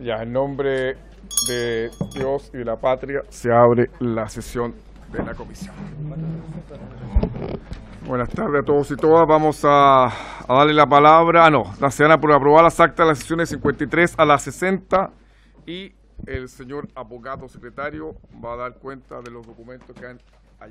Ya, en nombre de Dios y de la patria, se abre la sesión de la comisión. Buenas tardes a todos y todas. Vamos a darle la palabra. Se van a aprobar las actas de las sesiones 53 a las 60 y el señor abogado secretario va a dar cuenta de los documentos que han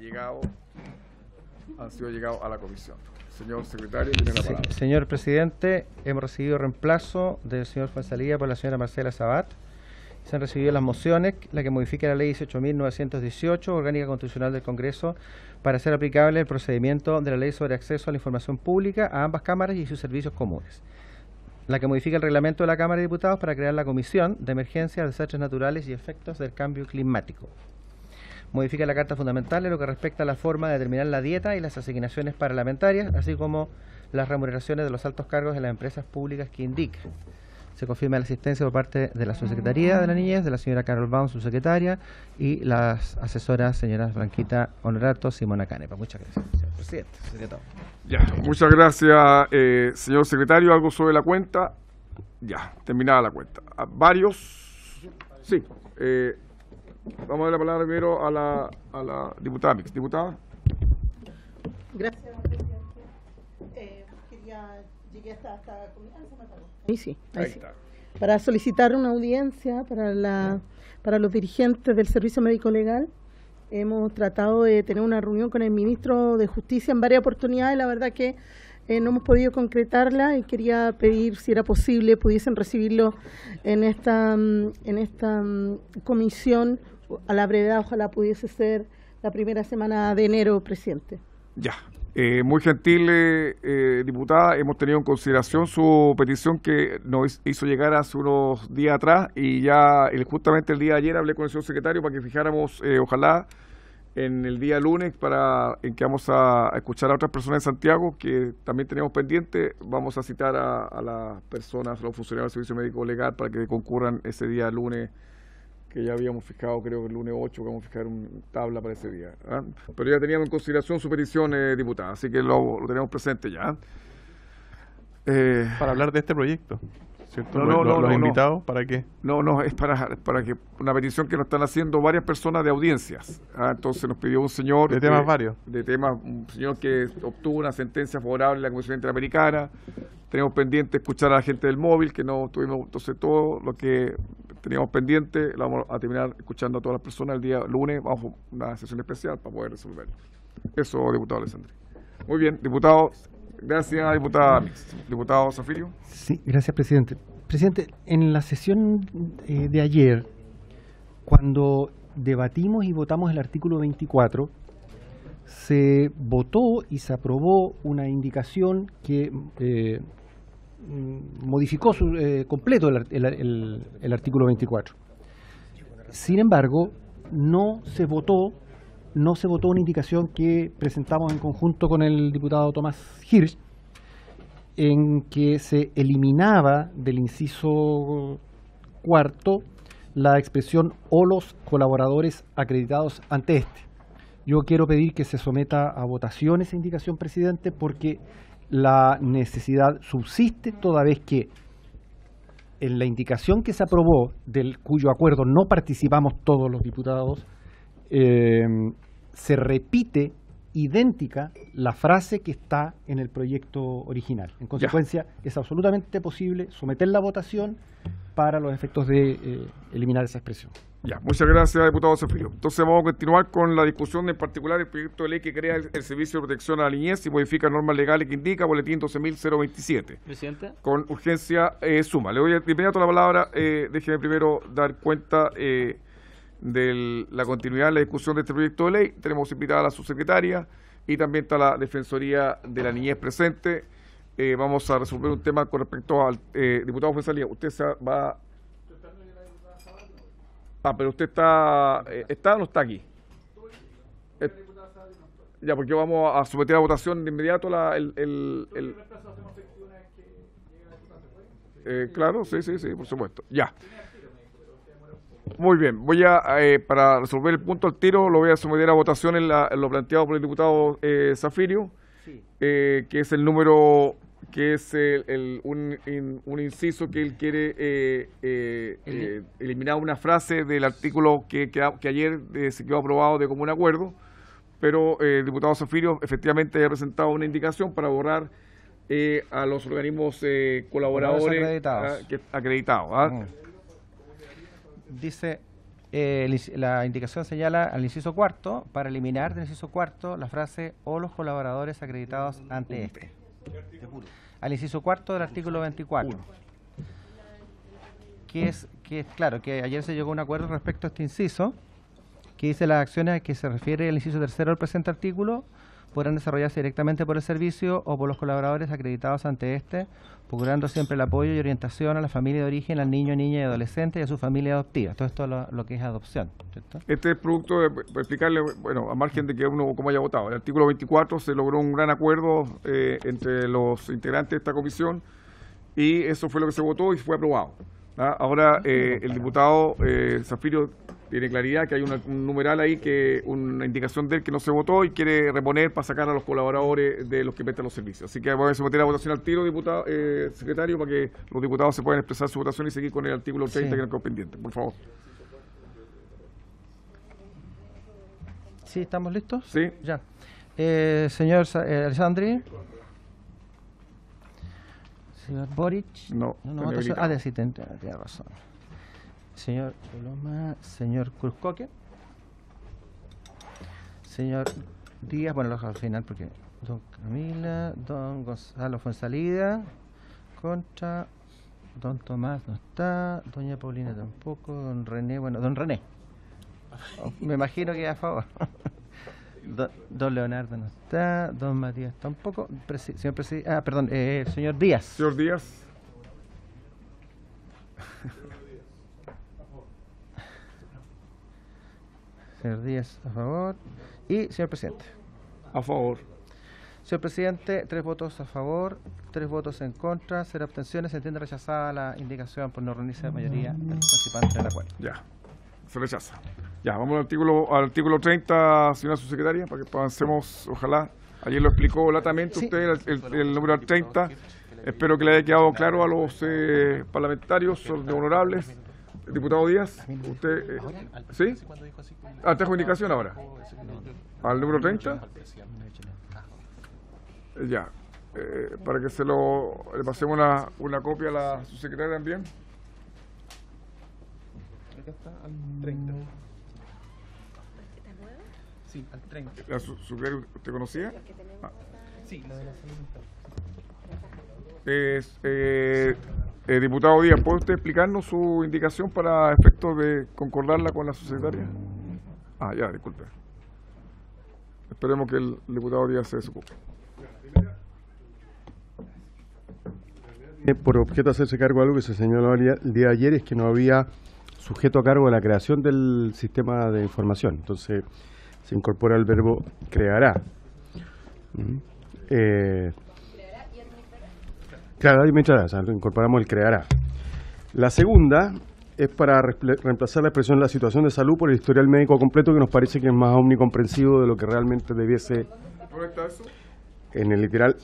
sido llegados a la comisión. Señor secretario, tiene la palabra. Señor presidente, hemos recibido reemplazo del señor Fuenzalía por la señora Marcela Sabat. Se han recibido las mociones, la que modifica la ley 18.918, orgánica constitucional del Congreso, para hacer aplicable el procedimiento de la ley sobre acceso a la información pública a ambas cámaras y sus servicios comunes. La que modifica el reglamento de la Cámara de Diputados para crear la Comisión de Emergencia, Desastres Naturales y Efectos del Cambio Climático. Modifica la Carta Fundamental en lo que respecta a la forma de determinar la dieta y las asignaciones parlamentarias, así como las remuneraciones de los altos cargos de las empresas públicas que indica. Se confirma la asistencia por parte de la Subsecretaría de la Niñez, de la señora Carol Baum, subsecretaria, y las asesoras señoras Blanquita Honorato, Simona Canepa. Muchas gracias, señor presidente. Secretario. Ya, muchas gracias, señor secretario. ¿Algo sobre la cuenta? Ya, terminada la cuenta. ¿Varios? Sí. Vamos a dar la palabra primero a la diputada Mix. Diputada. Gracias, presidente. Llegué hasta ahí sí, ahí sí. Para solicitar una audiencia para los dirigentes del Servicio Médico Legal. Hemos tratado de tener una reunión con el ministro de Justicia en varias oportunidades. La verdad que no hemos podido concretarla y quería pedir si era posible pudiesen recibirlo en esta comisión a la brevedad. Ojalá pudiese ser la primera semana de enero, presidente. Ya. Muy gentil, diputada, hemos tenido en consideración su petición que nos hizo llegar hace unos días atrás y ya justamente el día de ayer hablé con el señor secretario para que fijáramos, ojalá, en el día lunes en que vamos a escuchar a otras personas en Santiago que también teníamos pendiente. Vamos a citar a las personas, a los funcionarios del Servicio Médico Legal para que concurran ese día lunes, que ya habíamos fijado, creo que el lunes 8, que vamos a fijar una tabla para ese día. Pero ya teníamos en consideración su petición, diputada, así que lo tenemos presente ya. Para hablar de este proyecto, ¿cierto? ¿Los invitados para qué? No, es para que una petición que nos están haciendo varias personas de audiencias. Entonces nos pidió un señor... De temas varios. Un señor que obtuvo una sentencia favorable en la Comisión Interamericana. Tenemos pendiente escuchar a la gente del móvil, que no tuvimos, entonces todo lo que teníamos pendiente lo vamos a terminar escuchando a todas las personas el día lunes. Vamos a una sesión especial para poder resolverlo. Eso, diputado Alessandri. Muy bien, diputado. Gracias, diputada. Diputado Zafirio. Sí, gracias, presidente. Presidente, en la sesión de ayer, cuando debatimos y votamos el artículo 24, se votó y se aprobó una indicación que modificó completo el artículo 24. Sin embargo, no se votó una indicación que presentamos en conjunto con el diputado Tomás Hirsch, en que se eliminaba del inciso cuarto la expresión o los colaboradores acreditados ante este. Yo quiero pedir que se someta a votación esa indicación, presidente, porque la necesidad subsiste toda vez que en la indicación que se aprobó, cuyo acuerdo no participamos todos los diputados, se repite idéntica la frase que está en el proyecto original. En consecuencia, es absolutamente posible someterla a votación para los efectos de eliminar esa expresión. Ya, muchas gracias, diputado Zafirio. Entonces vamos a continuar con la discusión, en particular el proyecto de ley que crea el Servicio de Protección a la Niñez y modifica normas legales que indica boletín 12.027. Presidente. Con urgencia suma. Le doy de inmediato la palabra. Déjeme primero dar cuenta de la continuidad de la discusión de este proyecto de ley. Tenemos invitada a la subsecretaria y también está la Defensoría de la Niñez presente. Vamos a resolver un tema con respecto al diputado Fuenzalía. Usted va... pero usted ¿está o no está aquí? Ya, porque vamos a someter a votación de inmediato claro, sí, por supuesto. Ya. Muy bien, para resolver el punto al tiro, lo voy a someter a votación en lo planteado por el diputado Zafirio, que es el número que es un inciso que él quiere eliminar una frase del artículo que ayer se quedó aprobado de común acuerdo, pero el diputado Zafirio efectivamente ha presentado una indicación para borrar a los organismos colaboradores acreditados. Dice, la indicación señala al inciso cuarto, para eliminar del inciso cuarto la frase o los colaboradores acreditados ante este. Al inciso cuarto del artículo 24. Que es claro, que ayer se llegó a un acuerdo respecto a este inciso, que dice las acciones a que se refiere el inciso tercero del presente artículo podrán desarrollarse directamente por el servicio o por los colaboradores acreditados ante este, procurando siempre el apoyo y orientación a la familia de origen, al niño, niña y adolescente y a su familia adoptiva. Todo esto lo que es adopción, ¿cierto? Este es producto de, para explicarle, bueno, a margen de que uno como haya votado. En el artículo 24 se logró un gran acuerdo entre los integrantes de esta comisión y eso fue lo que se votó y fue aprobado. Ahora el diputado Zafirio tiene claridad que hay un numeral ahí, que una indicación de él que no se votó y quiere reponer para sacar a los colaboradores de los que prestan los servicios. Así que vamos a someter a votación al tiro, diputado secretario, para que los diputados se puedan expresar su votación y seguir con el artículo 30 que nos quedó pendiente. Por favor. ¿Sí? ¿Estamos listos? Sí. Ya. Señor Alessandri. Señor Boric. No. Tiene razón. Señor Coloma, señor Cruzcoque. Señor Díaz, bueno, lo dejo al final porque don Camila, don Gonzalo Fuenzalida, contra don Tomás no está, doña Paulina tampoco, don René, bueno, don René. Me imagino que a favor. Don Leonardo no está, don Matías tampoco, señor presidente, perdón, señor Díaz. Señor Díaz. Señor Díaz a favor. Y señor presidente. A favor. Señor presidente, 3 votos a favor, 3 votos en contra, 0 abstenciones. Se entiende rechazada la indicación por no reunirse la mayoría de los participantes del acuerdo. Ya, se rechaza. Ya, vamos al artículo 30, señora subsecretaria, para que avancemos, ojalá. Ayer lo explicó latamente usted, el número 30. Espero que le haya quedado claro a los parlamentarios honorables. Diputado Díaz, usted, ¿sí? Tengo indicación ahora. ¿Al número 30? Ya, para que le pasemos una copia a la subsecretaria también. Acá está al 30. Sí, al 30. ¿La subsecretaria usted conocía? Sí, la de la salud mental. Diputado Díaz, ¿puede usted explicarnos su indicación para efectos de concordarla con la subsecretaria? Ya, disculpe. Esperemos que el diputado Díaz se desocupe. Por objeto hacerse cargo de algo que se señaló el día de ayer, es que no había sujeto a cargo de la creación del sistema de información. Entonces se incorpora el verbo creará. Claro, mientras incorporamos el creará. La segunda es para reemplazar la expresión la situación de salud por el historial médico completo, que nos parece que es más omnicomprensivo de lo que realmente debiese. ¿Dónde está eso? En el literal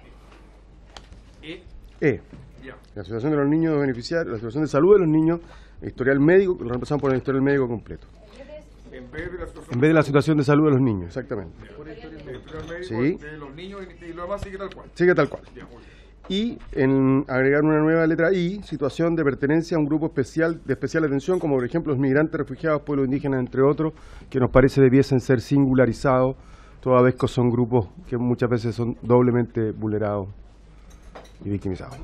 La situación de los niños beneficiarios, la situación de salud de los niños, el historial médico, lo reemplazamos por el historial médico completo. En vez de la situación de salud de los niños, exactamente. Sí. De los niños y lo demás sigue tal cual. Sigue tal cual. Y en agregar una nueva letra I, situación de pertenencia a un grupo especial de especial atención, como por ejemplo los migrantes, refugiados, pueblos indígenas, entre otros, que nos parece debiesen ser singularizados, toda vez que son grupos que muchas veces son doblemente vulnerados y victimizados.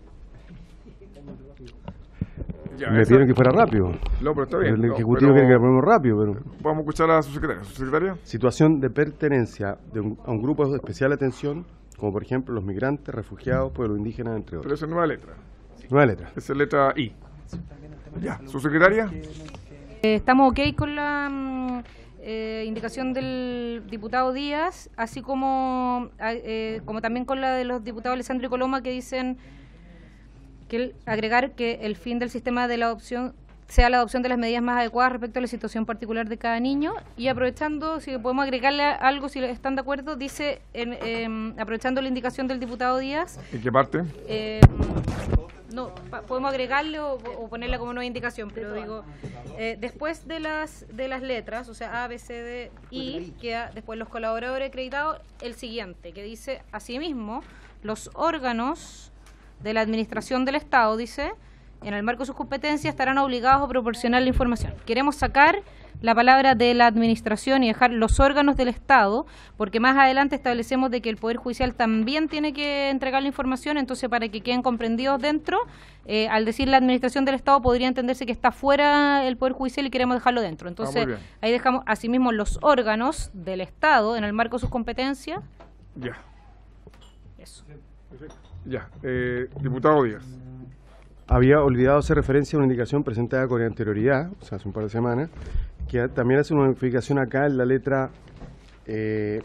Ya, me pidieron que fuera rápido. No, pero está bien. El Ejecutivo quiere que lo ponemos rápido, pero... Vamos a escuchar a su secretaria. ¿Su secretaria? Situación de pertenencia a un grupo de especial atención, como por ejemplo los migrantes, refugiados, pueblos indígenas, entre otros. Pero esa es nueva letra. Nueva letra. Esa es letra I. Ya, ¿su secretaria? Estamos ok con la indicación del diputado Díaz, así como también con la de los diputados Alessandri y Coloma, que dicen que agregar que el fin del sistema de la adopción sea la adopción de las medidas más adecuadas respecto a la situación particular de cada niño. Y aprovechando, si podemos agregarle algo, si están de acuerdo, dice, aprovechando la indicación del diputado Díaz. ¿En qué parte? No, podemos agregarle o ponerla como nueva indicación, pero digo, después de las letras, o sea, A, B, C, D, I, queda después los colaboradores acreditados, el siguiente, que dice, asimismo, los órganos de la administración del Estado, dice, en el marco de sus competencias estarán obligados a proporcionar la información. Queremos sacar la palabra de la administración y dejar los órganos del Estado, porque más adelante establecemos de que el Poder Judicial también tiene que entregar la información, entonces para que queden comprendidos dentro, al decir la administración del Estado podría entenderse que está fuera el Poder Judicial y queremos dejarlo dentro. Entonces ahí dejamos asimismo los órganos del Estado en el marco de sus competencias. Ya. Eso. Ya. Diputado Díaz. Había olvidado hacer referencia a una indicación presentada con anterioridad, o sea, hace un par de semanas, que también hace una modificación acá en la letra E,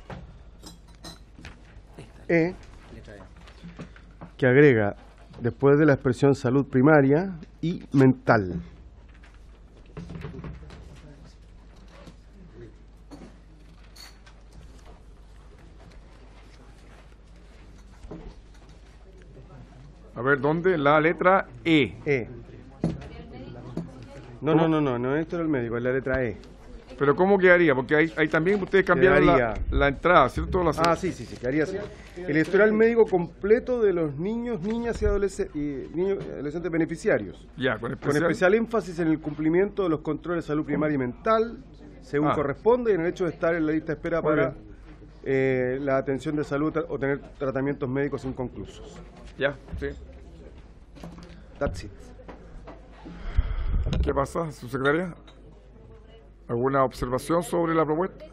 que agrega, después de la expresión salud primaria y mental. A ver, ¿dónde? La letra E. No, esto era el médico, es la letra E. Pero ¿cómo quedaría? Porque ahí también ustedes cambiaron la entrada, ¿cierto? Sí, quedaría así. El historial médico completo de los niños, niñas y adolescentes beneficiarios. Ya, con especial énfasis en el cumplimiento de los controles de salud primaria y mental, según corresponde, y en el hecho de estar en la lista de espera para la atención de salud o tener tratamientos médicos inconclusos. Ya, sí. That's it. ¿Qué pasa, subsecretaria? ¿Alguna observación sobre la propuesta?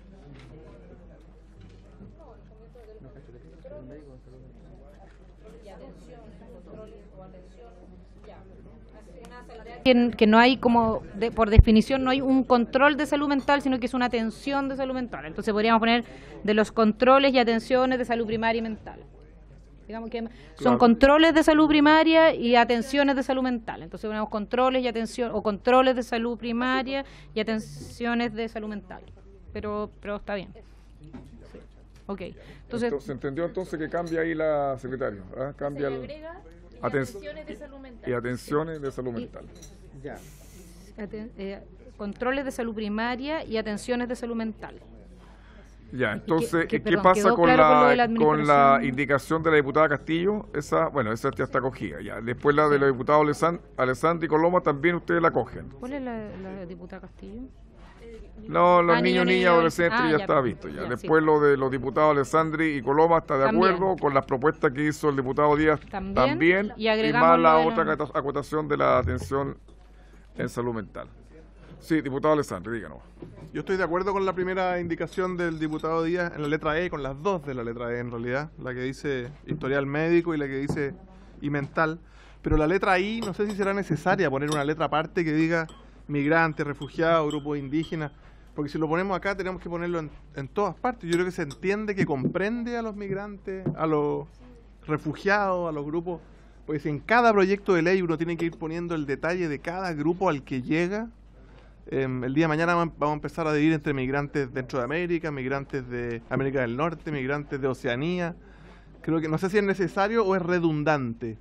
Que no hay como, por definición, no hay un control de salud mental, sino que es una atención de salud mental. Entonces podríamos poner de los controles y atenciones de salud primaria y mental. Digamos que son controles de salud primaria y atenciones de salud mental. Entonces ponemos controles y atención, o controles de salud primaria y atenciones de salud mental. Pero está bien. Sí. Ok. Entonces, ¿se entendió entonces que cambia ahí la secretaria? Cambia se le agrega atenciones de salud mental. Y atenciones de salud mental. Ya. Controles de salud primaria y atenciones de salud mental. Ya, entonces, ¿qué pasa con la indicación de la diputada Castillo? Esa ya está cogida. Ya. Después la de los diputados Alessandri y Coloma también ustedes la cogen. ¿Cuál es la diputada Castillo? No, los niños, niñas, adolescentes ya está visto. Ya. Después lo de los diputados Alessandri y Coloma está de acuerdo con las propuestas que hizo el diputado Díaz también y más la otra acotación de la atención en salud mental. Sí, diputado Alessandri, díganos. Yo estoy de acuerdo con la primera indicación del diputado Díaz en la letra E, con las dos de la letra E en realidad, la que dice historial médico y la que dice y mental, pero la letra I no sé si será necesaria poner una letra aparte que diga migrantes, refugiados, grupos indígenas, porque si lo ponemos acá tenemos que ponerlo en todas partes. Yo creo que se entiende que comprende a los migrantes, a los refugiados, a los grupos, pues en cada proyecto de ley uno tiene que ir poniendo el detalle de cada grupo al que llega. El día de mañana vamos a empezar a dividir entre migrantes dentro de América, migrantes de América del Norte, migrantes de Oceanía. Creo que no sé si es necesario o es redundante.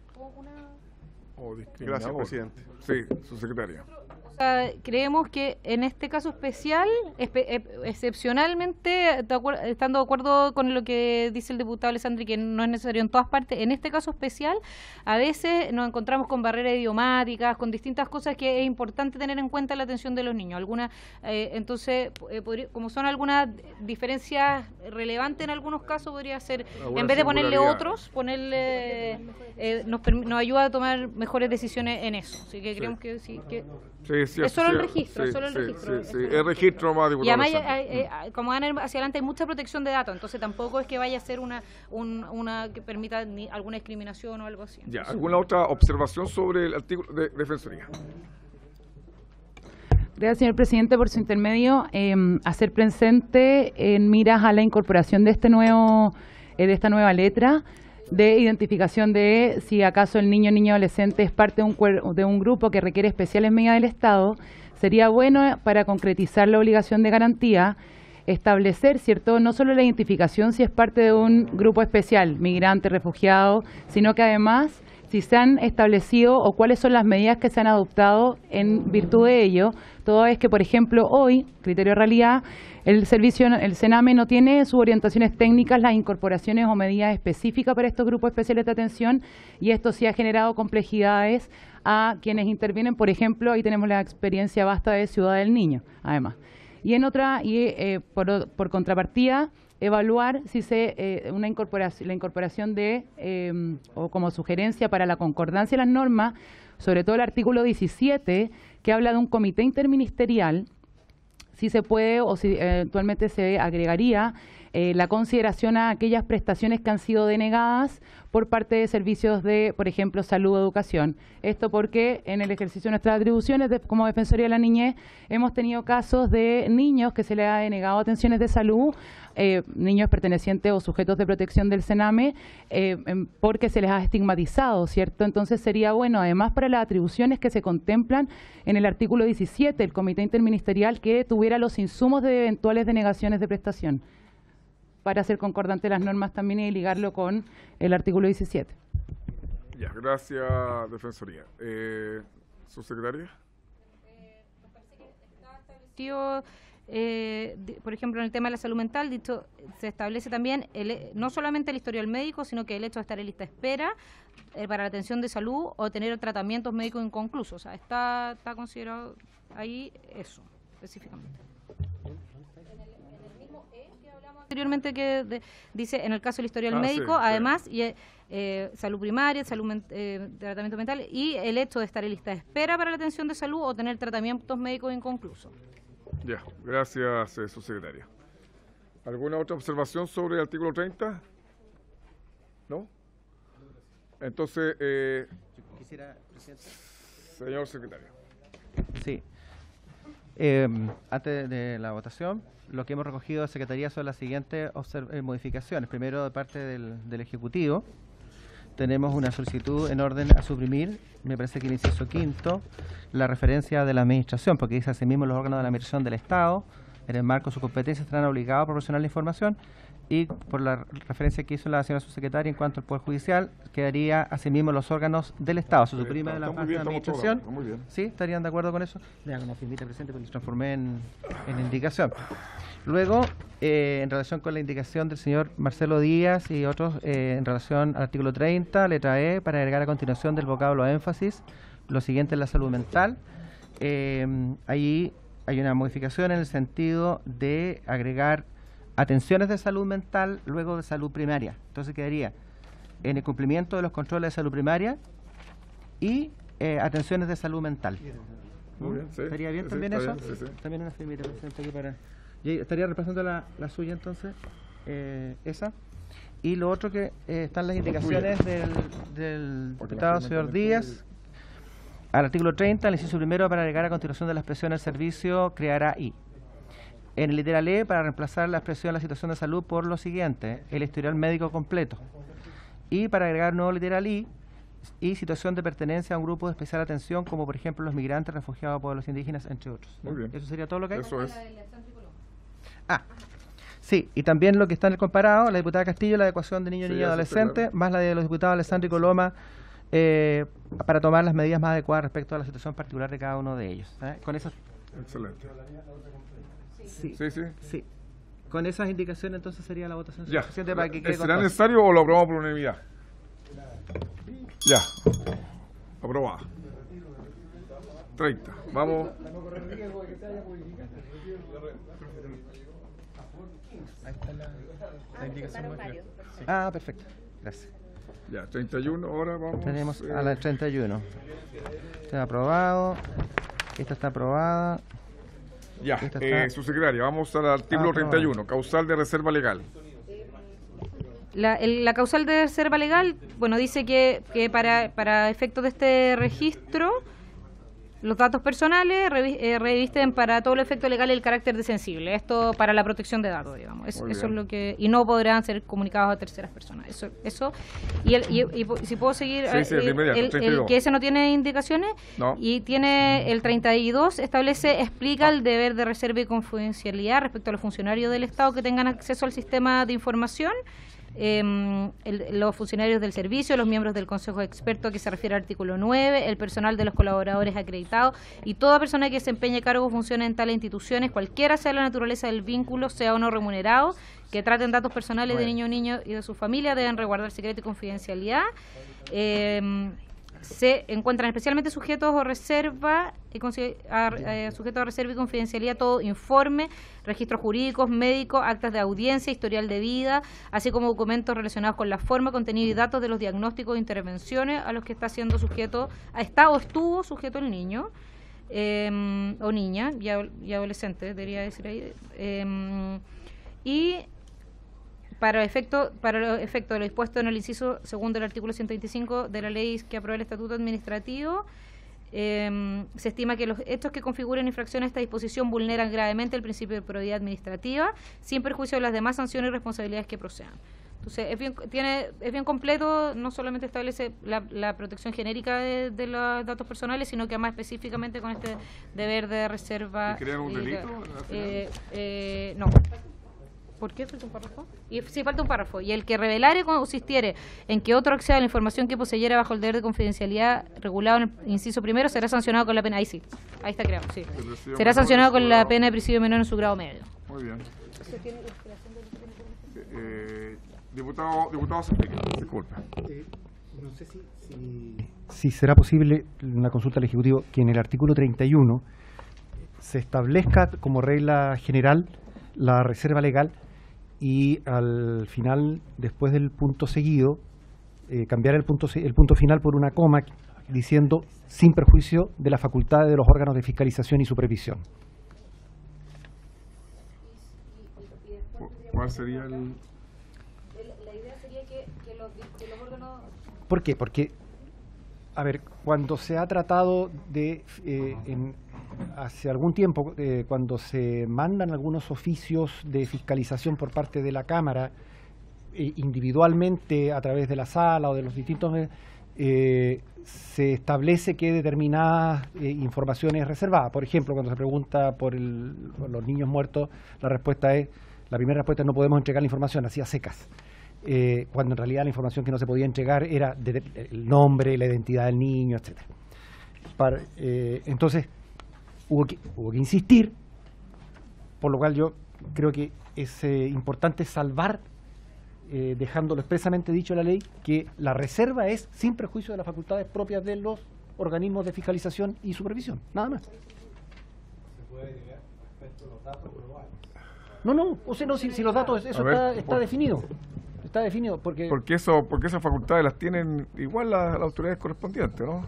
Gracias, presidente. Sí, su secretaria. Creemos que en este caso especial, excepcionalmente, estando de acuerdo con lo que dice el diputado Alessandri, que no es necesario en todas partes, en este caso especial, a veces nos encontramos con barreras idiomáticas, con distintas cosas que es importante tener en cuenta en la atención de los niños. Entonces, como son algunas diferencias relevantes en algunos casos, podría ser, en vez de ponerle otros, nos ayuda a tomar mejores decisiones en eso. Así que creemos que sí. Es solo el registro, el registro más diputado. Y además, como van hacia adelante, hay mucha protección de datos, entonces tampoco es que vaya a ser una que permita alguna discriminación o algo así. Ya, ¿alguna otra observación sobre el artículo de Defensoría? Gracias, señor presidente, por su intermedio. Hacer presente en miras a la incorporación de esta nueva letra. de identificación de si acaso el niño o niña adolescente es parte de un grupo que requiere especiales medidas del Estado, sería bueno para concretizar la obligación de garantía establecer, ¿cierto?, no solo la identificación si es parte de un grupo especial, migrante, refugiado, sino que además si se han establecido o cuáles son las medidas que se han adoptado en virtud de ello, toda vez que, por ejemplo, hoy, criterio de realidad, el Sename no tiene en sus orientaciones técnicas las incorporaciones o medidas específicas para estos grupos especiales de atención, y esto sí ha generado complejidades a quienes intervienen. Por ejemplo, ahí tenemos la experiencia vasta de Ciudad del Niño, además. Y en otra, por contrapartida, evaluar si la incorporación de, o como sugerencia para la concordancia de las normas, sobre todo el artículo 17, que habla de un comité interministerial, si se puede o si eventualmente se agregaría la consideración a aquellas prestaciones que han sido denegadas por parte de servicios de, por ejemplo, salud o educación. Esto porque en el ejercicio de nuestras atribuciones como Defensoría de la Niñez hemos tenido casos de niños que se les ha denegado atenciones de salud, niños pertenecientes o sujetos de protección del Sename, porque se les ha estigmatizado, ¿cierto? Entonces sería bueno, además para las atribuciones que se contemplan en el artículo 17, el Comité Interministerial que tuviera los insumos de eventuales denegaciones de prestación, para hacer concordante las normas también y ligarlo con el artículo 17. Ya, gracias, Defensoría. ¿Subsecretaria? Me parece que está establecido, por ejemplo, en el tema de la salud mental, dicho, se establece también no solamente el historial médico, sino que el hecho de estar en lista de espera para la atención de salud o tener tratamientos médicos inconclusos. O sea, está considerado ahí eso, específicamente. Anteriormente que dice en el caso del historial médico, sí, además, sí. Salud primaria, tratamiento mental y el hecho de estar en lista de espera para la atención de salud o tener tratamientos médicos inconclusos. Ya, gracias, subsecretaria. ¿Alguna otra observación sobre el artículo 30? ¿No? Entonces, quisiera, presidente. Señor secretario. Sí. Antes de la votación, lo que hemos recogido de Secretaría son las siguientes modificaciones. Primero, de parte del Ejecutivo, tenemos una solicitud en orden a suprimir, me parece que el inciso quinto, la referencia de la Administración, porque dice asimismo los órganos de la Administración del Estado, en el marco de sus competencias, estarán obligados a proporcionar la información, y por la referencia que hizo la señora subsecretaria en cuanto al Poder Judicial, quedaría asimismo los órganos del Estado. Se suprime de la parte de la Administración. Muy bien. ¿Sí? ¿Estarían de acuerdo con eso? Le hago una firmita presente porque lo transformé en indicación. Luego, en relación con la indicación del señor Marcelo Díaz y otros, en relación al artículo 30, letra E, para agregar a continuación del vocablo énfasis, lo siguiente es la salud mental. Ahí hay una modificación en el sentido de agregar atenciones de salud mental luego de salud primaria. Entonces quedaría en el cumplimiento de los controles de salud primaria y atenciones de salud mental. Muy bien, sí. ¿Estaría bien también eso? Bien, sí. También una firmita presente aquí para... ¿Y estaría reemplazando la suya entonces? Esa. Y lo otro que están las indicaciones del diputado señor Díaz. Al artículo 30, el inciso primero, para agregar a continuación de la expresión del servicio, creará I. En el literal E, para reemplazar la expresión de la situación de salud por lo siguiente, el historial médico completo. Y para agregar nuevo literal I, y situación de pertenencia a un grupo de especial atención, como por ejemplo los migrantes, refugiados, pueblos indígenas, entre otros. Muy bien. ¿Eso sería todo lo que hay? Eso es. Sí, y también lo que está en el comparado, la diputada Castillo, la adecuación de niño, niña y adolescente, más la de los diputados Alessandro y Coloma, para tomar las medidas más adecuadas respecto a la situación particular de cada uno de ellos. Con esas... Excelente. Sí. Sí. Con esas indicaciones entonces sería la votación ya. suficiente para que quede. ¿Será necesario o lo aprobamos por unanimidad? Ya. Aprobada. 30. Vamos. Ahí está la indicación. Perfecto. Gracias. Ya, 31, ahora vamos. Tenemos a la 31. Está aprobado. Esta está aprobada. Ya, subsecretaria, vamos al artículo 31, causal de reserva legal. La causal de reserva legal, bueno, dice que para efectos de este registro los datos personales revisten para todo el efecto legal el carácter de sensible. Esto para la protección de datos, digamos. Eso es lo que... Y no podrán ser comunicados a terceras personas. Eso y si puedo seguir... Sí, el que ese no tiene indicaciones. No. Y tiene el 32, explica el deber de reserva y confidencialidad respecto a los funcionarios del Estado que tengan acceso al sistema de información. Los funcionarios del servicio, los miembros del Consejo de Expertos que se refiere al artículo 9, el personal de los colaboradores acreditados y toda persona que desempeñe cargo o funciones en tales instituciones, cualquiera sea la naturaleza del vínculo, sea o no remunerado, que traten datos personales de niño o niño y de su familia, deben resguardar secreto y confidencialidad. Se encuentran especialmente sujetos a reserva y confidencialidad todo informe, registros jurídicos, médicos, actas de audiencia, historial de vida, así como documentos relacionados con la forma, contenido y datos de los diagnósticos e intervenciones a los que está siendo sujeto, o estuvo sujeto el niño o niña y adolescente, debería decir ahí, y para los efectos de lo dispuesto en el inciso segundo del artículo 125 de la ley que aprueba el Estatuto Administrativo, se estima que los hechos que configuren infracción a esta disposición vulneran gravemente el principio de probidad administrativa, sin perjuicio de las demás sanciones y responsabilidades que procedan. Entonces, es bien completo, no solamente establece la protección genérica de los datos personales, sino que además específicamente con este deber de reserva. ¿Y crean un delito? No. ¿Por qué falta un párrafo? Sí, falta un párrafo. Y el que revelare consistiere en que otro acceda a la información que poseyera bajo el deber de confidencialidad regulado en el inciso primero será sancionado con la pena. Ahí sí, ahí está creado, sí. Será sancionado con la pena de presidio menor en su grado medio. Muy bien. Diputado Zúñiga, disculpa. No sé si será posible una consulta al Ejecutivo que en el artículo 31 se establezca como regla general la reserva legal y al final, después del punto seguido, cambiar el punto final por una coma diciendo sin perjuicio de la facultad de los órganos de fiscalización y supervisión. ¿Cuál sería el...? La idea sería que los órganos... ¿Por qué? Porque, a ver, cuando se ha tratado de... hace algún tiempo, cuando se mandan algunos oficios de fiscalización por parte de la Cámara, individualmente a través de la sala o de los distintos, se establece que determinadas información es reservada. Por ejemplo, cuando se pregunta por los niños muertos, la primera respuesta es no podemos entregar la información, así a secas. Cuando en realidad la información que no se podía entregar era el nombre, la identidad del niño, etcétera. Entonces, hubo que insistir, por lo cual yo creo que es importante salvar, dejándolo expresamente dicho en la ley, que la reserva es sin perjuicio de las facultades propias de los organismos de fiscalización y supervisión, nada más. ¿Se puede agregar respecto a los datos globales? No, o sea, no, si los datos, eso está definido. Está definido porque esas facultades las tienen igual las autoridades correspondientes, ¿no?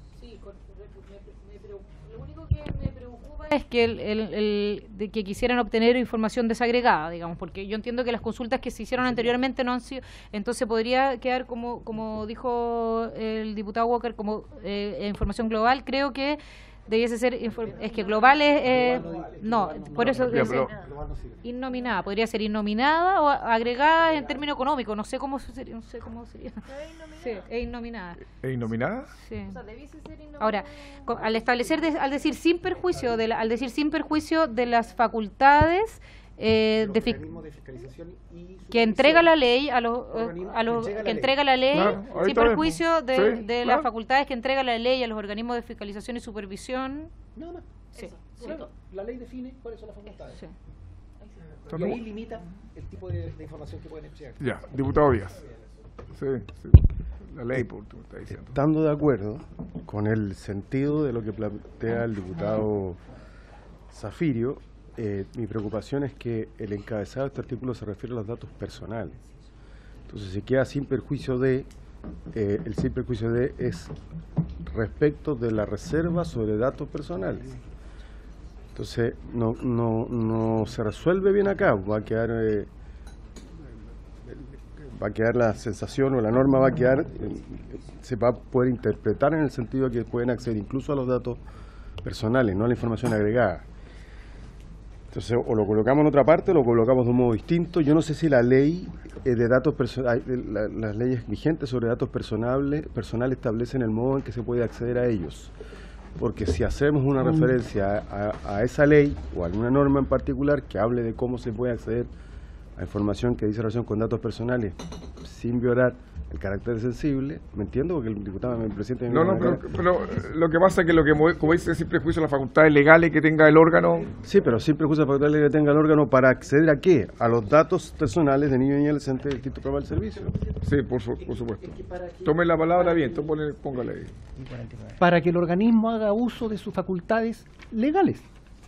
Es que de que quisieran obtener información desagregada, digamos, porque yo entiendo que las consultas que se hicieron anteriormente no han sido, entonces podría quedar como dijo el diputado Walker, como información global. Creo que debiese ser, es que global es, no, por eso innominada, podría ser innominada o agregada en término económico, no sé cómo sería. Sí, es innominada. ¿Es innominada? Sí. O sea, debiese ser innominada. Ahora, al decir sin perjuicio de las facultades de fiscalización que entrega la ley sin perjuicio de las facultades que entrega la ley a los organismos de fiscalización y supervisión. No. Sí. La ley define cuáles son las facultades. Sí. Y ahí limita el tipo de información que pueden entregar. Ya, diputado Díaz. Sí. La ley, por último, está diciendo. Estando de acuerdo con el sentido de lo que plantea el diputado Zafirio, mi preocupación es que el encabezado de este artículo se refiere a los datos personales. Entonces se queda sin perjuicio de, el sin perjuicio de es respecto de la reserva sobre datos personales. Entonces no se resuelve bien acá, va a quedar la sensación o la norma se va a poder interpretar en el sentido de que pueden acceder incluso a los datos personales, no a la información agregada. Entonces, o lo colocamos en otra parte o lo colocamos de un modo distinto. Yo no sé si la ley de datos las leyes vigentes sobre datos personales establecen el modo en que se puede acceder a ellos. Porque si hacemos una referencia a esa ley o a alguna norma en particular que hable de cómo se puede acceder a información que dice relación con datos personales sin violar el carácter sensible, ¿me entiendo? Porque el diputado, el presidente... No, pero lo que pasa es que como dice, sin prejuicio las facultades legales que tenga el órgano... Sí, pero sin prejuicio las facultades legales que tenga el órgano para acceder ¿a qué? A los datos personales de niños y niñas adolescentes del distinto programa del servicio. Sí, por supuesto. Tome la palabra bien, póngale ahí. Para que el organismo haga uso de sus facultades legales.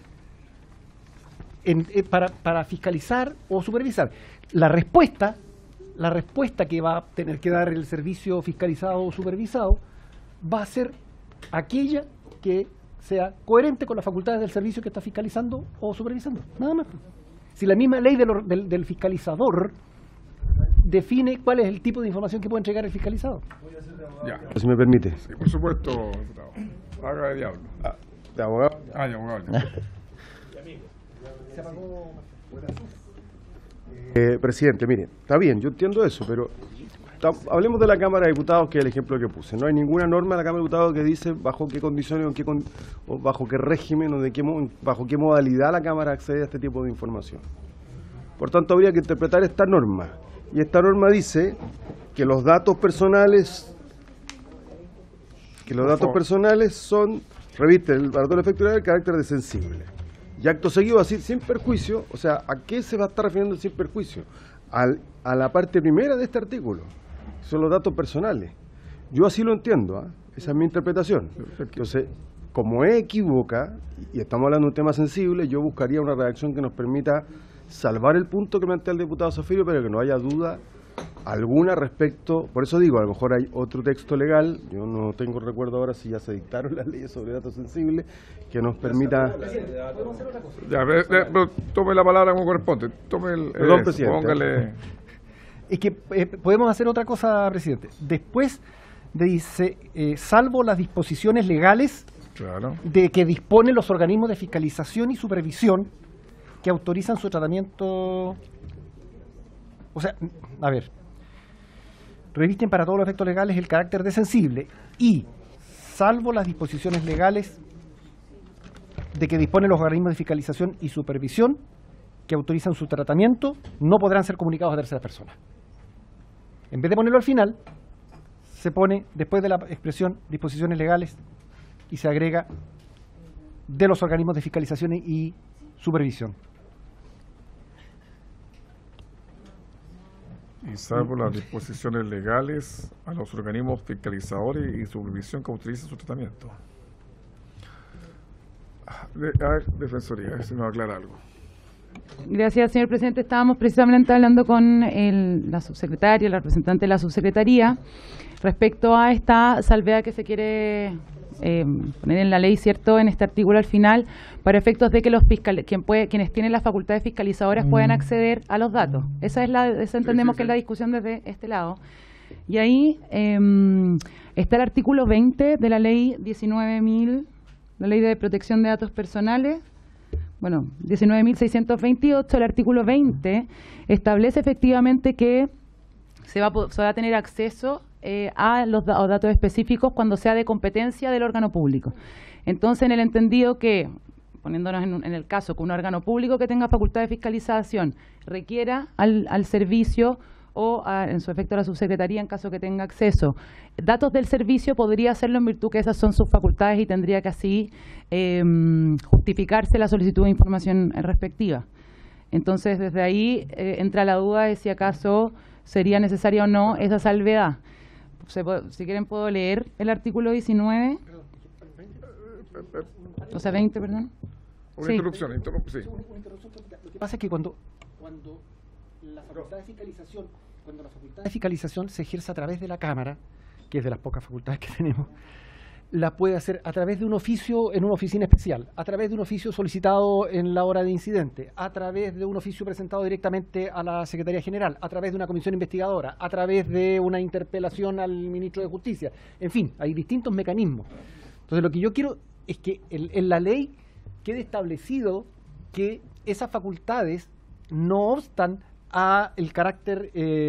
Para fiscalizar o supervisar. La respuesta que va a tener que dar el servicio fiscalizado o supervisado va a ser aquella que sea coherente con las facultades del servicio que está fiscalizando o supervisando. Nada más. Si la misma ley del fiscalizador define cuál es el tipo de información que puede entregar el fiscalizado. Ya. Si me permite. Sí, por supuesto, diputado. Haga de diablo. ¿De abogado? De abogado. Presidente, mire, está bien, yo entiendo eso, pero hablemos de la Cámara de Diputados, que es el ejemplo que puse. No hay ninguna norma en la Cámara de Diputados que dice bajo qué condiciones o bajo qué régimen o bajo qué modalidad la Cámara accede a este tipo de información. Por tanto, habría que interpretar esta norma. Y esta norma dice que los datos personales son, revisten el valor efectivo del carácter de sensible. Y acto seguido, así, sin perjuicio, o sea, ¿a qué se va a estar refiriendo el sin perjuicio? A la parte primera de este artículo, son los datos personales. Yo así lo entiendo, esa es mi interpretación. Entonces, como es equívoca, y estamos hablando de un tema sensible, yo buscaría una redacción que nos permita salvar el punto que plantea el diputado Zafiro, pero que no haya duda alguna respecto, por eso digo, a lo mejor hay otro texto legal, yo no tengo recuerdo ahora si ya se dictaron las leyes sobre datos sensibles, que nos permita... Pero tome la palabra como corresponde, Perdón, presidente. Póngale... Es que podemos hacer otra cosa, presidente. Después dice, salvo las disposiciones legales de que disponen los organismos de fiscalización y supervisión que autorizan su tratamiento... O sea, a ver, revisten para todos los efectos legales el carácter de sensible y, salvo las disposiciones legales de que disponen los organismos de fiscalización y supervisión que autorizan su tratamiento, no podrán ser comunicados a terceras personas. En vez de ponerlo al final, se pone después de la expresión disposiciones legales y se agrega de los organismos de fiscalización y supervisión. Y salvo las disposiciones legales a los organismos fiscalizadores y supervisión que utilicen su tratamiento. A ver, Defensoría, a ver si nos aclara algo. Gracias, señor presidente. Estábamos precisamente hablando con la subsecretaria, la representante de la subsecretaría, respecto a esta salvedad que se quiere poner en la ley, ¿cierto?, en este artículo al final, para efectos de que los quienes tienen las facultades fiscalizadoras puedan acceder a los datos. Esa entendemos que es la discusión desde este lado. Y ahí está el artículo 20 de la ley 19.000, la ley de protección de datos personales. Bueno, 19.628, el artículo 20 establece efectivamente que se va a tener acceso a los datos específicos cuando sea de competencia del órgano público. Entonces, en el entendido que, poniéndonos en el caso que un órgano público que tenga facultad de fiscalización requiera al servicio o en su efecto a la subsecretaría en caso que tenga acceso datos del servicio, podría hacerlo en virtud que esas son sus facultades y tendría que así justificarse la solicitud de información respectiva. Entonces, desde ahí entra la duda de si acaso sería necesaria o no esa salvedad. Si quieren puedo leer el artículo 19, o sea 20, perdón. Una interrupción, sí. Lo que pasa es que cuando la facultad de fiscalización se ejerce a través de la Cámara, que es de las pocas facultades que tenemos, la puede hacer a través de un oficio en una oficina especial, a través de un oficio solicitado en la hora de incidente, a través de un oficio presentado directamente a la Secretaría General, a través de una comisión investigadora, a través de una interpelación al Ministro de Justicia. En fin, hay distintos mecanismos. Entonces, lo que yo quiero es que en la ley quede establecido que esas facultades no obstan a el carácter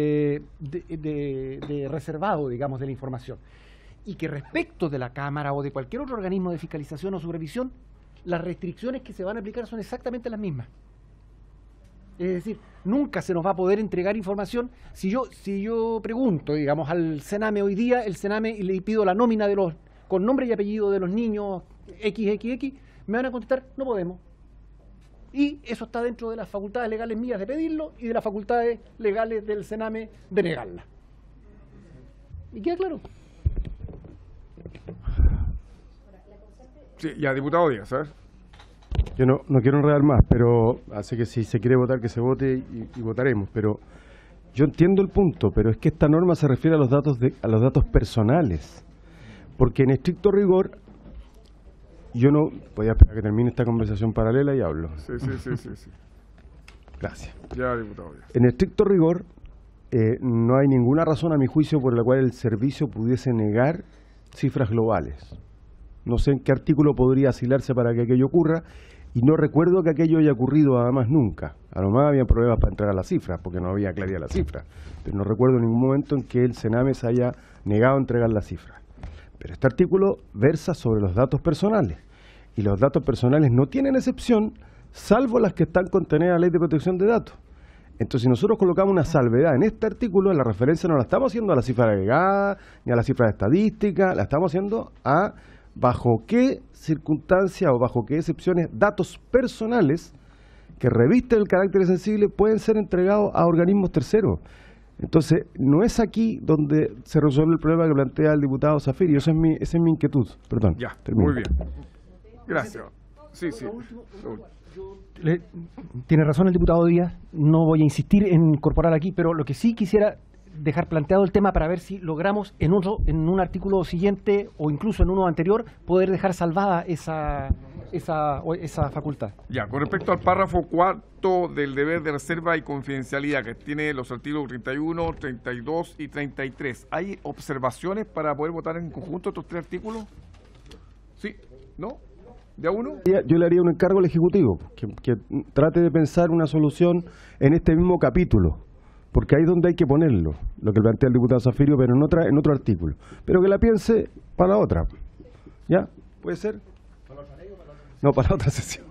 de reservado, digamos, de la información. Y que respecto de la Cámara o de cualquier otro organismo de fiscalización o supervisión, las restricciones que se van a aplicar son exactamente las mismas. Es decir, nunca se nos va a poder entregar información. Si yo pregunto, digamos, al Sename hoy día, el Sename, y le pido la nómina de con nombre y apellido de los niños XXX, me van a contestar, no podemos. Y eso está dentro de las facultades legales mías de pedirlo y de las facultades legales del Sename de negarla. ¿Y queda claro? Sí, ya, diputado Díaz, ¿sabes? Yo no quiero enredar más, pero así que si se quiere votar, que se vote y votaremos. Pero yo entiendo el punto, pero es que esta norma se refiere a los datos personales. Porque en estricto rigor, yo no... Voy a esperar a que termine esta conversación paralela y hablo. Sí. Gracias. Ya, diputado Díaz. En estricto rigor, no hay ninguna razón, a mi juicio, por la cual el servicio pudiese negar cifras globales. No sé en qué artículo podría asilarse para que aquello ocurra, y no recuerdo que aquello haya ocurrido además nunca. A lo más había problemas para entrar a las cifras, porque no había claridad la cifra. Pero no recuerdo ningún momento en que el Sename se haya negado a entregar las cifras. Pero este artículo versa sobre los datos personales, y los datos personales no tienen excepción, salvo las que están contenidas en la Ley de Protección de Datos. Entonces, si nosotros colocamos una salvedad en este artículo, la referencia no la estamos haciendo a la cifra agregada, ni a la cifra de estadística, la estamos haciendo a bajo qué circunstancias o bajo qué excepciones datos personales que revisten el carácter sensible pueden ser entregados a organismos terceros. Entonces, no es aquí donde se resuelve el problema que plantea el diputado Zafiri. Esa es mi inquietud. Perdón. Ya, termino. muy bien. Gracias. Sí. Tiene razón el diputado Díaz, no voy a insistir en incorporar aquí, pero lo que sí quisiera dejar planteado el tema para ver si logramos en un artículo siguiente o incluso en uno anterior poder dejar salvada esa facultad. Ya, con respecto al párrafo 4 del deber de reserva y confidencialidad que tiene los artículos 31, 32 y 33, ¿hay observaciones para poder votar en conjunto estos tres artículos? ¿Sí? ¿No? ¿De a uno? Yo le haría un encargo al Ejecutivo, que trate de pensar una solución en este mismo capítulo, porque ahí es donde hay que ponerlo, lo que plantea el diputado Zafirio, pero en otro artículo. Pero que la piense para la otra. ¿Ya? ¿Puede ser? ¿Para la otra ley o para la otra sesión? No, para la otra sesión.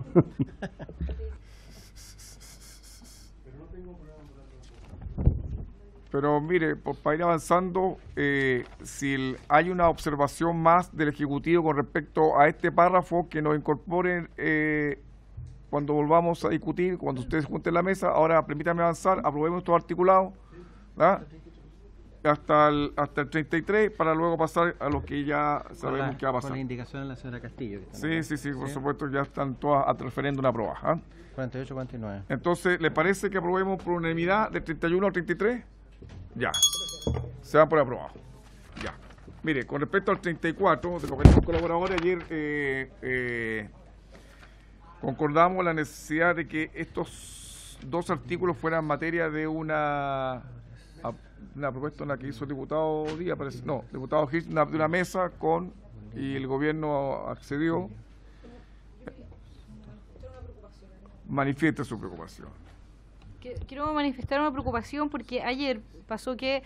Pero mire, para ir avanzando, si hay una observación más del Ejecutivo con respecto a este párrafo, que nos incorporen cuando volvamos a discutir, cuando ustedes junten la mesa. Ahora permítanme avanzar, aprobemos estos articulados, ¿verdad? Hasta el 33, para luego pasar a lo que ya sabemos que va a pasar. Con la indicación de la señora Castillo. Sí, por supuesto, ya están todas a referéndum aprobadas. 48, 49. Entonces, ¿le parece que aprobemos por unanimidad de 31 al 33? Ya. Se van por aprobado. Ya. Mire, con respecto al 34, de los colaboradores, ayer concordamos la necesidad de que estos dos artículos fueran materia de una propuesta en la que hizo el diputado Díaz, diputado Hirsch, de una mesa y el gobierno accedió. Manifieste su preocupación. Quiero manifestar una preocupación porque ayer pasó que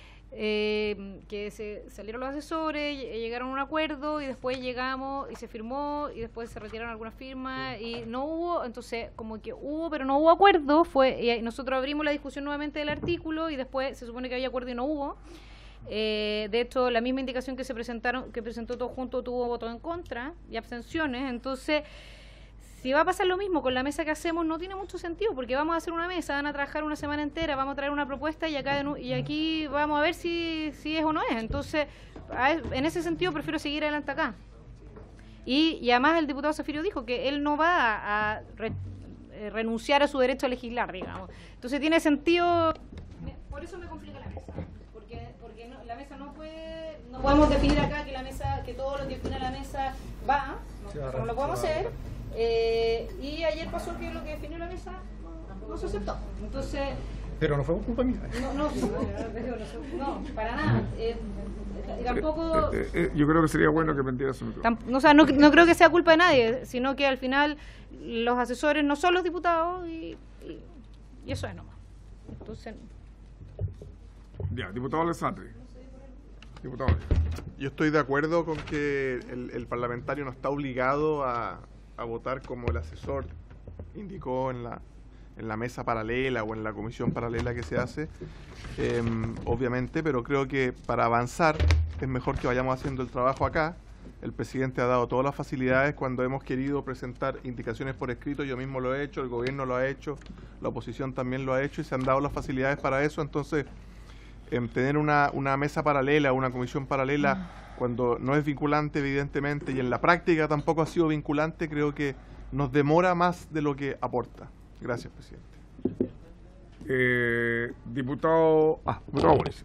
se salieron los asesores, llegaron a un acuerdo y después llegamos y se firmó y después se retiraron algunas firmas y no hubo, entonces como que hubo pero no hubo acuerdo, y nosotros abrimos la discusión nuevamente del artículo y después se supone que había acuerdo y no hubo. De hecho, la misma indicación que presentó todo junto tuvo votos en contra y abstenciones, entonces si va a pasar lo mismo con la mesa que hacemos, no tiene mucho sentido, porque vamos a hacer una mesa, van a trabajar una semana entera, vamos a traer una propuesta y aquí vamos a ver si es o no es. Entonces, en ese sentido, prefiero seguir adelante acá. Y además el diputado Zafirio dijo que él no va a renunciar a su derecho a legislar, digamos. Entonces, tiene sentido. Por eso me complica la mesa, porque la mesa no podemos definir acá que todo lo que define la mesa va, no lo podemos hacer. Y ayer pasó que lo que definió la mesa no se aceptó. Entonces, Pero no fue culpa mía. No, para nada. Tampoco... yo creo que sería bueno que vendiera su micrófono. O sea, no creo que sea culpa de nadie, sino que al final los asesores no son los diputados y eso es nomás. Entonces... Ya, diputado Alessandri. Diputado. Yo estoy de acuerdo con que el parlamentario no está obligado a votar como el asesor indicó en la mesa paralela o en la comisión paralela que se hace, obviamente, pero creo que para avanzar es mejor que vayamos haciendo el trabajo acá. El presidente ha dado todas las facilidades cuando hemos querido presentar indicaciones por escrito, yo mismo lo he hecho, el gobierno lo ha hecho, la oposición también lo ha hecho y se han dado las facilidades para eso. Entonces, tener una mesa paralela, una comisión paralela, cuando no es vinculante evidentemente y en la práctica tampoco ha sido vinculante, creo que nos demora más de lo que aporta. Gracias, presidente. Diputado Boris.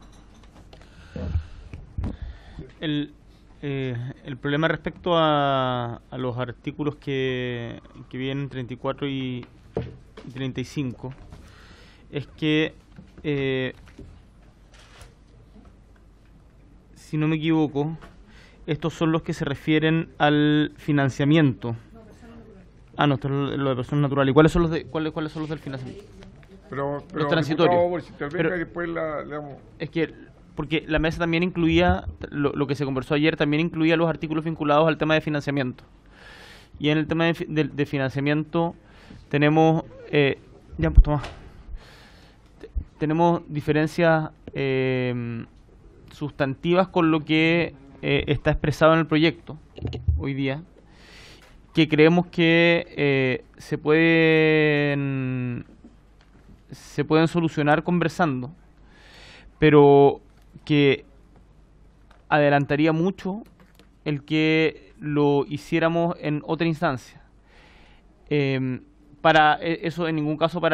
El problema respecto a los artículos que vienen 34 y 35 es que, si no me equivoco, estos son los que se refieren al financiamiento. No, esto es lo de personas naturales. ¿Y cuáles son los del financiamiento? Pero los transitorios. Boris, intervenga y después le damos... Es que, porque la mesa también incluía, lo que se conversó ayer, también incluía los artículos vinculados al tema de financiamiento. Y en el tema de financiamiento tenemos, tenemos diferencias sustantivas con lo que está expresado en el proyecto hoy día, que creemos que se pueden solucionar conversando, pero que adelantaría mucho el que lo hiciéramos en otra instancia. Para eso, en ningún caso,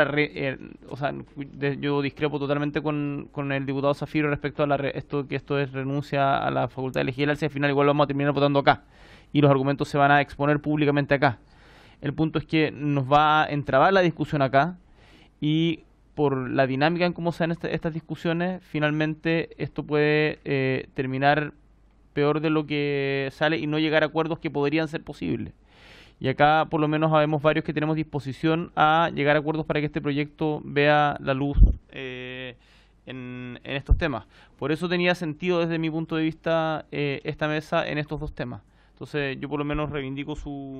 yo discrepo totalmente con el diputado Zafiro respecto a esto es renuncia a la facultad de legislar, si al final igual lo vamos a terminar votando acá y los argumentos se van a exponer públicamente acá. El punto es que nos va a entrabar la discusión acá y por la dinámica en cómo se dan estas discusiones, finalmente esto puede terminar peor de lo que sale y no llegar a acuerdos que podrían ser posibles. Y acá por lo menos habemos varios que tenemos disposición a llegar a acuerdos para que este proyecto vea la luz en estos temas. Por eso tenía sentido desde mi punto de vista esta mesa en estos dos temas. Entonces yo por lo menos reivindico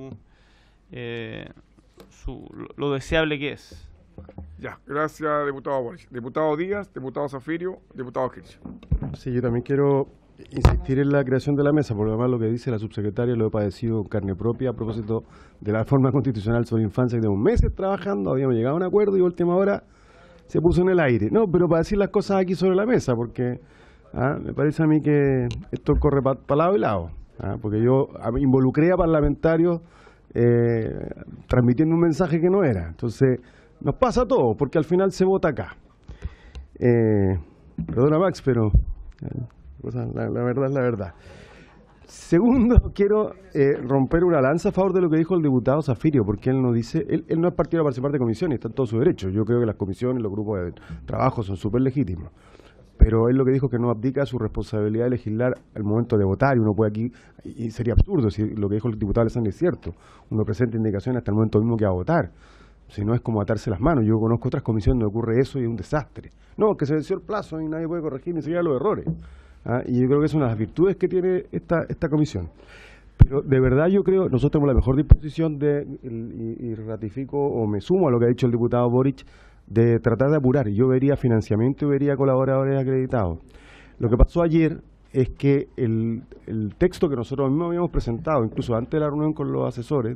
lo deseable que es. Ya, gracias, diputado Boris. Diputado Díaz, diputado Zafirio, diputado Kirch. Sí, yo también quiero insistir en la creación de la mesa, porque además lo que dice la subsecretaria lo he padecido en carne propia a propósito de la reforma constitucional sobre infancia, que tenemos meses trabajando, habíamos llegado a un acuerdo y a última hora se puso en el aire. No, pero para decir las cosas aquí sobre la mesa, porque me parece a mí que esto corre para lado y lado, porque yo involucré a parlamentarios transmitiendo un mensaje que no era. Entonces, nos pasa todo, porque al final se vota acá. Perdona, Max, pero la verdad es la verdad. Segundo, quiero romper una lanza a favor de lo que dijo el diputado Zafirio, porque él no dice, él no es partido para participar de comisiones, está en todo su derecho. Yo creo que las comisiones, los grupos de trabajo son súper legítimos. Pero él lo que dijo es que no abdica su responsabilidad de legislar al momento de votar, y uno puede aquí, y sería absurdo si lo que dijo el diputado Alessandri es cierto, uno presenta indicaciones hasta el momento mismo que va a votar. Si no, es como atarse las manos. Yo conozco otras comisiones donde ocurre eso y es un desastre. No, que se venció el plazo y nadie puede corregir ni siquiera los errores. Y yo creo que es una de las virtudes que tiene esta comisión. Pero de verdad yo creo, nosotros tenemos la mejor disposición y ratifico o me sumo a lo que ha dicho el diputado Boric, de tratar de apurar. Yo vería financiamiento y vería colaboradores acreditados. Lo que pasó ayer es que el texto que nosotros mismos habíamos presentado, incluso antes de la reunión con los asesores,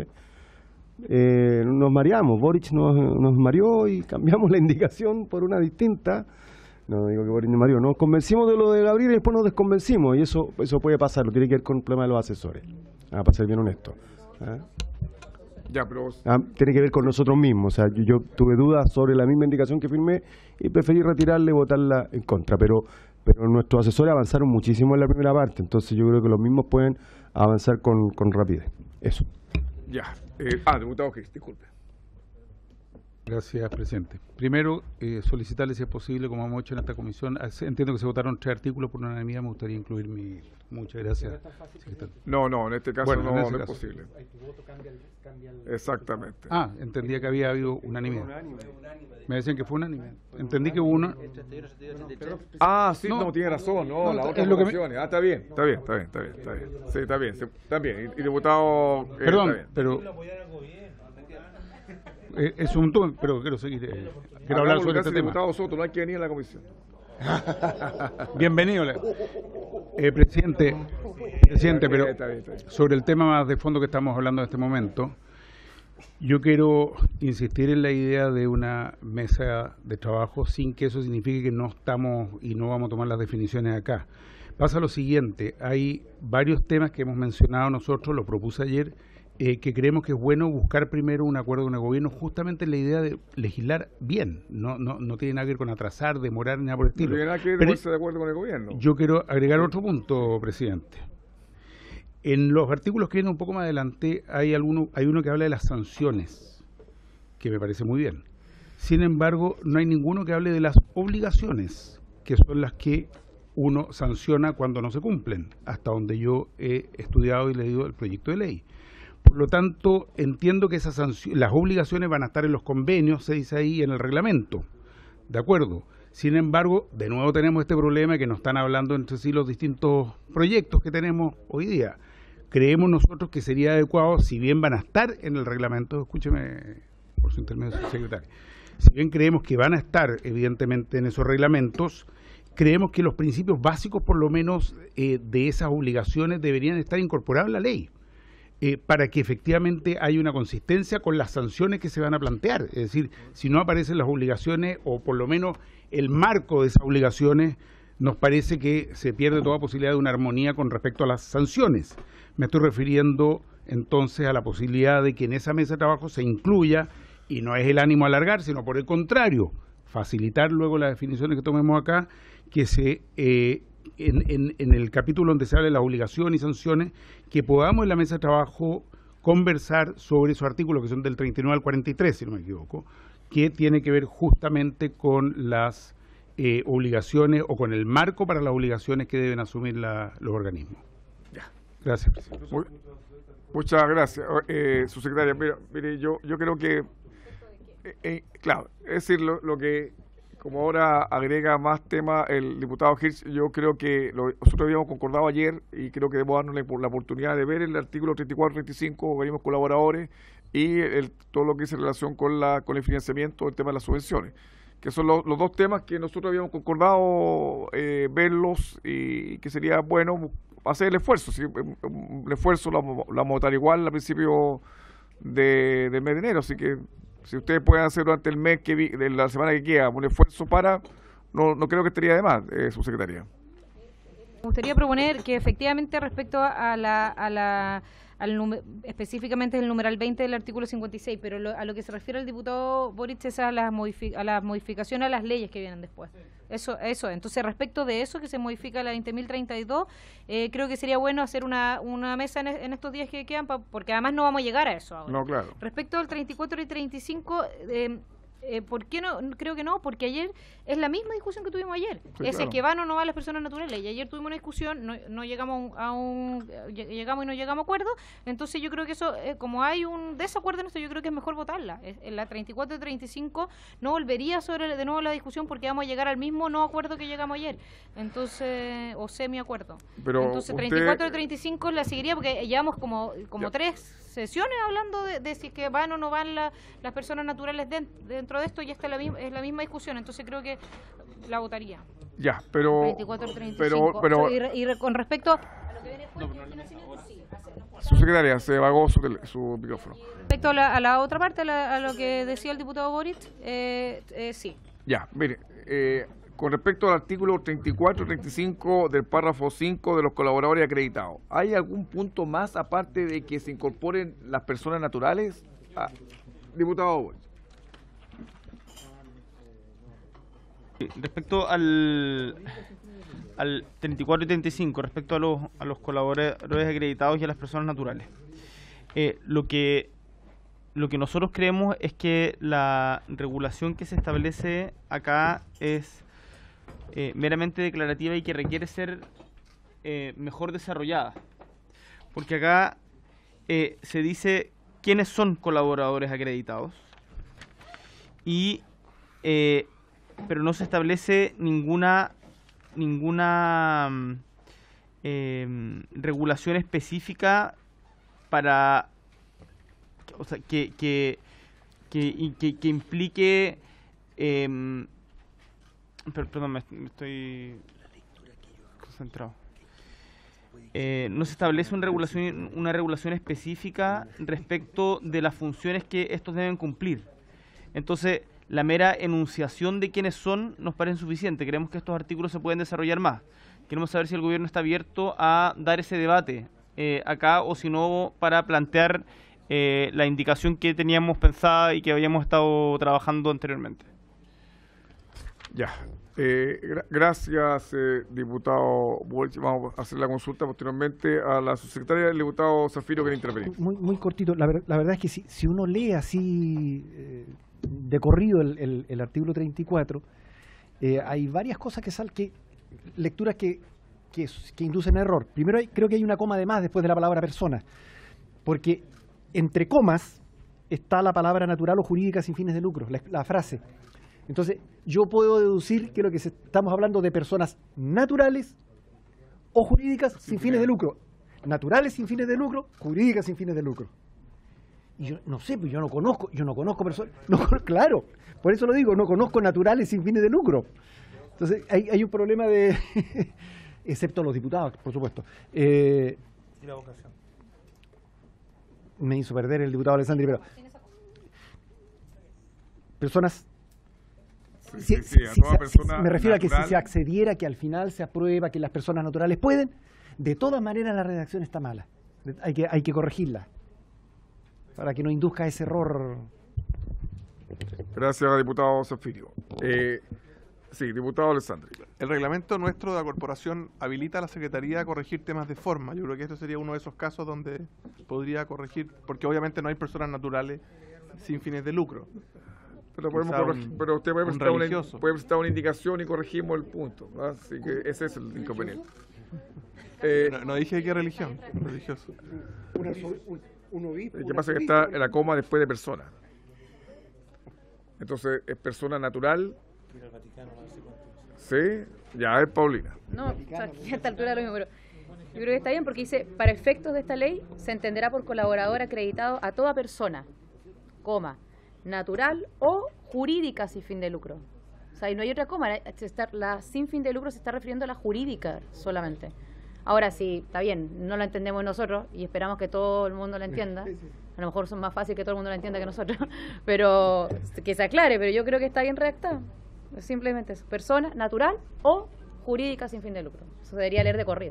nos mareamos. Boric nos mareó y cambiamos la indicación por una distinta. No digo que Boric nos mareó, nos convencimos de lo de Gabriel y después nos desconvencimos, y eso puede pasar, no tiene que ver con el problema de los asesores, para ser bien honesto. Ya, pero... tiene que ver con nosotros mismos. O sea, yo tuve dudas sobre la misma indicación que firmé y preferí retirarla y votarla en contra, pero nuestros asesores avanzaron muchísimo en la primera parte, entonces yo creo que los mismos pueden avanzar con rapidez. Eso. Ya. Diputado Gis, disculpe. Gracias, presidente. Primero, solicitarle, si es posible, como hemos hecho en esta comisión, entiendo que se votaron 3 artículos por unanimidad, me gustaría incluir mi... Muchas gracias. No, en este caso bueno, no, en ese no caso. es posible. Exactamente. Ah, entendía que había habido unanimidad. Me decían que fue unánime. Entendí que hubo una... Ah, sí, no, tiene razón, no, las otras es lo que votaciones. Está bien. Sí, está bien. Y diputado... Perdón, pero... es un punto, pero quiero seguir. Quiero hablar sobre este tema. Diputado Soto, no hay que venir a la comisión. Bienvenido, presidente, pero Está bien. sobre el tema más de fondo que estamos hablando en este momento, yo quiero insistir en la idea de una mesa de trabajo sin que eso signifique que no estamos y no vamos a tomar las definiciones acá. Pasa lo siguiente, hay varios temas que hemos mencionado nosotros, lo propuse ayer, que creemos que es bueno buscar primero un acuerdo con el gobierno, justamente en la idea de legislar bien, no tiene nada que ver con atrasar, demorar, ni nada por el estilo. No tiene nada que ver con ponerse de acuerdo con el gobierno. Yo quiero agregar otro punto, presidente. En los artículos que vienen un poco más adelante hay uno que habla de las sanciones, que me parece muy bien. Sin embargo, no hay ninguno que hable de las obligaciones, que son las que uno sanciona cuando no se cumplen, hasta donde yo he estudiado y leído el proyecto de ley. Por lo tanto, entiendo que las obligaciones van a estar en los convenios, se dice ahí, en el reglamento. ¿De acuerdo? Sin embargo, de nuevo tenemos este problema que nos están hablando entre sí los distintos proyectos que tenemos hoy día. Creemos nosotros que sería adecuado, si bien van a estar en el reglamento, escúcheme por su intermedio, secretario, si bien creemos que van a estar evidentemente en esos reglamentos, creemos que los principios básicos, por lo menos, de esas obligaciones deberían estar incorporados en la ley. Para que efectivamente haya una consistencia con las sanciones que se van a plantear. Es decir, si no aparecen las obligaciones, o por lo menos el marco de esas obligaciones, nos parece que se pierde toda posibilidad de una armonía con respecto a las sanciones. Me estoy refiriendo entonces a la posibilidad de que en esa mesa de trabajo se incluya, y no es el ánimo alargar, sino por el contrario, facilitar luego las definiciones que tomemos acá, que se... En el capítulo donde se habla de las obligaciones y sanciones, que podamos en la mesa de trabajo conversar sobre esos artículos que son del 39 al 43, si no me equivoco, que tiene que ver justamente con las obligaciones o con el marco para las obligaciones que deben asumir los organismos. Ya. Gracias, presidente. Muchas gracias, subsecretaria. Mire, yo creo que, claro, es decir, lo que... Como ahora agrega más tema el diputado Hirsch, yo creo que nosotros habíamos concordado ayer y creo que debemos darnos la oportunidad de ver el artículo 34-35, organismos colaboradores, y todo lo que es en relación con el financiamiento, el tema de las subvenciones, que son los dos temas que nosotros habíamos concordado verlos, y que sería bueno hacer el esfuerzo. ¿Sí? El esfuerzo lo vamos a votar igual al principio del mes de enero, así que si ustedes pueden hacer durante el mes de la semana que queda un esfuerzo no creo que estaría de más, subsecretaria. Me gustaría proponer que efectivamente respecto específicamente el numeral 20 del artículo 56, pero a lo que se refiere el diputado Boric es a las modificaciones a las leyes que vienen después. Eso. Entonces, respecto de eso que se modifica la 20.032, creo que sería bueno hacer una mesa en estos días que quedan, porque además no vamos a llegar a eso ahora. No, claro. Respecto al 34 y 35, ¿por qué no? Creo que no, porque ayer es la misma discusión que tuvimos ayer. Sí, es claro. que van o no van las personas naturales. Y ayer tuvimos una discusión, no llegamos llegamos y no llegamos a acuerdo. Entonces yo creo que eso, como hay un desacuerdo en esto, yo creo que es mejor votarla. En la 34 y 35 no volvería sobre de nuevo la discusión, porque vamos a llegar al mismo no acuerdo que llegamos ayer. Entonces, o semi-acuerdo. Entonces 34 y 35 la seguiría, porque llevamos como 3 sesiones hablando de si que van o no van las personas naturales dentro de esto, y esta es la misma discusión. Entonces creo que la votaría. Ya, pero... 24, 35. Pero y con respecto a lo que viene después, que el financiamiento, sí. Subsecretaria, se apagó su micrófono. Respecto a la otra parte, a lo que decía el diputado Boric, sí. Ya, mire, con respecto al artículo 34 y 35 del párrafo 5 de los colaboradores acreditados, ¿hay algún punto más aparte de que se incorporen las personas naturales? Diputado Boric. Respecto al 34 y 35, respecto a los colaboradores acreditados y a las personas naturales, lo que lo que nosotros creemos es que la regulación que se establece acá es meramente declarativa y que requiere ser mejor desarrollada. Porque acá se dice quiénes son colaboradores acreditados, pero no se establece ninguna regulación específica para, o sea, que implique perdón, me estoy concentrado. No se establece una regulación específica respecto de las funciones que estos deben cumplir. Entonces, la mera enunciación de quiénes son nos parece suficiente. Creemos que estos artículos se pueden desarrollar más. Queremos saber si el gobierno está abierto a dar ese debate acá, o si no, para plantear la indicación que teníamos pensada y que habíamos estado trabajando anteriormente. Ya. Gracias, diputado Walsh. Vamos a hacer la consulta posteriormente a la subsecretaria. El diputado Zafiro quiere intervenir. Muy cortito. La verdad es que si uno lee así de corrido el artículo 34, hay varias cosas lecturas que inducen error. Primero, creo que hay una coma de más después de la palabra persona, porque entre comas está la palabra natural o jurídica sin fines de lucro, la frase. Entonces, yo puedo deducir que estamos hablando de personas naturales o jurídicas sin fines de lucro. Naturales sin fines de lucro, jurídicas sin fines de lucro. Y yo no sé, pues yo no conozco personas. Claro, por eso lo digo, no conozco naturales sin fines de lucro. Entonces, hay un problema de... excepto los diputados, por supuesto. Y la vocación. Me hizo perder el diputado Alessandri, pero... Personas... me refiero a que si se accediera, que al final se aprueba que las personas naturales pueden, de todas maneras la redacción está mala. Hay que corregirla para que no induzca ese error. Gracias, diputado Zafiro. Sí, diputado Alessandri. El reglamento nuestro de la corporación habilita a la Secretaría a corregir temas de forma. Yo creo que esto sería uno de esos casos donde podría corregir, porque obviamente no hay personas naturales sin fines de lucro. Pero usted puede presentar una indicación y corregimos el punto, ¿no? Así que ese es el inconveniente. No dije qué religión, religioso. Lo que pasa es que está en la coma después de persona. Entonces, es persona natural. Sí, ya es Paulina. No, o sea, a esta altura lo mismo, pero yo creo que está bien porque dice, para efectos de esta ley, se entenderá por colaborador acreditado a toda persona, coma, natural o jurídica sin fin de lucro. O sea, y no hay otra coma, la sin fin de lucro se está refiriendo a la jurídica solamente. Ahora sí, está bien, no lo entendemos nosotros y esperamos que todo el mundo lo entienda. A lo mejor son más fácil que todo el mundo lo entienda que nosotros, pero que se aclare, pero yo creo que está bien redactado. Simplemente eso, persona natural o jurídica sin fin de lucro. Eso debería leer de corrido.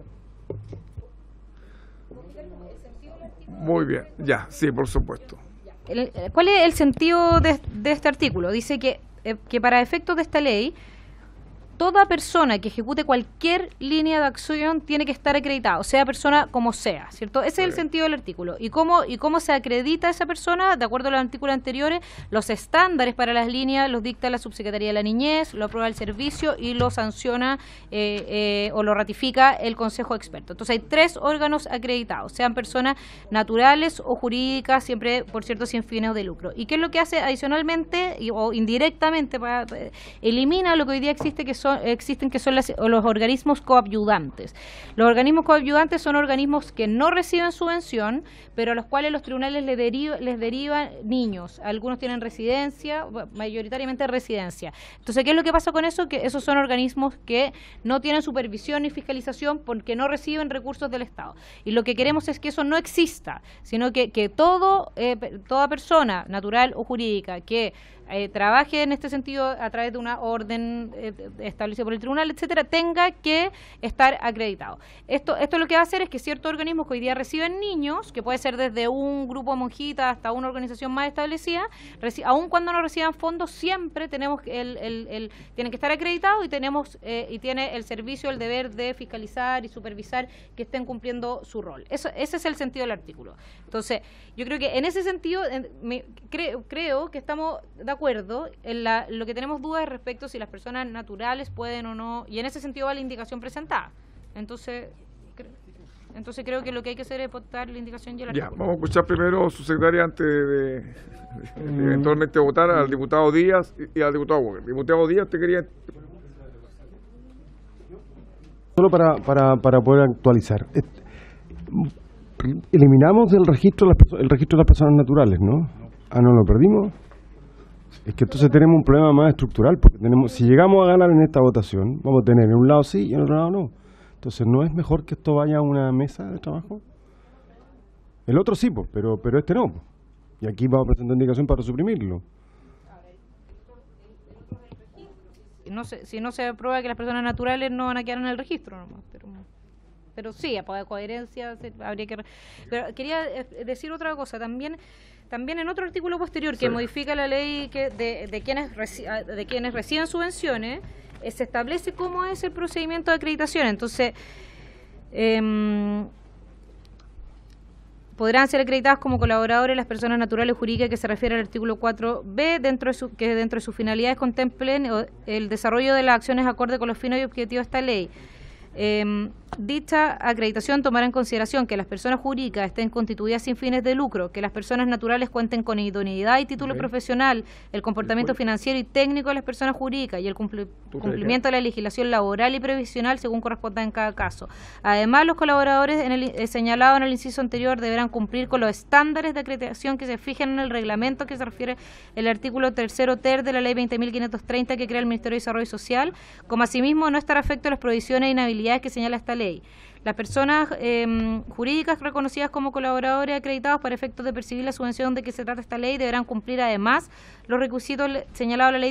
Muy bien, ya, sí, por supuesto. ¿Cuál es el sentido de este artículo? Dice que para efectos de esta ley, toda persona que ejecute cualquier línea de acción tiene que estar acreditada, sea persona como sea, ¿cierto? Ese es el sentido del artículo. ¿Y cómo se acredita esa persona? De acuerdo a los artículos anteriores, los estándares para las líneas los dicta la Subsecretaría de la Niñez, lo aprueba el servicio y lo sanciona o lo ratifica el Consejo Experto. Entonces hay 3 órganos acreditados, sean personas naturales o jurídicas, siempre, por cierto, sin fines de lucro. ¿Y qué es lo que hace adicionalmente o indirectamente? Elimina lo que hoy día existe, que son los organismos coadyuvantes. Los organismos coadyuvantes son organismos que no reciben subvención, pero a los cuales los tribunales les derivan niños. Algunos tienen residencia, mayoritariamente residencia. Entonces, ¿qué es lo que pasa con eso? Que esos son organismos que no tienen supervisión ni fiscalización porque no reciben recursos del Estado. Y lo que queremos es que eso no exista, sino que toda persona natural o jurídica que trabaje en este sentido a través de una orden establecida por el tribunal, etcétera, tenga que estar acreditado. Esto lo que va a hacer es que ciertos organismos que hoy día reciben niños, que puede ser desde un grupo de monjitas hasta una organización más establecida, aun cuando no reciban fondos, siempre tenemos tienen que estar acreditados y tiene el servicio el deber de fiscalizar y supervisar que estén cumpliendo su rol. Ese es el sentido del artículo. Entonces, yo creo que en ese sentido creo que estamos de acuerdo. Lo que tenemos dudas es respecto si las personas naturales pueden o no, y en ese sentido va la indicación presentada. Entonces creo que lo que hay que hacer es votar la indicación y el artículo. Vamos a escuchar primero a su secretaria antes de eventualmente votar al diputado Díaz y al diputado Walker. Diputado Díaz, ¿te quería...? Solo para poder actualizar. Eliminamos del registro el registro de las personas naturales, ¿no? ¿No lo perdimos? Es que entonces tenemos un problema más estructural, porque si llegamos a ganar en esta votación, vamos a tener en un lado sí y en otro lado no. Entonces, ¿no es mejor que esto vaya a una mesa de trabajo? El otro sí, pues, pero este no. Pues. Y aquí vamos a presentar indicación para suprimirlo. Si no se aprueba que las personas naturales no van a quedar en el registro nomás, pero sí, para coherencia habría que... Pero quería decir otra cosa, también en otro artículo posterior que modifica la ley de quienes reciben subvenciones, se establece cómo es el procedimiento de acreditación. Entonces, podrán ser acreditadas como colaboradores las personas naturales o jurídicas que se refiere al artículo 4b, que dentro de sus finalidades contemplen el desarrollo de las acciones acorde con los fines y objetivos de esta ley. Dicha acreditación tomará en consideración que las personas jurídicas estén constituidas sin fines de lucro, que las personas naturales cuenten con idoneidad y título profesional, el comportamiento financiero y técnico de las personas jurídicas y el cumplimiento de la legislación laboral y previsional según corresponda en cada caso. Además, los colaboradores señalados en el inciso anterior deberán cumplir con los estándares de acreditación que se fijen en el reglamento que se refiere el artículo 3º ter de la ley 20.530 que crea el Ministerio de Desarrollo Social, como asimismo no estar afecto a las provisiones e inhabilidades que señala esta ley. Las personas jurídicas reconocidas como colaboradores acreditados para efectos de percibir la subvención de que se trata esta ley deberán cumplir además los requisitos señalados en la ley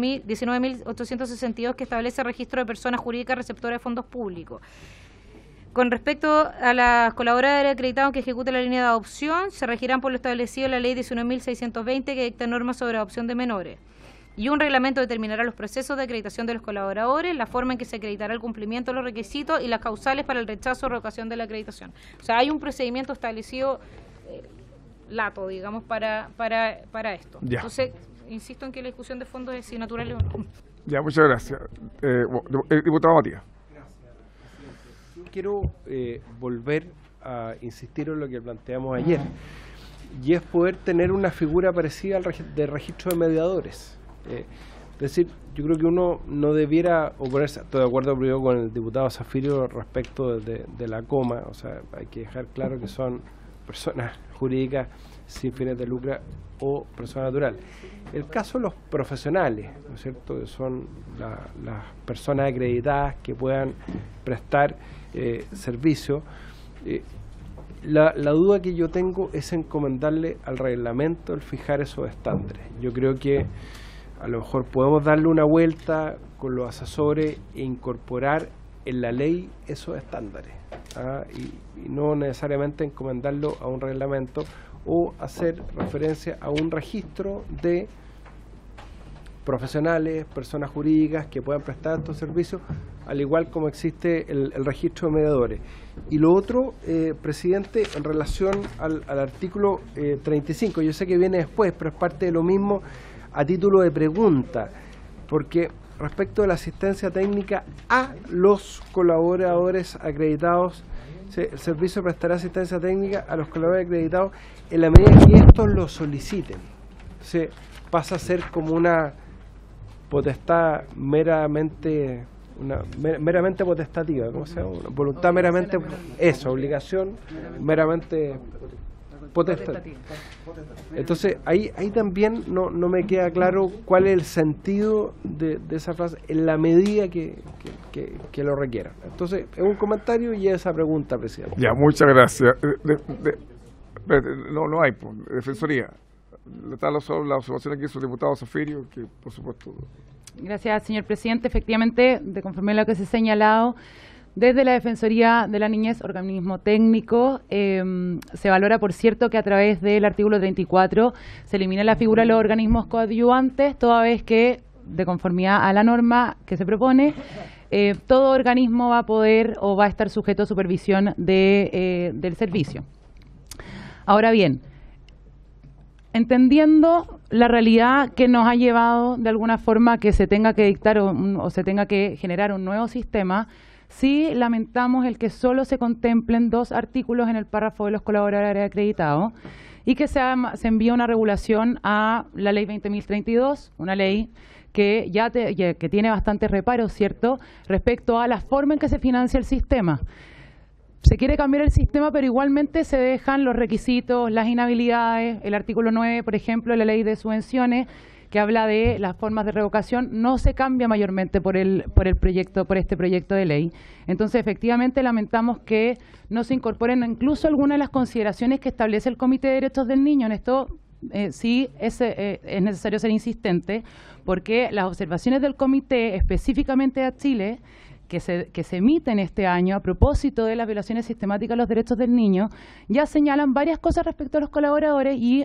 19.862 que establece el registro de personas jurídicas receptoras de fondos públicos. Con respecto a las colaboradoras acreditadas que ejecuten la línea de adopción, se regirán por lo establecido en la ley 19.620 que dicta normas sobre adopción de menores. Y un reglamento determinará los procesos de acreditación de los colaboradores, la forma en que se acreditará el cumplimiento de los requisitos y las causales para el rechazo o revocación de la acreditación. O sea, hay un procedimiento establecido lato, digamos, para esto. Ya. Entonces, insisto en que la discusión de fondos es si natural o no. Ya, muchas gracias. Diputado Matías. Yo quiero volver a insistir en lo que planteamos ayer, y es poder tener una figura parecida al de registro de mediadores. Es decir, yo creo que uno no debiera oponerse, estoy de acuerdo primero con el diputado Zafirio respecto de la coma, o sea, hay que dejar claro que son personas jurídicas sin fines de lucro o persona natural. El caso de los profesionales, ¿no es cierto?, que son las personas acreditadas que puedan prestar servicio. La duda que yo tengo es encomendarle al reglamento el fijar esos estándares. Yo creo que a lo mejor podemos darle una vuelta con los asesores e incorporar en la ley esos estándares, y no necesariamente encomendarlo a un reglamento o hacer referencia a un registro de profesionales, personas jurídicas que puedan prestar estos servicios, al igual como existe el registro de mediadores. Y lo otro, presidente, en relación al artículo 35, yo sé que viene después, pero es parte de lo mismo a título de pregunta, porque respecto de la asistencia técnica a los colaboradores acreditados, el servicio prestará asistencia técnica a los colaboradores acreditados en la medida que estos lo soliciten. Se pasa a ser como una potestad meramente potestativa, ¿cómo se llama? Una voluntad meramente, obligación meramente potestativa. Entonces ahí también no me queda claro cuál es el sentido de esa frase en la medida que lo requiera. Entonces es un comentario y esa pregunta, presidente. Ya, muchas gracias. No hay, Defensoría. la observación que hizo el diputado Zafirio, que por supuesto... Gracias, señor presidente. Efectivamente, de conforme a lo que se ha señalado, desde la Defensoría de la Niñez, organismo técnico, se valora, por cierto, que a través del artículo 34 se elimina la figura de los organismos coadyuvantes, toda vez que, de conformidad a la norma que se propone, todo organismo va a poder o va a estar sujeto a supervisión del servicio. Ahora bien, entendiendo la realidad que nos ha llevado de alguna forma que se tenga que dictar o se tenga que generar un nuevo sistema, sí lamentamos el que solo se contemplen 2 artículos en el párrafo de los colaboradores acreditados y que se envíe una regulación a la ley 20.032, una ley que que tiene bastantes reparos, ¿cierto?, respecto a la forma en que se financia el sistema. Se quiere cambiar el sistema, pero igualmente se dejan los requisitos, las inhabilidades. El artículo 9, por ejemplo, de la ley de subvenciones, que habla de las formas de revocación, no se cambia mayormente por este proyecto de ley. Entonces, efectivamente, lamentamos que no se incorporen incluso algunas de las consideraciones que establece el Comité de Derechos del Niño. En esto sí es necesario ser insistente, porque las observaciones del Comité, específicamente de Chile, que se emiten este año a propósito de las violaciones sistemáticas a los derechos del niño, ya señalan varias cosas respecto a los colaboradores y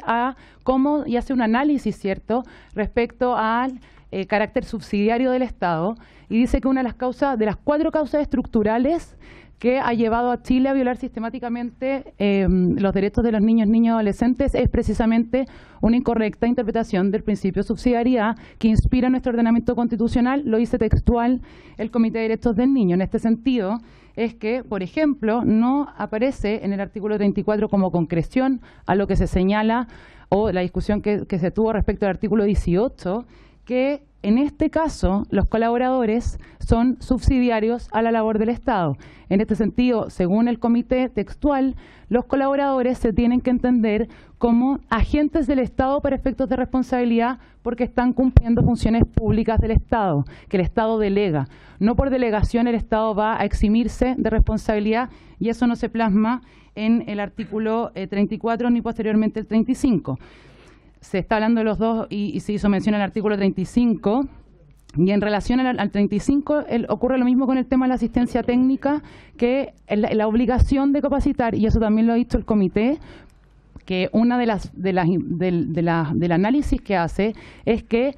hace un análisis, ¿cierto?, respecto al carácter subsidiario del Estado, y dice que una de las 4 causas estructurales que ha llevado a Chile a violar sistemáticamente los derechos de los niños, niñas y adolescentes es precisamente una incorrecta interpretación del principio de subsidiariedad que inspira nuestro ordenamiento constitucional. Lo dice textual el Comité de Derechos del Niño. En este sentido, es que, por ejemplo, no aparece en el artículo 34 como concreción a lo que se señala o la discusión que se tuvo respecto al artículo 18, que en este caso los colaboradores son subsidiarios a la labor del Estado. En este sentido, según el comité textual, los colaboradores se tienen que entender como agentes del Estado para efectos de responsabilidad porque están cumpliendo funciones públicas del Estado, que el Estado delega. No por delegación el Estado va a eximirse de responsabilidad y eso no se plasma en el artículo 34 ni posteriormente el 35. Se está hablando de los dos y se hizo mención al artículo 35, y en relación al 35 ocurre lo mismo con el tema de la asistencia técnica, que la obligación de capacitar, y eso también lo ha dicho el comité, que una del análisis que hace es que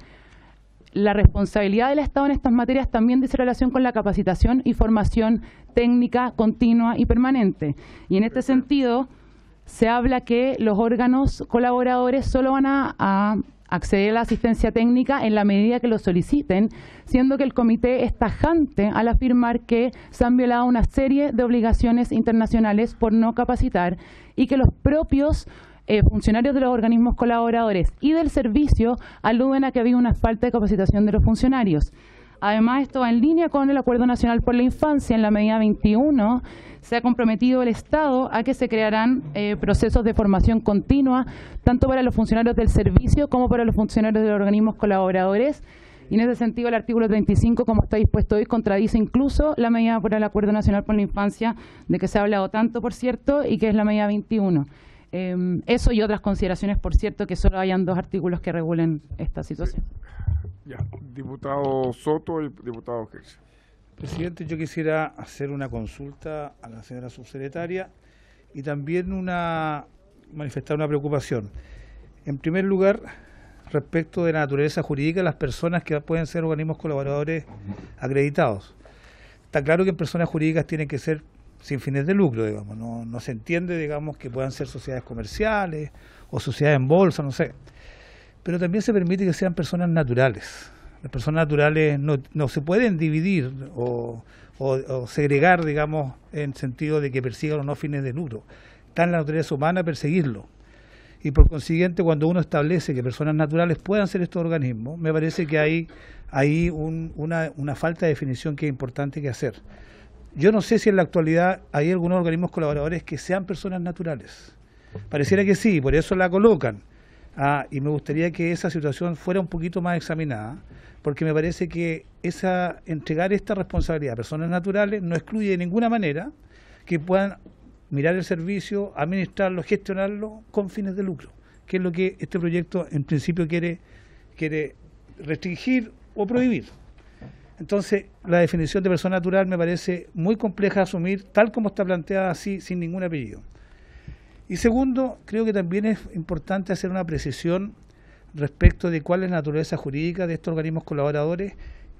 la responsabilidad del Estado en estas materias también dice relación con la capacitación y formación técnica continua y permanente. Y en este sentido se habla que los órganos colaboradores solo van a acceder a la asistencia técnica en la medida que lo soliciten, siendo que el comité es tajante al afirmar que se han violado una serie de obligaciones internacionales por no capacitar y que los propios funcionarios de los organismos colaboradores y del servicio aluden a que había una falta de capacitación de los funcionarios. Además, esto va en línea con el Acuerdo Nacional por la Infancia. En la medida 21 se ha comprometido el Estado a que se crearán procesos de formación continua, tanto para los funcionarios del servicio como para los funcionarios de los organismos colaboradores. Y en ese sentido, el artículo 35, como está dispuesto hoy, contradice incluso la medida por el Acuerdo Nacional por la Infancia, de que se ha hablado tanto, por cierto, y que es la medida 21. Eso y otras consideraciones, por cierto, que solo hayan 2 artículos que regulen esta situación. Ya, diputado Soto y diputado Gersi. Presidente, yo quisiera hacer una consulta a la señora subsecretaria y también manifestar una preocupación. En primer lugar, respecto de la naturaleza jurídica de las personas que pueden ser organismos colaboradores acreditados. Está claro que en personas jurídicas tienen que ser sin fines de lucro, digamos. No se entiende, digamos, que puedan ser sociedades comerciales o sociedades en bolsa, no sé. Pero también se permite que sean personas naturales. Las personas naturales no se pueden dividir o segregar, digamos, en sentido de que persigan o no fines de lucro. Está en la naturaleza humana perseguirlo. Y por consiguiente, cuando uno establece que personas naturales puedan ser estos organismos, me parece que hay una falta de definición que es importante que hacer. Yo no sé si en la actualidad hay algunos organismos colaboradores que sean personas naturales. Pareciera que sí, por eso la colocan. Y me gustaría que esa situación fuera un poquito más examinada, porque me parece que entregar esta responsabilidad a personas naturales no excluye de ninguna manera que puedan mirar el servicio, administrarlo, gestionarlo con fines de lucro, que es lo que este proyecto en principio quiere restringir o prohibir. Entonces, la definición de persona natural me parece muy compleja de asumir, tal como está planteada así, sin ningún apellido. Y segundo, creo que también es importante hacer una precisión respecto de cuál es la naturaleza jurídica de estos organismos colaboradores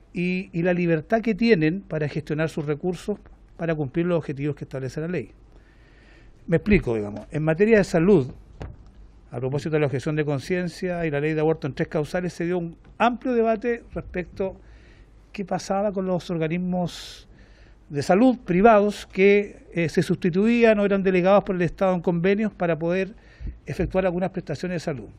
y la libertad que tienen para gestionar sus recursos para cumplir los objetivos que establece la ley. Me explico, digamos. En materia de salud, a propósito de la objeción de conciencia y la ley de aborto en 3 causales, se dio un amplio debate respecto a qué pasaba con los organismos de salud privados que se sustituían o eran delegados por el Estado en convenios para poder efectuar algunas prestaciones de salud.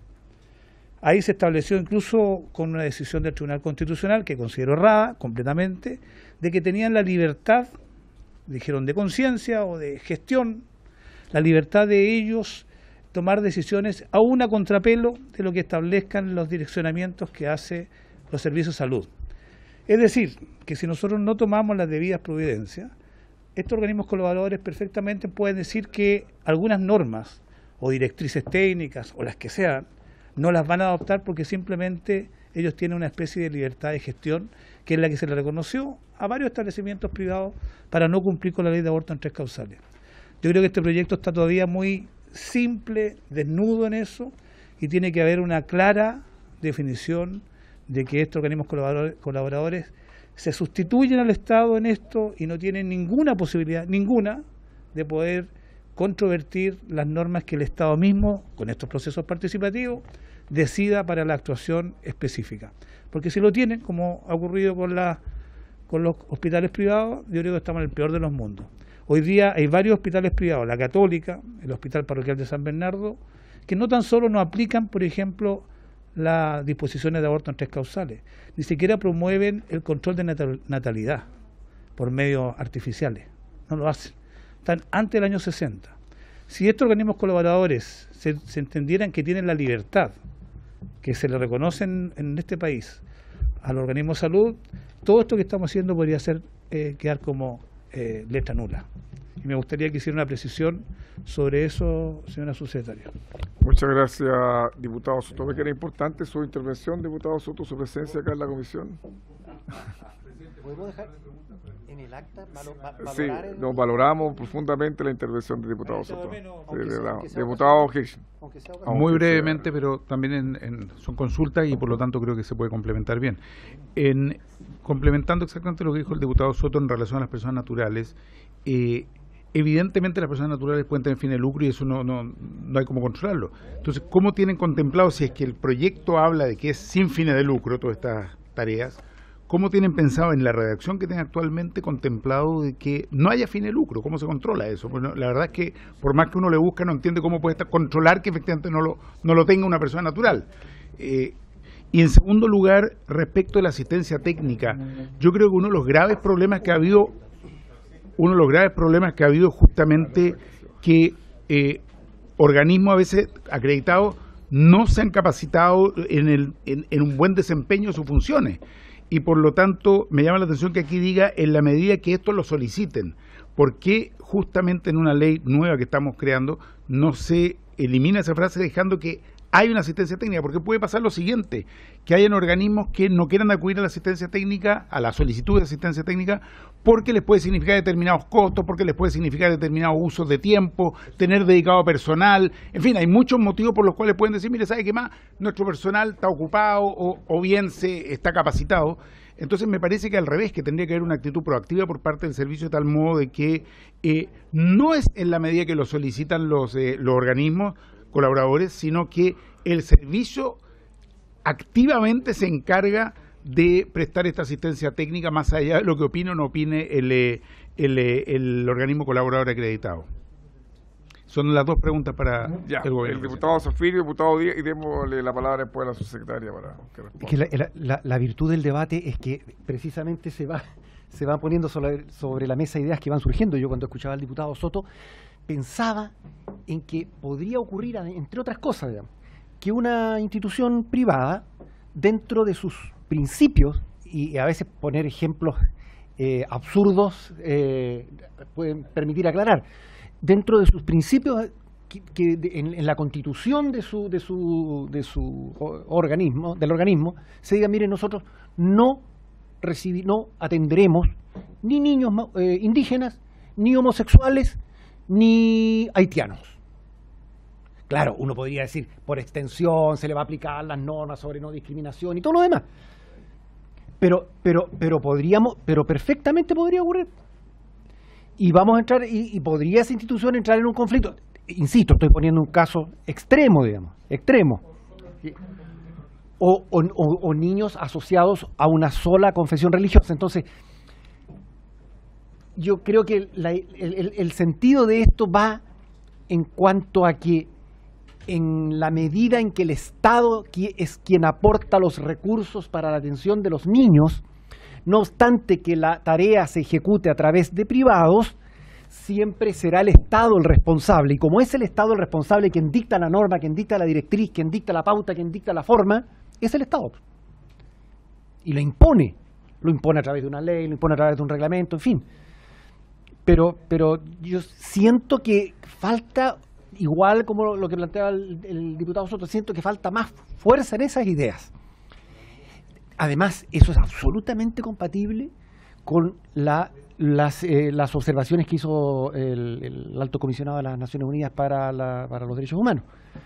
Ahí se estableció incluso con una decisión del Tribunal Constitucional, que considero errada completamente, de que tenían la libertad, dijeron, de conciencia o de gestión, la libertad de ellos tomar decisiones aún a contrapelo de lo que establezcan los direccionamientos que hace los servicios de salud. Es decir, que si nosotros no tomamos las debidas providencias, estos organismos colaboradores perfectamente pueden decir que algunas normas o directrices técnicas o las que sean, no las van a adoptar porque simplemente ellos tienen una especie de libertad de gestión que es la que se le reconoció a varios establecimientos privados para no cumplir con la ley de aborto en 3 causales. Yo creo que este proyecto está todavía muy simple, desnudo en eso, y tiene que haber una clara definición de que estos organismos colaboradores se sustituyen al Estado en esto y no tienen ninguna posibilidad, ninguna, de poder controvertir las normas que el Estado mismo, con estos procesos participativos, decida para la actuación específica. Porque si lo tienen, como ha ocurrido con los hospitales privados, yo creo que estamos en el peor de los mundos. Hoy día hay varios hospitales privados, la Católica, el Hospital Parroquial de San Bernardo, que no tan solo no aplican, por ejemplo, las disposiciones de aborto en 3 causales, ni siquiera promueven el control de natalidad por medios artificiales, no lo hacen, están antes del año 60. Si estos organismos colaboradores se entendieran que tienen la libertad que se le reconocen en este país a los organismos de salud, todo esto que estamos haciendo podría quedar como letra nula. Y me gustaría que hiciera una precisión sobre eso, señora subsecretaria. Muchas gracias, diputado Soto. ¿Ve que era importante su intervención, diputado Soto, su presencia acá en la comisión? ¿Podemos dejar en el acta valorar? Sí, nos valoramos profundamente la intervención del diputado Soto. Diputado Hirsch. Muy brevemente, pero también son consultas y por lo tanto creo que se puede complementar bien. Complementando exactamente lo que dijo el diputado Soto en relación a las personas naturales, evidentemente las personas naturales pueden tener fines de lucro y eso no hay cómo controlarlo. Entonces, ¿cómo tienen contemplado, si es que el proyecto habla de que es sin fines de lucro todas estas tareas, cómo tienen pensado en la redacción que tienen actualmente contemplado de que no haya fines de lucro? ¿Cómo se controla eso? Bueno, la verdad es que por más que uno le busca no entiende cómo puede controlar que efectivamente no lo tenga una persona natural. Y en segundo lugar, respecto de la asistencia técnica, yo creo que uno de los graves problemas que ha habido justamente que organismos a veces acreditados no se han capacitado en un buen desempeño de sus funciones. Y por lo tanto me llama la atención que aquí diga en la medida que esto lo soliciten. ¿Por qué justamente en una ley nueva que estamos creando no se elimina esa frase dejando que hay una asistencia técnica? Porque puede pasar lo siguiente, que hayan organismos que no quieran acudir a la asistencia técnica, a la solicitud de asistencia técnica, porque les puede significar determinados costos, porque les puede significar determinados usos de tiempo, tener dedicado personal, en fin, hay muchos motivos por los cuales pueden decir, mire, ¿sabe qué más? Nuestro personal está ocupado o bien se está capacitado. Entonces me parece que al revés, que tendría que haber una actitud proactiva por parte del servicio de tal modo de que no es en la medida que lo solicitan los organismos colaboradores, sino que el servicio activamente se encarga de prestar esta asistencia técnica más allá de lo que opine o no opine el organismo colaborador acreditado. Son las dos preguntas para el gobierno. El diputado Zafiro, el diputado Díaz, y démosle la palabra después a la subsecretaria para que responda. Es que la virtud del debate es que precisamente se van poniendo sobre la mesa ideas que van surgiendo. Yo cuando escuchaba al diputado Soto pensaba en que podría ocurrir, entre otras cosas, digamos, que una institución privada, dentro de sus principios, y a veces poner ejemplos absurdos pueden permitir aclarar, dentro de sus principios en la constitución del organismo, se diga, miren, nosotros no atendremos ni niños indígenas, ni homosexuales, ni haitianos. Claro, uno podría decir, por extensión se le va a aplicar las normas sobre no discriminación y todo lo demás. Pero perfectamente podría ocurrir. Y vamos a entrar, y podría esa institución entrar en un conflicto. Insisto, estoy poniendo un caso extremo, digamos, extremo. O niños asociados a una sola confesión religiosa. Entonces, yo creo que el sentido de esto va en cuanto a que en la medida en que el Estado es quien aporta los recursos para la atención de los niños, no obstante que la tarea se ejecute a través de privados, siempre será el Estado el responsable. Y como es el Estado el responsable quien dicta la norma, quien dicta la directriz, quien dicta la pauta, quien dicta la forma, es el Estado. Y lo impone a través de una ley, lo impone a través de un reglamento, en fin. Pero yo siento que falta, igual como lo que planteaba el diputado Soto, siento que falta más fuerza en esas ideas. Además, eso es absolutamente compatible con las observaciones que hizo el Alto Comisionado de las Naciones Unidas para los Derechos Humanos,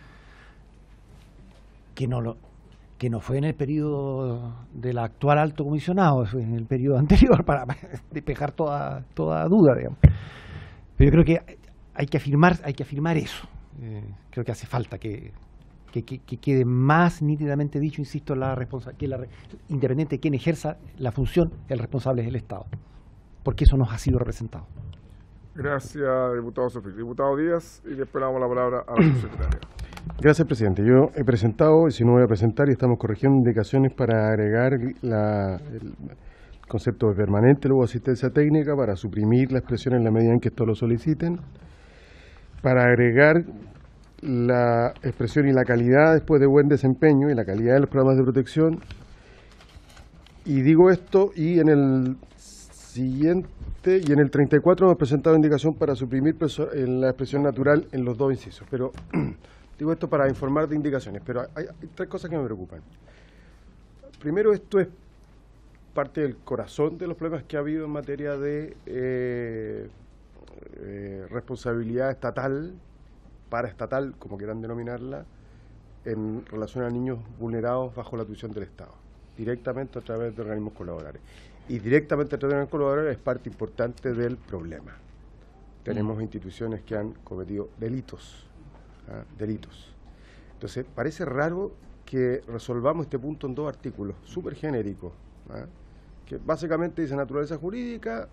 que no fue en el periodo del actual Alto Comisionado, fue en el periodo anterior, para despejar toda duda, digamos. Pero yo creo que hay que afirmar eso. Creo que hace falta que quede más nítidamente dicho, insisto, independiente de quien ejerza la función, el responsable es el Estado, porque eso nos ha sido representado. Gracias, diputado Sofí. Diputado Díaz, y le esperamos la palabra a la subsecretaria. Gracias, presidente. Yo he presentado, y si no voy a presentar, y estamos corrigiendo indicaciones para agregar el concepto de permanente, luego asistencia técnica, para suprimir la expresión en la medida en que esto lo soliciten, para agregar la expresión y la calidad después de buen desempeño y la calidad de los programas de protección. Y digo esto, y en el siguiente, y en el 34 hemos presentado indicación para suprimir en la expresión natural en los dos incisos. Pero digo esto para informar de indicaciones, pero hay tres cosas que me preocupan. Primero, esto es parte del corazón de los problemas que ha habido en materia de responsabilidad estatal, paraestatal, como quieran denominarla, en relación a niños vulnerados bajo la tuición del Estado, directamente a través de organismos colaboradores. Y directamente a través de organismos colaboradores es parte importante del problema. Tenemos instituciones que han cometido delitos. Entonces, parece raro que resolvamos este punto en dos artículos súper genéricos, que básicamente dice naturaleza jurídica.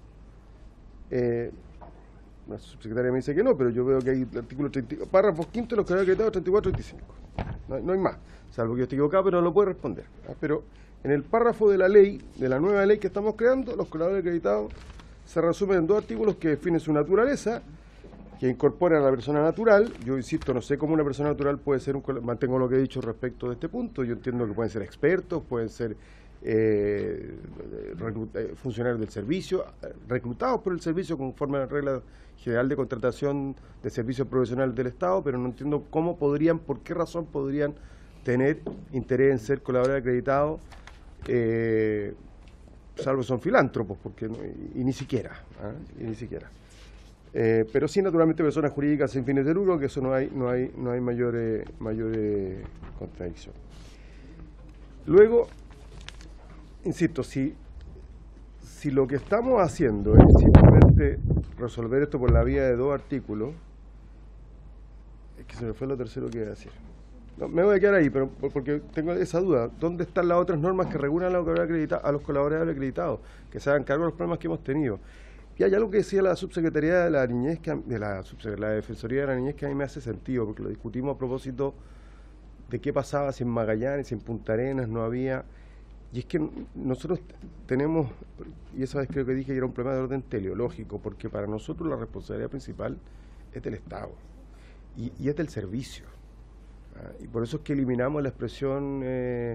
La subsecretaria me dice que no, pero yo veo que hay el artículo 30, párrafos 5 de los que había acreditado 34 y 35. No hay más, salvo que yo esté equivocado, pero no lo puede responder. Pero en el párrafo de la ley, de la nueva ley que estamos creando, los colaboradores acreditados se resumen en dos artículos que definen su naturaleza, que incorporan a la persona natural. Yo insisto, no sé cómo una persona natural puede ser mantengo lo que he dicho respecto de este punto. Yo entiendo que pueden ser expertos, pueden ser funcionarios del servicio, reclutados por el servicio conforme a la regla general de contratación de servicios profesionales del Estado, pero no entiendo por qué razón podrían tener interés en ser colaboradores acreditados, salvo son filántropos, porque ni siquiera. Pero sí, naturalmente, personas jurídicas sin fines de lucro, que eso no hay mayor contradicción. Luego, insisto, si lo que estamos haciendo es simplemente resolver esto por la vía de dos artículos, es que se me fue lo tercero que iba a decir. No, me voy a quedar ahí, pero porque tengo esa duda. ¿Dónde están las otras normas que regulan a los colaboradores acreditados, que se hagan cargo de los problemas que hemos tenido? Y hay algo que decía la subsecretaría de la Niñez, la Defensoría de la Niñez, que a mí me hace sentido, porque lo discutimos a propósito de qué pasaba si en Magallanes, si en Punta Arenas no había. Y es que nosotros tenemos, y esa vez creo que dije que era un problema de orden teleológico, porque para nosotros la responsabilidad principal es del Estado y es del servicio. Y por eso es que eliminamos la expresión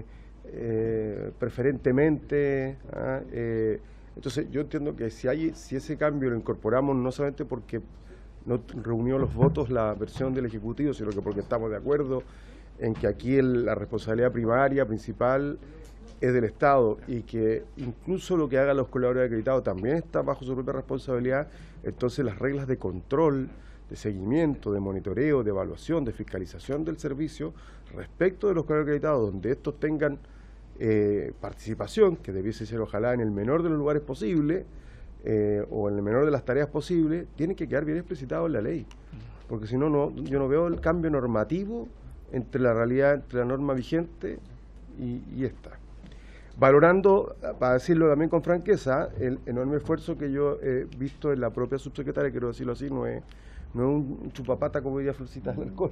preferentemente. Entonces yo entiendo que si ese cambio lo incorporamos no solamente porque no reunió los votos la versión del Ejecutivo, sino que porque estamos de acuerdo en que aquí la responsabilidad primaria, principal, es del Estado, y que incluso lo que hagan los colaboradores acreditados también está bajo su propia responsabilidad. Entonces las reglas de control, de seguimiento, de monitoreo, de evaluación, de fiscalización del servicio respecto de los colaboradores acreditados, donde estos tengan participación, que debiese ser ojalá en el menor de los lugares posible, o en el menor de las tareas posibles, tiene que quedar bien explicitado en la ley, porque si no, yo no veo el cambio normativo entre la realidad, entre la norma vigente y esta. Valorando, para decirlo también con franqueza, el enorme esfuerzo que yo he visto en la propia subsecretaria, quiero decirlo así, no es un chupapata como diría Florcita del Alcohol,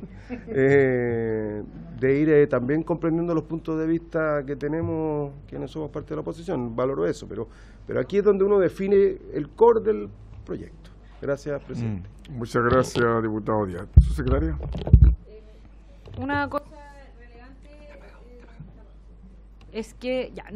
de ir también comprendiendo los puntos de vista que tenemos quienes somos parte de la oposición. Valoro eso, pero aquí es donde uno define el core del proyecto. Gracias, presidente. Muchas gracias, diputado Díaz. ¿Subsecretaria? Una cosa relevante es que, ya,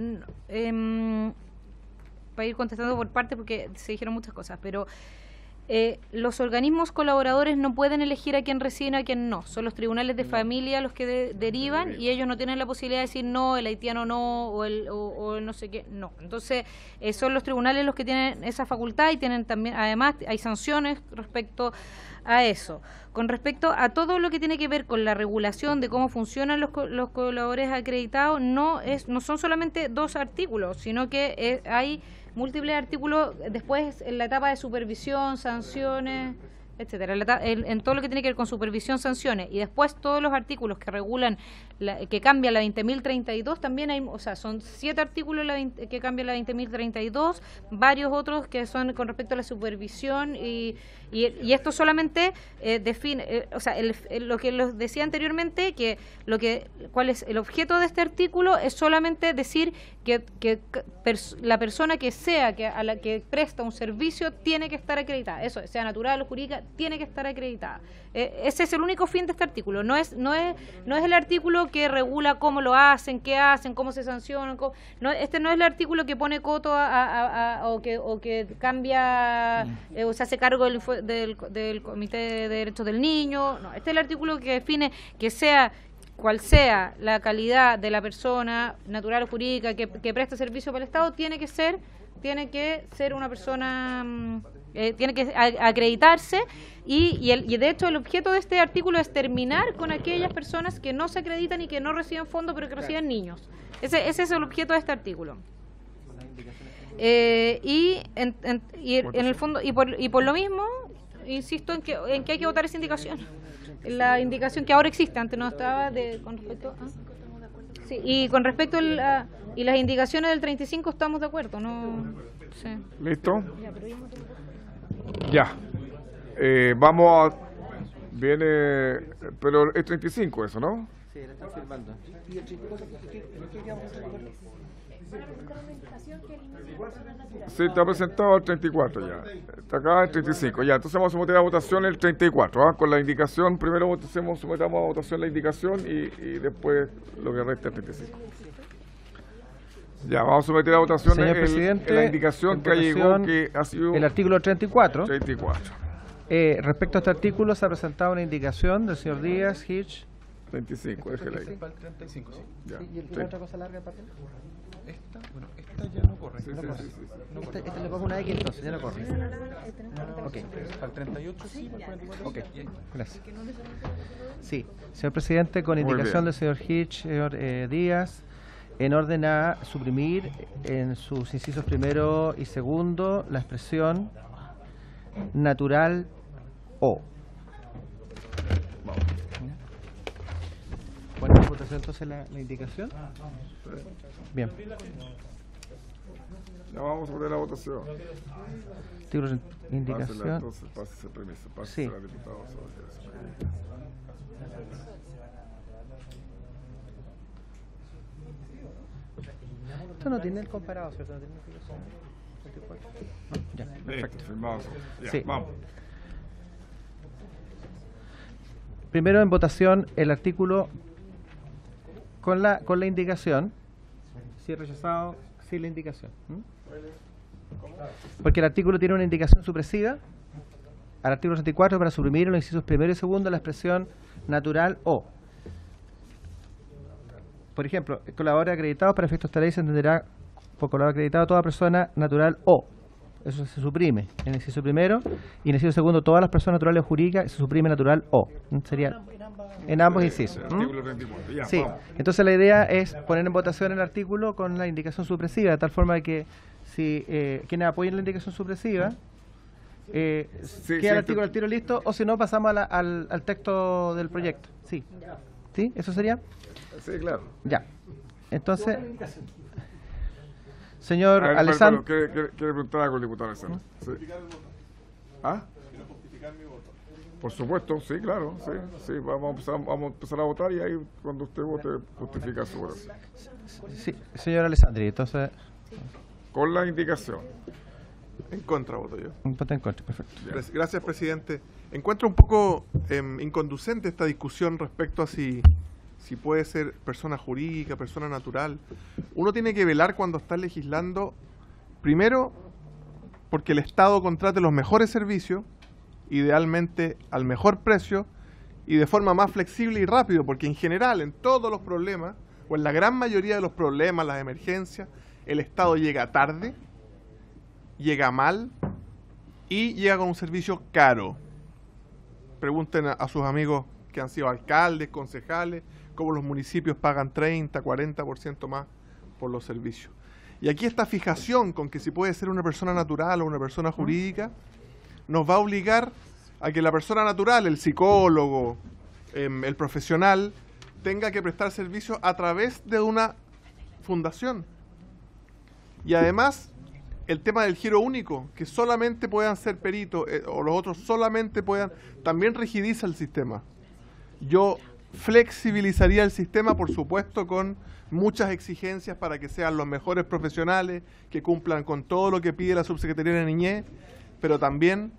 para ir contestando por parte, porque se dijeron muchas cosas, pero los organismos colaboradores no pueden elegir a quién reciben y a quién no. Son los tribunales de familia los que derivan, y ellos no tienen la posibilidad de decir no, el haitiano no, o el no sé qué, no. Entonces, son los tribunales los que tienen esa facultad, y tienen también, además, hay sanciones respecto a eso. Con respecto a todo lo que tiene que ver con la regulación de cómo funcionan los colaboradores acreditados, no son solamente 2 artículos, sino que hay múltiples artículos después en la etapa de supervisión, sanciones, etcétera, en todo lo que tiene que ver con supervisión, sanciones, y después todos los artículos que regulan, que cambian la 20.032, también hay, o sea, son 7 artículos que cambian la 20.032, varios otros que son con respecto a la supervisión, y esto solamente define, o sea, lo que les decía anteriormente, que cuál es el objeto de este artículo, es solamente decir que la persona a la que presta un servicio tiene que estar acreditada, eso, sea natural o jurídica, tiene que estar acreditada. Ese es el único fin de este artículo. No es el artículo que regula cómo lo hacen, qué hacen, cómo se sancionan. Este no es el artículo que pone coto o que cambia o se hace cargo del Comité de Derechos del Niño. No, este es el artículo que define que cual sea la calidad de la persona natural o jurídica que presta servicio para el Estado, tiene que ser una persona, tiene que acreditarse, y de hecho el objeto de este artículo es terminar con aquellas personas que no se acreditan y que no reciben fondos, pero que reciben niños. Ese es el objeto de este artículo. Y en el fondo, y por lo mismo, insisto en que hay que votar esa indicación. La indicación que ahora existe, antes no estaba, con respecto a... Sí, y con respecto y las indicaciones del 35 estamos de acuerdo, ¿no? Sí. ¿Listo? Ya. Vamos a... Viene... Pero es 35 eso, ¿no? Sí, le están firmando. ¿Y el 34 Sí, está presentado el 34 ya. Está acá el 35. Ya, entonces vamos a someter a votación el 34. Con la indicación, primero sometamos a votación la indicación y después lo que resta el 35. Ya, vamos a someter a votación la indicación que llegó, que ha sido... El artículo 34. 34. Respecto a este artículo se ha presentado una indicación del señor Díaz, Hitch. 35, déjela ahí. 35, sí. Ya. ¿Y la otra cosa larga del papel? Esta ya no corre. Sí, esta le pongo una X, entonces ya no corre. Ok. Para el 38 sí, para el 44 ok, gracias. Sí, señor presidente, con indicación del señor Hitch, señor Díaz, en orden a suprimir en sus incisos primero y segundo la expresión natural o. ¿Cuál es la votación entonces la indicación? Bien. Ya vamos a poner la votación. Indicación. Entonces, pase el permiso. Pase a la diputada. Esto no tiene el comparado, ¿cierto? No tiene la ya, perfecto. Firmado. Ya, sí. Vamos. Primero en votación el artículo con la indicación. Si es rechazado, sin la indicación. Porque el artículo tiene una indicación supresiva al artículo 64 para suprimir en los incisos primero y segundo la expresión natural o. Por ejemplo, el colaborador acreditado para efectos de esta ley se entenderá por colaborador acreditado toda persona natural o. Eso se suprime en el inciso primero y en el inciso segundo todas las personas naturales o jurídicas se suprime natural o. Sería en ambos incisos. Sí, entonces la idea es poner en votación el artículo con la indicación supresiva, de tal forma de que si quienes apoyen la indicación supresiva queda el artículo al tiro listo, o si no pasamos al texto del proyecto. Sí. ¿Sí? ¿Eso sería? Sí, claro. Ya. Entonces, señor Alessandro. ¿Quiere preguntar algo el diputado Alessandro? Sí. ¿Ah? Por supuesto, sí, claro. Sí, vamos a empezar a votar y ahí cuando usted vote justifica su votación. Sí, señor Alessandri, entonces. Con la indicación. En contra voto yo. Voto en contra, perfecto. Gracias, presidente. Encuentro un poco inconducente esta discusión respecto a si puede ser persona jurídica, persona natural. Uno tiene que velar cuando está legislando, primero, porque el Estado contrate los mejores servicios, idealmente al mejor precio y de forma más flexible y rápido, porque en general, en todos los problemas, o en la gran mayoría de los problemas, las emergencias, el Estado llega tarde, llega mal y llega con un servicio caro. Pregunten a sus amigos que han sido alcaldes, concejales, cómo los municipios pagan 30, 40% más por los servicios. Y aquí esta fijación con que si puede ser una persona natural o una persona jurídica, nos va a obligar a que la persona natural, el psicólogo, el profesional, tenga que prestar servicio a través de una fundación. Y además, el tema del giro único, que solamente puedan ser peritos o los otros solamente puedan, también rigidiza el sistema. Yo flexibilizaría el sistema, por supuesto, con muchas exigencias para que sean los mejores profesionales, que cumplan con todo lo que pide la Subsecretaría de Niñez, pero también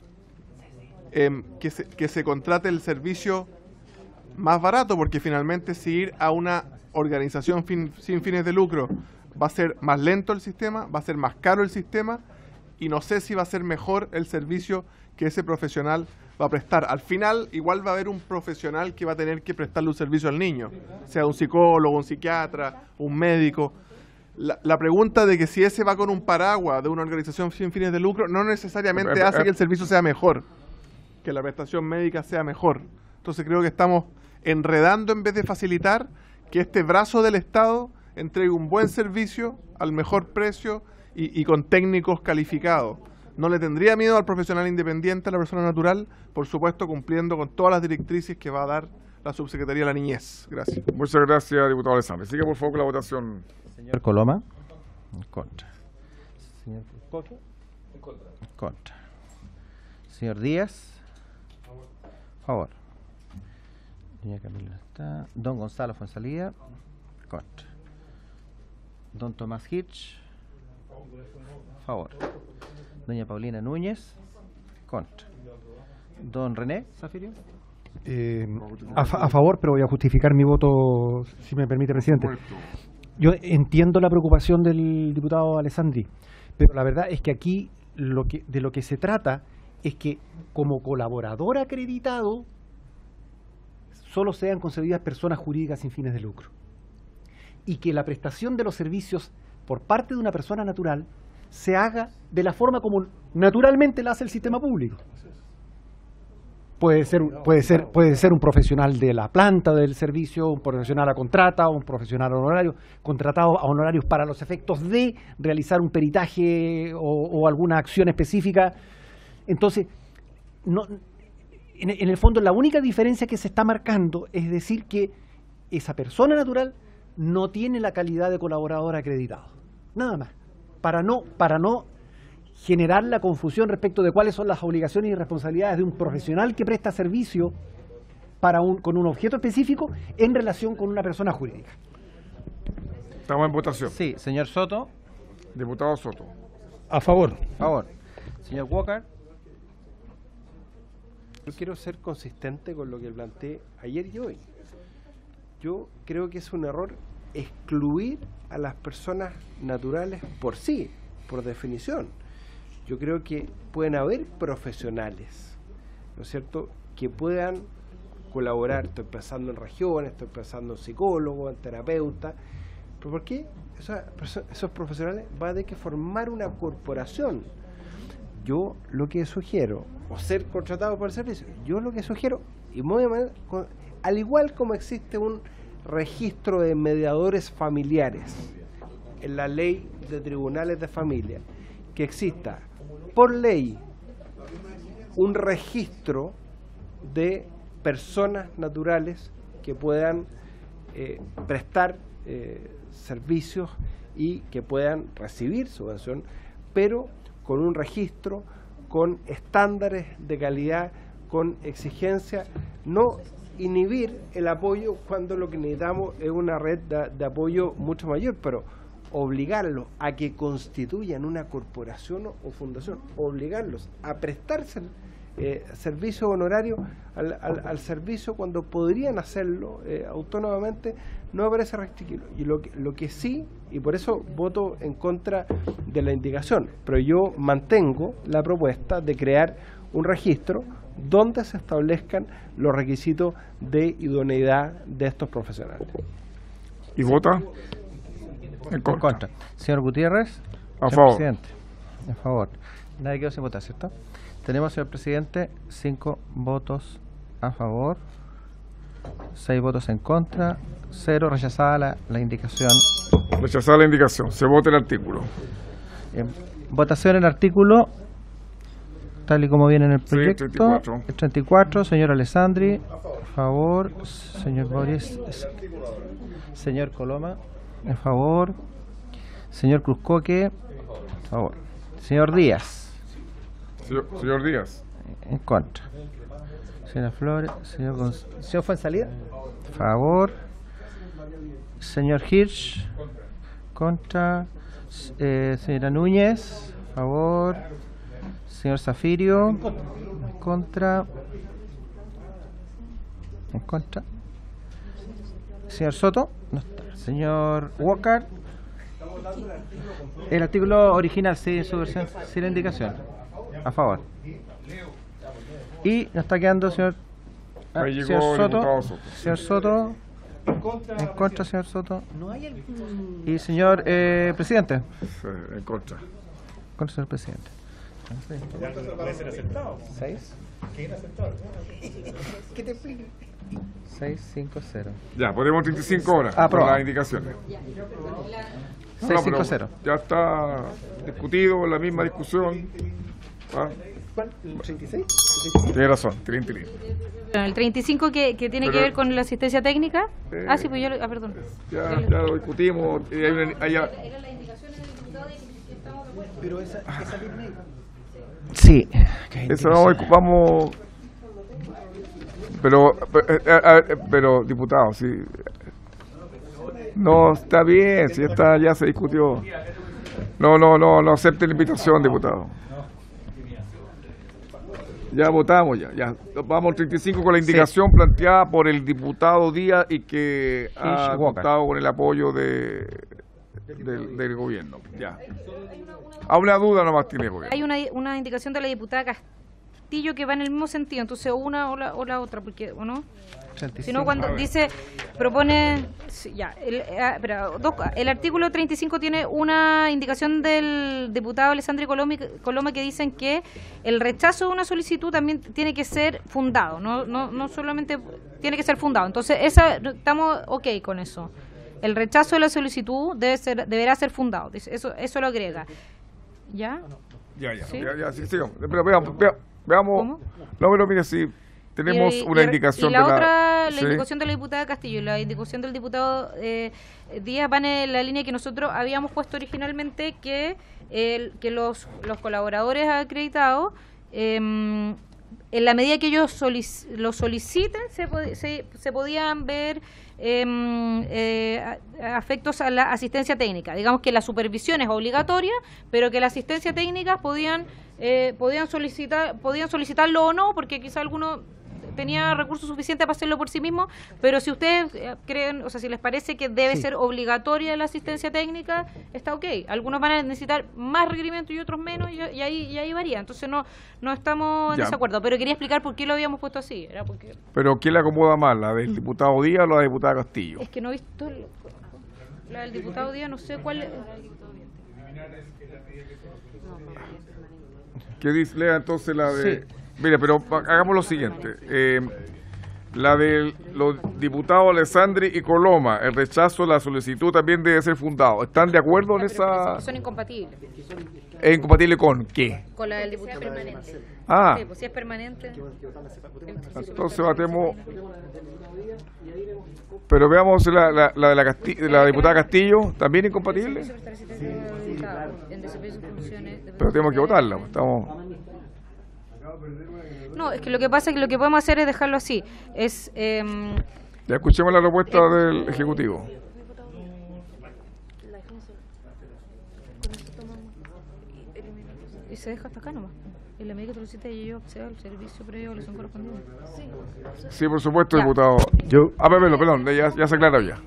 que se contrate el servicio más barato, porque finalmente si ir a una organización sin fines de lucro va a ser más lento el sistema, va a ser más caro el sistema y no sé si va a ser mejor el servicio que ese profesional va a prestar. Al final igual va a haber un profesional que va a tener que prestarle un servicio al niño, sea un psicólogo, un psiquiatra, un médico. La pregunta de que si ese va con un paraguas de una organización sin fines de lucro no necesariamente hace que el servicio sea mejor, que la prestación médica sea mejor. Entonces creo que estamos enredando en vez de facilitar que este brazo del Estado entregue un buen servicio al mejor precio y con técnicos calificados. No le tendría miedo al profesional independiente, a la persona natural, por supuesto cumpliendo con todas las directrices que va a dar la Subsecretaría de la Niñez. Gracias. Muchas gracias, diputado Alessandro. Sigue por favor con la votación. Señor Coloma. En contra. Señor Coque. En contra. En contra. Señor Díaz. Favor. Doña Camila está. Don Gonzalo Fuenzalía. Contra. Don Tomás Hitch. Favor. Doña Paulina Núñez. Contra. Don René Zafirio. A favor, pero voy a justificar mi voto, si me permite, presidente. Yo entiendo la preocupación del diputado Alessandri, pero la verdad es que aquí de lo que se trata es que como colaborador acreditado solo sean concebidas personas jurídicas sin fines de lucro y que la prestación de los servicios por parte de una persona natural se haga de la forma como naturalmente la hace el sistema público. Puede ser un profesional de la planta del servicio, un profesional a contrata, un profesional honorario, contratado a honorarios para los efectos de realizar un peritaje o alguna acción específica. Entonces, en el fondo la única diferencia que se está marcando es decir que esa persona natural no tiene la calidad de colaborador acreditado. Nada más. Para no generar la confusión respecto de cuáles son las obligaciones y responsabilidades de un profesional que presta servicio con un objeto específico en relación con una persona jurídica. Estamos en votación. Sí, señor Soto. Diputado Soto. A favor. A favor. Señor Walker. Yo quiero ser consistente con lo que planteé ayer y hoy. Yo creo que es un error excluir a las personas naturales por sí, por definición. Yo creo que pueden haber profesionales ¿no es cierto?, que puedan colaborar. Estoy pensando en regiones, estoy pensando en psicólogos, en terapeutas. ¿Pero por qué? Esos profesionales van a tener que formar una corporación. Yo lo que sugiero, o ser contratado por el servicio, yo lo que sugiero, y muy al igual como existe un registro de mediadores familiares en la ley de tribunales de familia, que exista por ley un registro de personas naturales que puedan prestar servicios y que puedan recibir subvención, pero con un registro, con estándares de calidad, con exigencia, no inhibir el apoyo cuando lo que necesitamos es una red de apoyo mucho mayor, pero obligarlos a que constituyan una corporación o fundación, obligarlos a prestarse servicio honorario al servicio cuando podrían hacerlo autónomamente, no me parece restrictivo. Y lo que sí, y por eso voto en contra de la indicación, pero yo mantengo la propuesta de crear un registro donde se establezcan los requisitos de idoneidad de estos profesionales. ¿Y vota? En contra. Señor Gutiérrez. A favor. Presidente. A favor. Nadie quedó sin votar, ¿cierto? Tenemos, señor presidente, 5 votos a favor, 6 votos en contra, 0 rechazada la indicación. Rechazada la indicación. Se vota el artículo. Votación en el artículo, tal y como viene en el proyecto. Sí, 34. El 34, señor Alessandri, a favor. Señor Boris, señor Coloma, a favor. Señor Cruzcoque, a favor. Señor Díaz. Señor Díaz. En contra. Señora Flores, señor Fuenzalida, a favor. Señor Hirsch, contra. Señora Núñez, a favor. Señor Zafirio, en contra. En contra. Señor Soto, no está. Señor Walker. El artículo original, sí, en su versión, sin la indicación. A favor. Y nos está quedando señor Soto. Señor Soto. En contra, señor Soto. Y señor presidente. En contra. Contra, señor presidente. Puede ser aceptado. 6. ¿Qué inaceptable? ¿Qué te explico? 6-5-0. Ya, ponemos 35 horas. Aprobado. Las indicaciones. 6-5-0. Ya está discutido, la misma discusión. ¿Ah? ¿Cuál? ¿El 36? Tiene razón, tiene. El 35 que tiene que ver con la asistencia técnica. Sí, pues yo perdón. Ya lo discutimos. Pero esa ley. Sí. Eso vamos. Pero diputado, sí. No, está bien, si ya se discutió. No acepte la invitación, diputado. Ya votamos, ya. Vamos 35 con la indicación planteada por el diputado Díaz y que ha contado con el apoyo del gobierno. Ya. A una duda nomás tiene el gobierno. Hay una indicación de la diputada Castillo que va en el mismo sentido, entonces una o la otra, porque, ¿o no? Si no, cuando dice, propone, ya, el artículo 35 tiene una indicación del diputado Alessandri Coloma que dicen que el rechazo de una solicitud también tiene que ser fundado, no solamente tiene que ser fundado. Entonces, estamos ok con eso. El rechazo de la solicitud deberá ser fundado. Eso lo agrega. ¿Ya? Ya, ¿Sí? Sí, sigamos. Pero veamos. ¿Cómo? No, pero mire, si tenemos una indicación y la de la ¿sí? indicación de la diputada Castillo y la indicación del diputado Díaz van en la línea que nosotros habíamos puesto originalmente, que los colaboradores acreditados, en la medida que ellos lo soliciten, se podían ver afectos a la asistencia técnica. Digamos que la supervisión es obligatoria, pero que la asistencia técnica podían solicitarlo o no, porque quizá alguno tenía recursos suficientes para hacerlo por sí mismo, pero si ustedes creen, o sea, si les parece que debe ser obligatoria la asistencia técnica, está ok. Algunos van a necesitar más requerimientos y otros menos, y ahí varía. Entonces no estamos en desacuerdo, pero quería explicar por qué lo habíamos puesto así. Era porque... ¿Pero quién le acomoda más, la del diputado Díaz o la diputada Castillo? Es que no he visto la del diputado Díaz, no sé cuál... ¿Qué dice? Lea entonces la de... Sí. Mire, pero hagamos lo siguiente. La de los diputados Alessandri y Coloma, el rechazo de la solicitud también debe ser fundado. ¿Están de acuerdo en esa...? Son incompatibles. ¿Es incompatible con qué? Con la del diputado permanente. Sí, pues si es permanente... Entonces batemos... Pero veamos la de la diputada Castillo, ¿también incompatible? Pero tenemos que votarla. No, es que lo que pasa es que lo que podemos hacer es dejarlo así. Ya escuchemos la propuesta del Ejecutivo. Y se deja hasta acá nomás. En la medida que solicita y yo accedo al servicio previo a evaluación correspondiente. Sí, por supuesto, diputado. Perdón, ya se aclaró ya.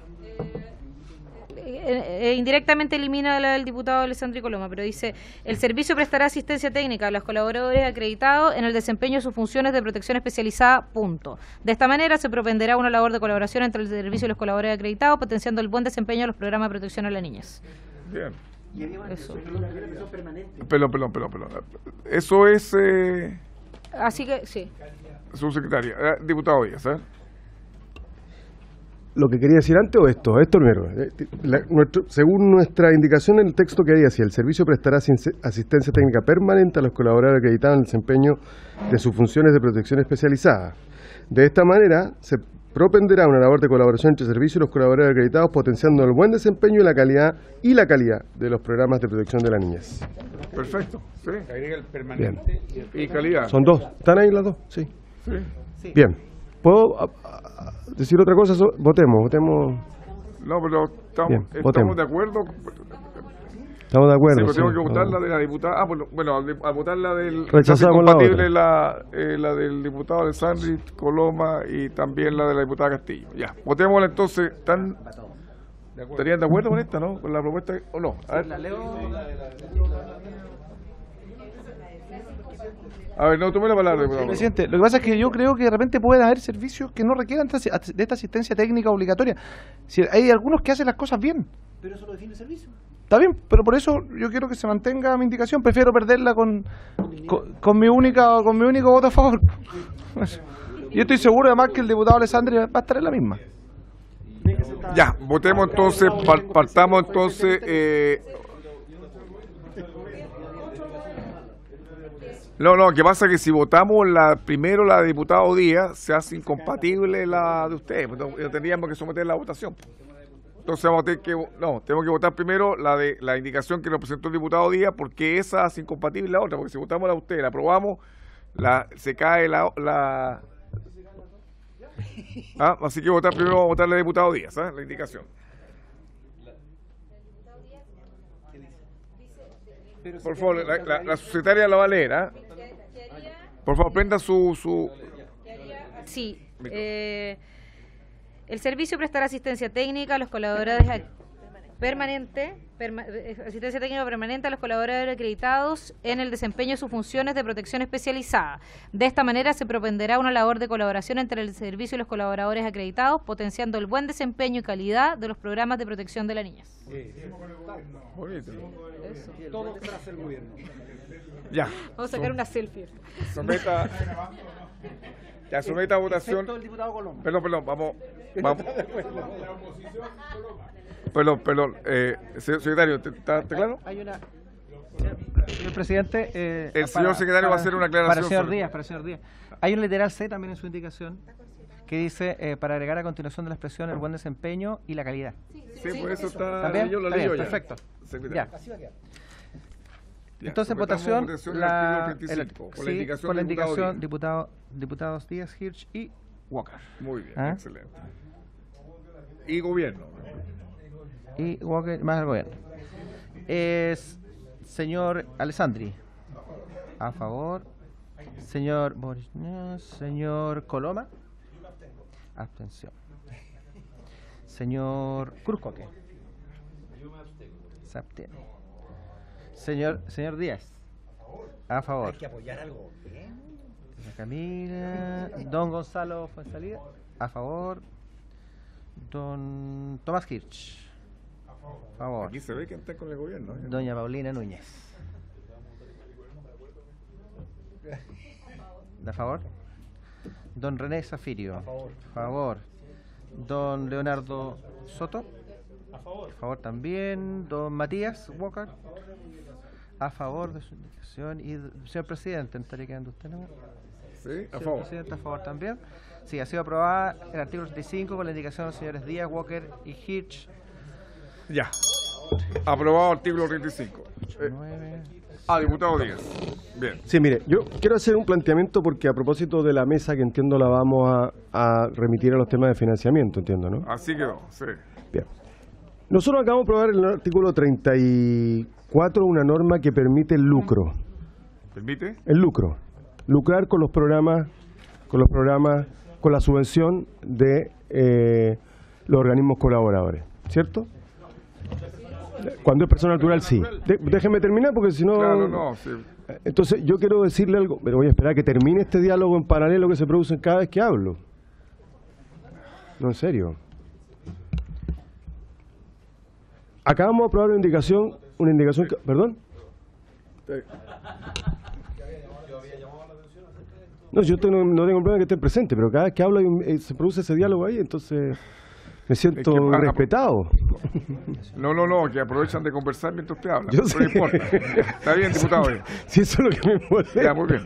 Indirectamente elimina la del diputado Alessandri Coloma, pero dice: el servicio prestará asistencia técnica a los colaboradores acreditados en el desempeño de sus funciones de protección especializada, punto. De esta manera se propenderá una labor de colaboración entre el servicio y los colaboradores acreditados, potenciando el buen desempeño de los programas de protección a las niñas. Bien. Eso. Perdón. Eso es... Así que, sí. Subsecretaria. Diputado Díaz, ¿eh? Lo que quería decir antes o esto primero. Según nuestra indicación en el texto que hay así, el servicio prestará asistencia técnica permanente a los colaboradores acreditados en el desempeño de sus funciones de protección especializada. De esta manera se propenderá una labor de colaboración entre servicios y los colaboradores acreditados, potenciando el buen desempeño y la calidad de los programas de protección de la niñez. Perfecto. Sí. Agrega el permanente y calidad. Son dos. ¿Están ahí las dos? Sí. Bien. ¿Puedo decir otra cosa? Votemos. No, pero estamos de acuerdo. Estamos de acuerdo. Sí, pero tengo que votar la de la diputada. Bueno, al votar la del... Rechazamos la del diputado Alessandri Coloma y también la de la diputada Castillo. Ya, votémosla entonces. ¿Estarían de acuerdo con esta, no? Con la propuesta o no. A ver, no, tome la palabra, diputado. Presidente, lo que pasa es que yo creo que de repente pueden haber servicios que no requieran de esta asistencia técnica obligatoria. Si hay algunos que hacen las cosas bien. Pero eso lo define el servicio. Está bien, pero por eso yo quiero que se mantenga mi indicación. Prefiero perderla con mi único voto a favor. Yo estoy seguro además que el diputado Alessandri va a estar en la misma. Ya, votemos entonces, partamos entonces... No, que pasa que si votamos primero la de diputado Díaz, se hace incompatible la de ustedes. Entonces, tendríamos que someter la votación. Entonces vamos a tener tenemos que votar primero la de la indicación que nos presentó el diputado Díaz, porque esa hace incompatible la otra, porque si votamos la de ustedes, la aprobamos, se cae así que primero vamos a votar la de diputado Díaz, la indicación. Por favor, la subsecretaria la va a leer, Por favor, prenda su... Sí. El servicio prestará asistencia técnica a los colaboradores asistencia técnica permanente a los colaboradores acreditados en el desempeño de sus funciones de protección especializada. De esta manera se propenderá una labor de colaboración entre el servicio y los colaboradores acreditados, potenciando el buen desempeño y calidad de los programas de protección de la niñez. Todo tras el gobierno. Ya. Vamos a sacar una selfie. Someta a votación. Perdón, vamos. Perdón, secretario, ¿está claro? Señor presidente, el señor secretario va a hacer una aclaración. Para el señor Díaz. Hay un literal C también en su indicación que dice para agregar a continuación de la expresión el buen desempeño y la calidad. Sí, por eso está. ¿También? Yo lo Está bien, leo ya. perfecto. Ya. Entonces, votación la indicación diputados Díaz, Hirsch y Walker. Muy bien, excelente. Y gobierno. Y Walker más el gobierno. Señor Alessandri, a favor. Señor Boris, señor Coloma. Abstención. Señor Cruzcoque. Se abstiene. Señor Díaz. A favor. Hay que apoyar algo. Camila. Don Gonzalo Fuenzalía. A favor. Don Tomás Hirsch. A favor. Aquí se ve que está con el gobierno. Doña Paulina Núñez. ¿A favor? Don René Zafirio. A favor. Don Leonardo Soto. A favor también. Don Matías Walker. A favor de su indicación. Y señor presidente, ¿estaría quedando usted, no? Sí, a Señor favor. presidente, a favor también. Sí, ha sido aprobada el artículo 35 con la indicación de los señores Díaz, Walker y Hirsch. Ya. Aprobado artículo 35. Diputado Díaz. Bien. Sí, mire, yo quiero hacer un planteamiento porque a propósito de la mesa que entiendo la vamos a remitir a los temas de financiamiento, entiendo, ¿no? Así quedó, sí. Bien. Nosotros acabamos de aprobar en el artículo 34 una norma que permite el lucro. ¿Permite? El lucro. Lucrar con los programas, con la subvención de los organismos colaboradores, ¿cierto? Cuando es persona natural, sí. Déjeme terminar porque si no... Claro, no, sí. Entonces, yo quiero decirle algo, pero voy a esperar a que termine este diálogo en paralelo que se produce cada vez que hablo. No, en serio. Acabamos de aprobar una indicación que, ¿perdón? No, yo no tengo problema que estén presentes, pero cada vez que hablo se produce ese diálogo ahí, entonces me siento respetado. No, que aprovechan de conversar mientras usted habla. Yo No sé. importa. Está bien, diputado. Si eso es lo que me molesta. Ya, muy bien.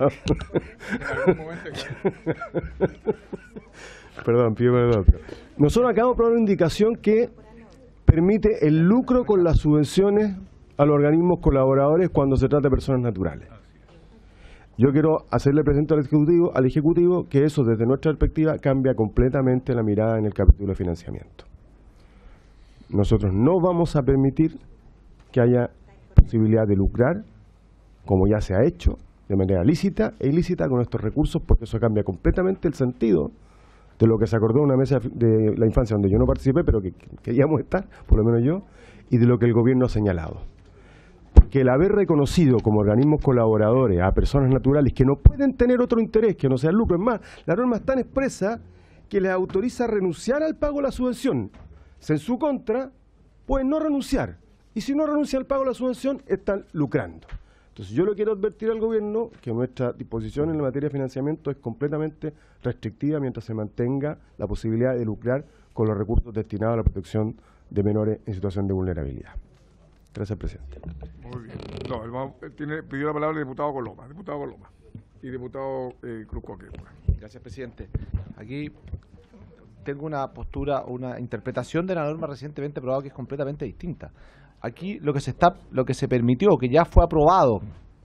Perdón, pido perdón. Nosotros acabamos de aprobar una indicación que permite el lucro con las subvenciones a los organismos colaboradores cuando se trata de personas naturales. Yo quiero hacerle presente al Ejecutivo que eso, desde nuestra perspectiva, cambia completamente la mirada en el capítulo de financiamiento. Nosotros no vamos a permitir que haya posibilidad de lucrar, como ya se ha hecho, de manera lícita e ilícita con estos recursos, porque eso cambia completamente el sentido de lo que se acordó en una mesa de la infancia donde yo no participé, pero que queríamos estar, por lo menos yo, y de lo que el gobierno ha señalado. Porque el haber reconocido como organismos colaboradores a personas naturales que no pueden tener otro interés que no sea el lucro, es más, la norma es tan expresa que les autoriza a renunciar al pago de la subvención. Si en su contra, pueden no renunciar. Y si no renuncian al pago de la subvención, están lucrando. Entonces yo le quiero advertir al gobierno que nuestra disposición en la materia de financiamiento es completamente restrictiva mientras se mantenga la posibilidad de lucrar con los recursos destinados a la protección de menores en situación de vulnerabilidad. Gracias, presidente. Muy bien. No, pidió la palabra el diputado Coloma. Diputado Coloma. Y diputado Cruzcoque. Gracias, presidente. Aquí tengo una postura, una interpretación de la norma recientemente aprobada que es completamente distinta. Aquí lo que se permitió, que ya fue aprobado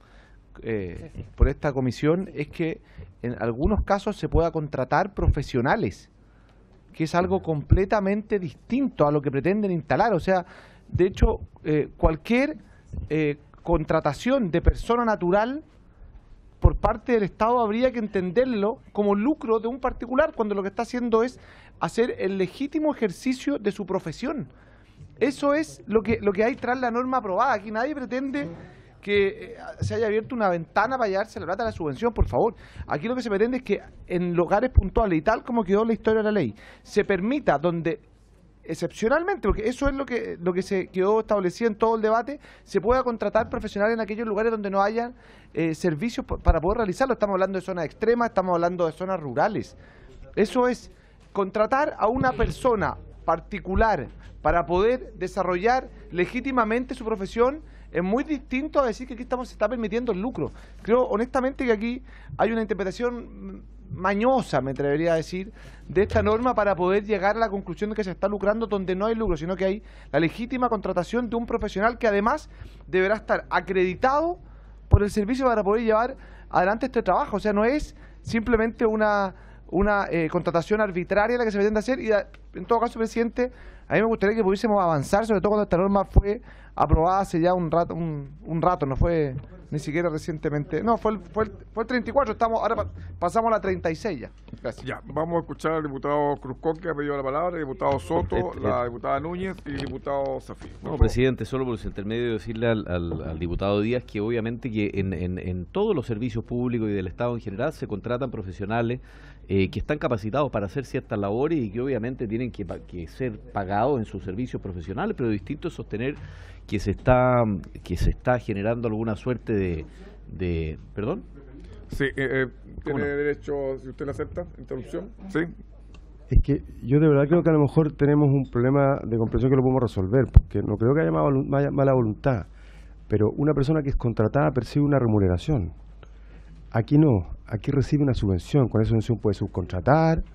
por esta comisión, es que en algunos casos se pueda contratar profesionales, que es algo completamente distinto a lo que pretenden instalar. O sea, de hecho, cualquier contratación de persona natural por parte del Estado habría que entenderlo como lucro de un particular, cuando lo que está haciendo es hacer el legítimo ejercicio de su profesión. Eso es lo que hay tras la norma aprobada. Aquí nadie pretende que se haya abierto una ventana para llevarse la plata de la subvención, por favor. Aquí lo que se pretende es que en lugares puntuales, y tal como quedó la historia de la ley, se permita donde excepcionalmente, porque eso es lo que se quedó establecido en todo el debate, se pueda contratar profesionales en aquellos lugares donde no hayan servicios para poder realizarlo. Estamos hablando de zonas extremas, estamos hablando de zonas rurales. Eso es contratar a una persona particular para poder desarrollar legítimamente su profesión. Es muy distinto a decir que aquí se está permitiendo el lucro. Creo honestamente que aquí hay una interpretación mañosa, me atrevería a decir, de esta norma para poder llegar a la conclusión de que se está lucrando donde no hay lucro, sino que hay la legítima contratación de un profesional que además deberá estar acreditado por el servicio para poder llevar adelante este trabajo. O sea, no es simplemente una contratación arbitraria la que se pretende hacer, y en todo caso, presidente, a mí me gustaría que pudiésemos avanzar, sobre todo cuando esta norma fue aprobada hace ya un rato, no fue ni siquiera recientemente. No, fue el 34, ahora pasamos a la 36 ya. Gracias. Ya, vamos a escuchar al diputado Cruzcoque, que ha pedido la palabra, el diputado Soto, la diputada Núñez y el diputado Zafir. No, presidente, solo por su intermedio decirle al diputado Díaz que obviamente que en todos los servicios públicos y del Estado en general se contratan profesionales que están capacitados para hacer ciertas labores y que obviamente tienen que ser pagados en sus servicios profesionales, pero distinto es sostener que se está generando alguna suerte de ¿perdón? Sí, tiene derecho, si usted le acepta, interrupción. Sí. Es que yo de verdad creo que a lo mejor tenemos un problema de comprensión que lo podemos resolver, porque no creo que haya mala voluntad, pero una persona que es contratada percibe una remuneración. Aquí no, aquí recibe una subvención, con esa subvención puede subcontratar,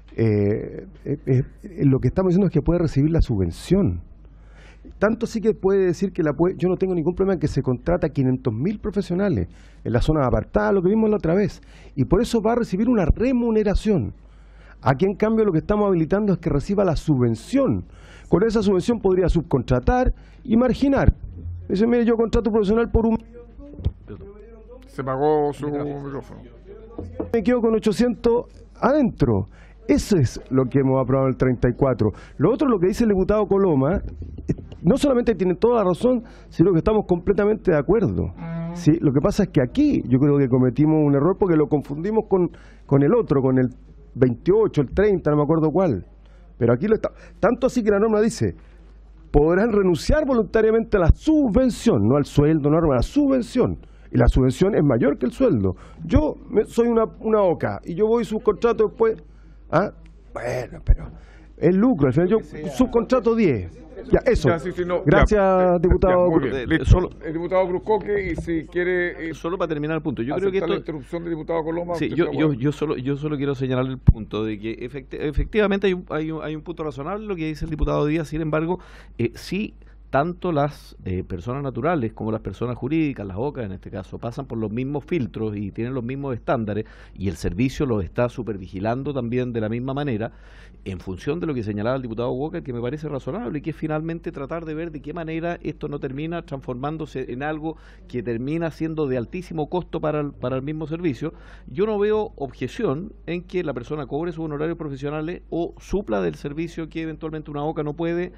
lo que estamos diciendo es que puede recibir la subvención. Tanto sí que puede decir que yo no tengo ningún problema en que se contrata a 500.000 profesionales en la zona apartada, lo que vimos la otra vez, y por eso va a recibir una remuneración. Aquí en cambio lo que estamos habilitando es que reciba la subvención. Con esa subvención podría subcontratar y marginar. Dice, mire, yo contrato profesional por un... Se pagó su micrófono. Me quedo con 800 adentro. Eso es lo que hemos aprobado en el 34. Lo otro, lo que dice el diputado Coloma, no solamente tiene toda la razón, sino que estamos completamente de acuerdo. Sí, lo que pasa es que aquí yo creo que cometimos un error porque lo confundimos con el otro, con el 28, el 30, no me acuerdo cuál. Pero aquí tanto así que la norma dice, podrán renunciar voluntariamente a la subvención, no al sueldo, no a la subvención. Y la subvención es mayor que el sueldo. Yo soy una OCA y yo voy subcontrato después. ¿Ah? Bueno, pero el lucro, al final yo subcontrato 10. Ya, eso. Ya, sí, no, gracias, diputado. Muy bien, listo. El diputado Cruzcoque, y si quiere... solo para terminar el punto. Yo creo que la interrupción del diputado Coloma. Sí, yo solo quiero señalar el punto de que efectivamente hay un punto razonable lo que dice el diputado Díaz. Sin embargo, sí, tanto las personas naturales como las personas jurídicas, las OCA en este caso, pasan por los mismos filtros y tienen los mismos estándares y el servicio los está supervigilando también de la misma manera en función de lo que señalaba el diputado Walker, que me parece razonable, y que es finalmente tratar de ver de qué manera esto no termina transformándose en algo que termina siendo de altísimo costo para el mismo servicio. Yo no veo objeción en que la persona cobre sus honorarios profesionales o supla del servicio que eventualmente una OCA no puede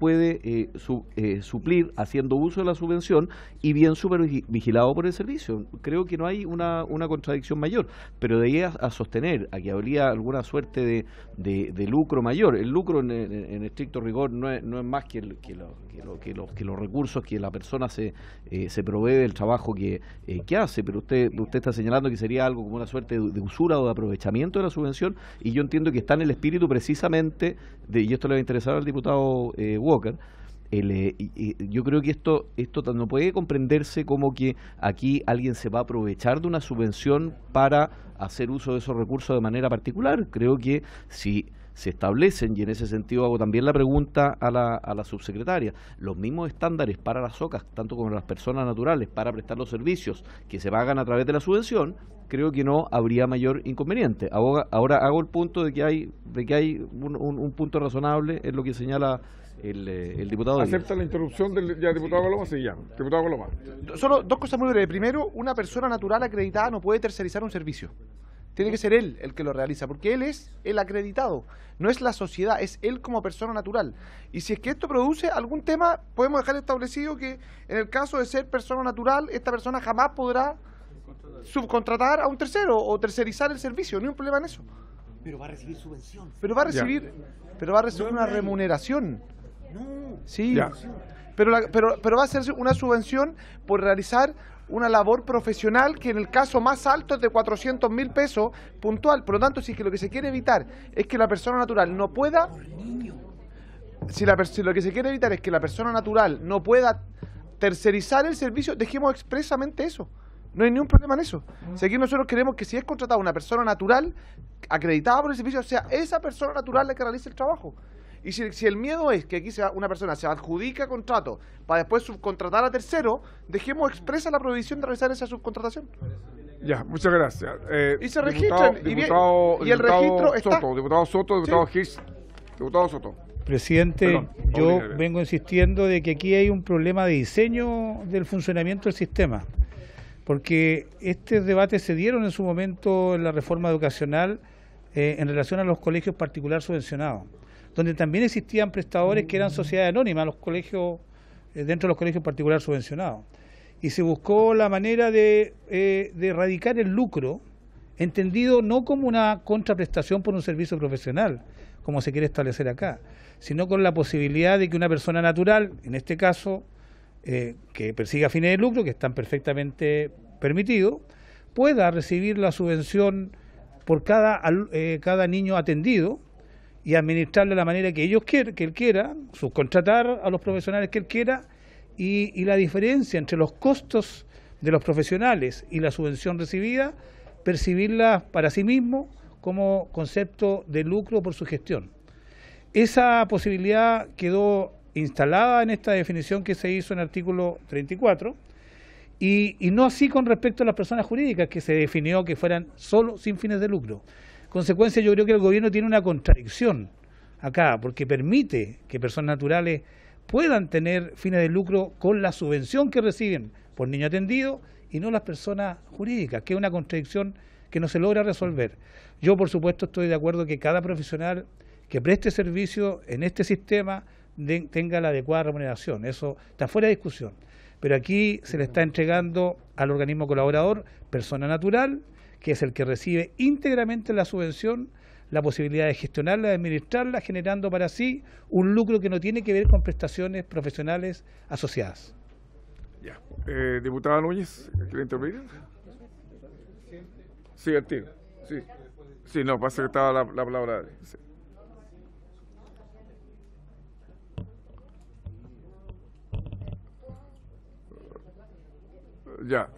suplir haciendo uso de la subvención y bien supervigilado por el servicio. Creo que no hay una contradicción mayor, pero de ahí a sostener a que habría alguna suerte de lucro mayor. El lucro en estricto rigor no es más que los recursos que la persona se provee del trabajo que hace, pero usted está señalando que sería algo como una suerte de usura o de aprovechamiento de la subvención, y yo entiendo que está en el espíritu precisamente y esto le va a interesar al diputado Walker. Yo creo que esto no puede comprenderse como que aquí alguien se va a aprovechar de una subvención para hacer uso de esos recursos de manera particular. Creo que si se establecen, y en ese sentido hago también la pregunta a la subsecretaria, los mismos estándares para las OCAs, tanto como las personas naturales, para prestar los servicios que se pagan a través de la subvención, creo que no habría mayor inconveniente. Ahora hago el punto de que hay un punto razonable en lo que señala el diputado. ¿Acepta la interrupción del diputado Coloma? Sí, ya. Diputado Coloma. Solo dos cosas muy breves. Primero, una persona natural acreditada no puede tercerizar un servicio. Tiene que ser él el que lo realiza, porque él es el acreditado, no es la sociedad, es él como persona natural. Y si es que esto produce algún tema, podemos dejar establecido que en el caso de ser persona natural, esta persona jamás podrá subcontratar a un tercero o tercerizar el servicio, no hay un problema en eso. Pero va a recibir subvención. Pero va a recibir una remuneración. No. Sí. Pero va a ser una subvención por realizar una labor profesional que en el caso más alto es de 400.000 pesos puntual. Por lo tanto, si es que lo que se quiere evitar es que la persona natural no pueda... Si lo que se quiere evitar es que la persona natural no pueda tercerizar el servicio, dejemos expresamente eso. No hay ningún problema en eso. Si aquí nosotros queremos que si es contratada una persona natural acreditada por el servicio, sea esa persona natural la que realice el trabajo. Y si el miedo es que aquí una persona se adjudica contrato para después subcontratar a tercero, dejemos expresa la prohibición de realizar esa subcontratación. Ya, muchas gracias. Y se registran. Y el registro está. Diputado Soto, diputado Hirsch, Diputado Soto. Presidente, Perdón, yo vengo insistiendo de que aquí hay un problema de diseño del funcionamiento del sistema, porque este debate se dieron en su momento en la reforma educacional en relación a los colegios particulares subvencionados, donde también existían prestadores que eran sociedades anónimas, los colegios dentro de los colegios particulares subvencionados, y se buscó la manera de erradicar el lucro, entendido no como una contraprestación por un servicio profesional, como se quiere establecer acá, sino con la posibilidad de que una persona natural, en este caso, que persiga fines de lucro, que están perfectamente permitidos, pueda recibir la subvención por cada niño atendido y administrarlo de la manera que él quiera, subcontratar a los profesionales que él quiera, y la diferencia entre los costos de los profesionales y la subvención recibida, percibirla para sí mismo como concepto de lucro por su gestión. Esa posibilidad quedó instalada en esta definición que se hizo en el artículo 34 y no así con respecto a las personas jurídicas, que se definió que fueran solo sin fines de lucro. En consecuencia, yo creo que el gobierno tiene una contradicción acá, porque permite que personas naturales puedan tener fines de lucro con la subvención que reciben por niño atendido y no las personas jurídicas, que es una contradicción que no se logra resolver. Yo, por supuesto, estoy de acuerdo que cada profesional que preste servicio en este sistema tenga la adecuada remuneración. Eso está fuera de discusión. Pero aquí se le está entregando al organismo colaborador, persona natural, que es el que recibe íntegramente la subvención, la posibilidad de gestionarla, de administrarla, generando para sí un lucro que no tiene que ver con prestaciones profesionales asociadas. Ya. Diputada Núñez, ¿quiere intervenir? Sí, al tiro. Sí. Sí, no, pasa que estaba la palabra. Sí. Ya.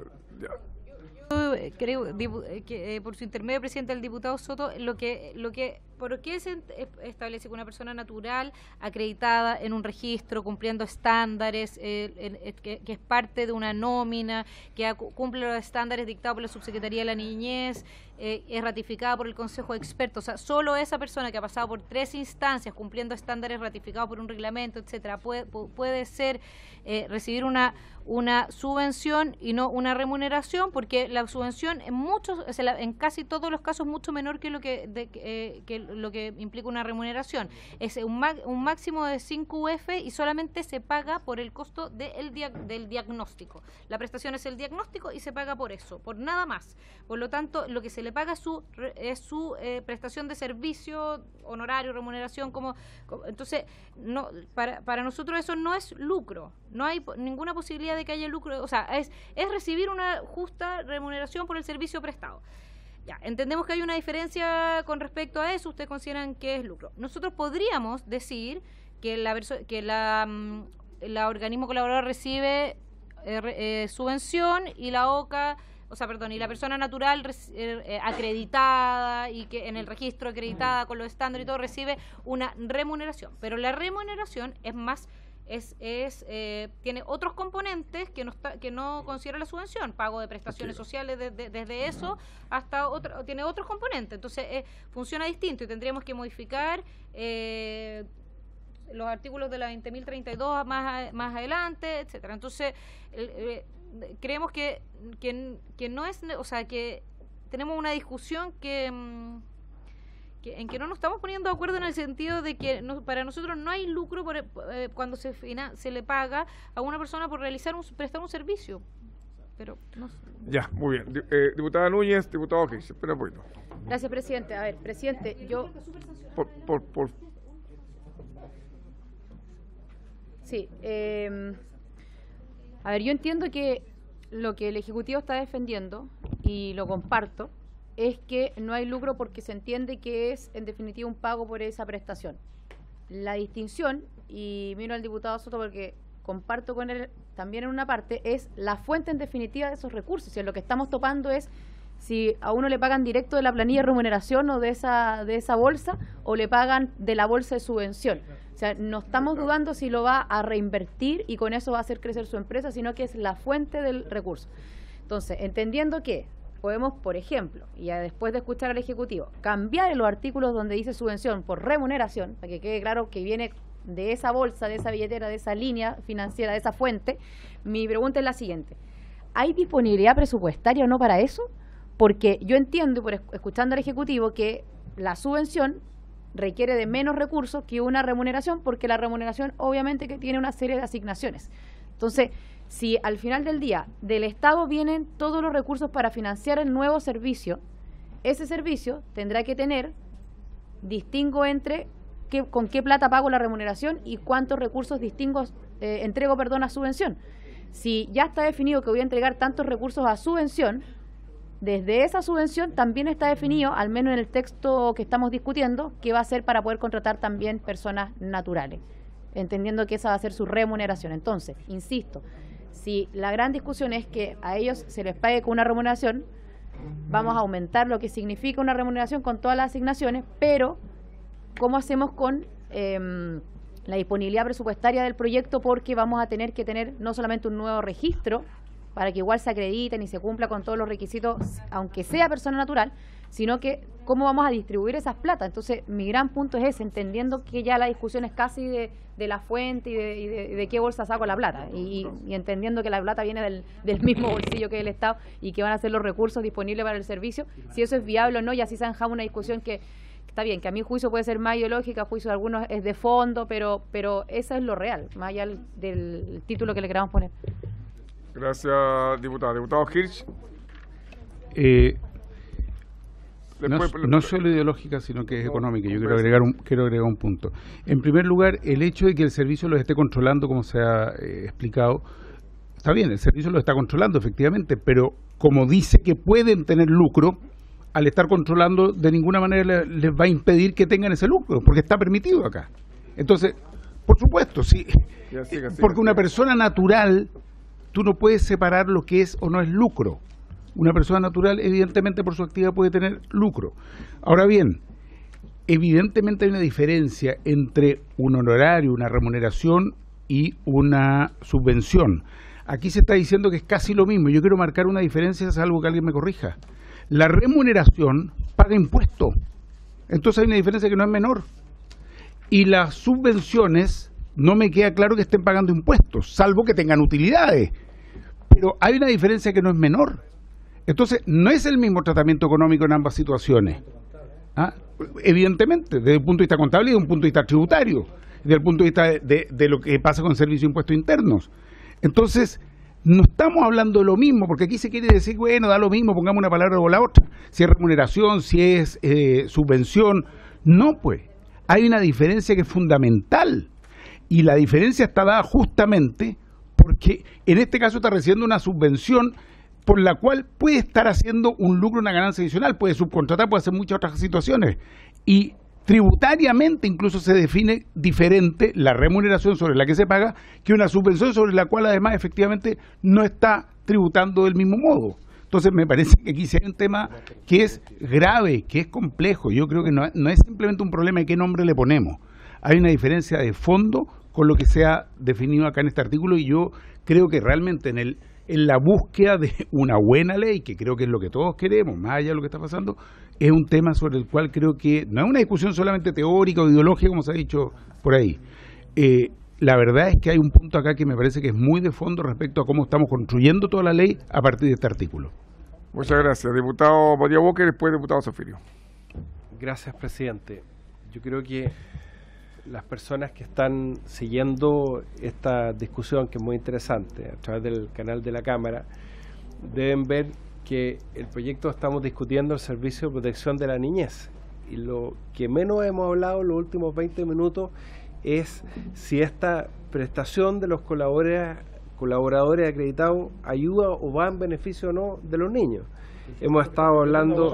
Creo que por su intermedio, presidente, el diputado Soto, ¿por qué se establece que una persona natural acreditada en un registro, cumpliendo estándares, que es parte de una nómina, que cumple los estándares dictados por la Subsecretaría de la Niñez, es ratificada por el Consejo de Expertos? O sea, solo esa persona que ha pasado por 3 instancias cumpliendo estándares ratificados por un reglamento, etcétera, puede recibir una subvención y no una remuneración, porque la subvención en casi todos los casos es mucho menor que lo que implica una remuneración. Es un máximo de 5 UF y solamente se paga por el costo del diagnóstico. La prestación es el diagnóstico y se paga por eso, por nada más. Por lo tanto, lo que se le paga es su prestación de servicio, honorario, remuneración, entonces para nosotros eso no es lucro, no hay ninguna posibilidad de que haya lucro, o sea, es recibir una justa remuneración por el servicio prestado. Ya, entendemos que hay una diferencia con respecto a eso. Ustedes consideran que es lucro. Nosotros podríamos decir que la organismo colaborador recibe subvención y la OCA, y la persona natural acreditada y que en el registro acreditada con los estándares y todo recibe una remuneración, pero la remuneración es más tiene otros componentes que no considera la subvención, pago de prestaciones sociales desde eso hasta tiene otros componentes, entonces funciona distinto y tendríamos que modificar los artículos de la 20.032 más adelante, etcétera. Entonces creemos que no es, que tenemos una discusión en que no nos estamos poniendo de acuerdo en el sentido de que para nosotros no hay lucro cuando se le paga a una persona por prestar un servicio. Pero no sé. Ya, muy bien. Diputada Núñez, diputado Gris, espera un poquito. Gracias, presidente. A ver, presidente, yo... Sí. A ver, yo entiendo que lo que el Ejecutivo está defendiendo, y lo comparto, es que no hay lucro porque se entiende que es, en definitiva, un pago por esa prestación. La distinción, y miro al diputado Soto porque comparto con él también en una parte, es la fuente, en definitiva, de esos recursos. Y lo que estamos topando es si a uno le pagan directo de la planilla de remuneración o de esa bolsa, o le pagan de la bolsa de subvención. O sea, no estamos dudando si lo va a reinvertir y con eso va a hacer crecer su empresa, sino que es la fuente del recurso. Entonces, entendiendo que podemos, por ejemplo, y ya después de escuchar al Ejecutivo, cambiar en los artículos donde dice subvención por remuneración, para que quede claro que viene de esa bolsa, de esa billetera, de esa línea financiera, de esa fuente. Mi pregunta es la siguiente: ¿hay disponibilidad presupuestaria o no para eso? Porque yo entiendo, por escuchando al Ejecutivo, que la subvención requiere de menos recursos que una remuneración, porque la remuneración obviamente que tiene una serie de asignaciones. Entonces, si al final del día del Estado vienen todos los recursos para financiar el nuevo servicio, ese servicio tendrá que tener distingo entre con qué plata pago la remuneración y cuántos recursos distingos entrego a subvención. Si ya está definido que voy a entregar tantos recursos a subvención, desde esa subvención también está definido, al menos en el texto que estamos discutiendo, que va a ser para poder contratar también personas naturales, entendiendo que esa va a ser su remuneración. Entonces, insisto, si la gran discusión es que a ellos se les pague con una remuneración, vamos a aumentar lo que significa una remuneración con todas las asignaciones, pero ¿cómo hacemos con la disponibilidad presupuestaria del proyecto? Porque vamos a tener que tener no solamente un nuevo registro para que igual se acrediten y se cumpla con todos los requisitos, aunque sea persona natural, sino que cómo vamos a distribuir esas plata. Entonces, mi gran punto es ese, entendiendo que ya la discusión es casi de la fuente y de qué bolsa saco la plata, y entendiendo que la plata viene del mismo bolsillo que el Estado y que van a ser los recursos disponibles para el servicio, si eso es viable o no, y así se zanjaba una discusión que está bien, que a mi juicio puede ser más ideológica, a juicio de algunos es de fondo, pero eso es lo real, más allá del título que le queramos poner. Gracias, diputado. Diputado Hirsch. No solo ideológica, sino que es económica. Yo quiero agregar un punto. En primer lugar, el hecho de que el servicio los esté controlando, como se ha explicado, está bien, el servicio lo está controlando, efectivamente, pero como dice que pueden tener lucro, al estar controlando, de ninguna manera les va a impedir que tengan ese lucro, porque está permitido acá. Entonces, por supuesto, sí, porque una persona natural, tú no puedes separar lo que es o no es lucro. Una persona natural, evidentemente, por su actividad puede tener lucro. Ahora bien, evidentemente hay una diferencia entre un honorario, una remuneración y una subvención. Aquí se está diciendo que es casi lo mismo. Yo quiero marcar una diferencia, salvo que alguien me corrija. La remuneración paga impuestos. Entonces hay una diferencia que no es menor. Y las subvenciones, no me queda claro que estén pagando impuestos, salvo que tengan utilidades. Pero hay una diferencia que no es menor. Entonces, no es el mismo tratamiento económico en ambas situaciones. ¿Ah? Evidentemente, desde el punto de vista contable y desde un punto de vista tributario, desde el punto de vista de lo que pasa con el servicio de impuestos internos. Entonces, no estamos hablando de lo mismo, porque aquí se quiere decir, bueno, da lo mismo, pongamos una palabra o la otra. Si es remuneración, si es subvención. No, pues. Hay una diferencia que es fundamental. Y la diferencia está dada justamente porque en este caso está recibiendo una subvención por la cual puede estar haciendo un lucro, una ganancia adicional, puede subcontratar, puede hacer muchas otras situaciones. Y tributariamente incluso se define diferente la remuneración sobre la que se paga que una subvención sobre la cual además efectivamente no está tributando del mismo modo. Entonces me parece que aquí sí hay un tema que es grave, que es complejo. Yo creo que no es simplemente un problema de qué nombre le ponemos. Hay una diferencia de fondo con lo que se ha definido acá en este artículo, y yo creo que realmente en la búsqueda de una buena ley, que creo que es lo que todos queremos, más allá de lo que está pasando, es un tema sobre el cual creo que no es una discusión solamente teórica o ideológica, como se ha dicho por ahí. La verdad es que hay un punto acá que me parece que es muy de fondo respecto a cómo estamos construyendo toda la ley a partir de este artículo. Muchas gracias. Diputado María Walker, después diputado Zafirio. Gracias, presidente. Yo creo que las personas que están siguiendo esta discusión, que es muy interesante, a través del canal de la Cámara, deben ver que el proyecto estamos discutiendo el Servicio de Protección de la Niñez. Y lo que menos hemos hablado en los últimos 20 minutos es si esta prestación de los colaboradores acreditados ayuda o va en beneficio o no de los niños. Hemos estado hablando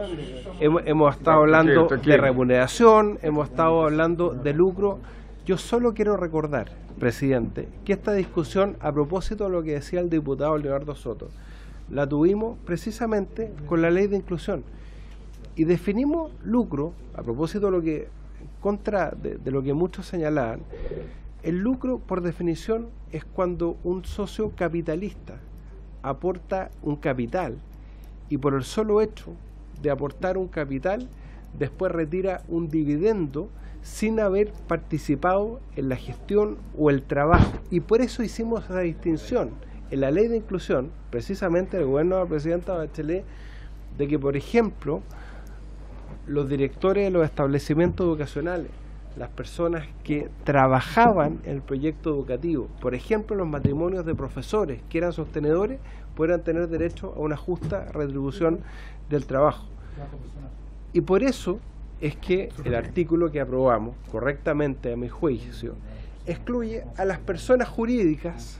de remuneración, hemos estado hablando de lucro. Yo solo quiero recordar, presidente, que esta discusión, a propósito de lo que decía el diputado Leonardo Soto, la tuvimos precisamente con la ley de inclusión y definimos lucro, a propósito de lo que de lo que muchos señalaban. El lucro, por definición, es cuando un socio capitalista aporta un capital y por el solo hecho de aportar un capital, después retira un dividendo sin haber participado en la gestión o el trabajo. Y por eso hicimos esa distinción en la ley de inclusión, precisamente el gobierno de la presidenta Bachelet, de que, por ejemplo, los directores de los establecimientos educacionales, las personas que trabajaban en el proyecto educativo, por ejemplo, los matrimonios de profesores que eran sostenedores, puedan tener derecho a una justa retribución del trabajo. Y por eso es que el artículo que aprobamos, correctamente a mi juicio, excluye a las personas jurídicas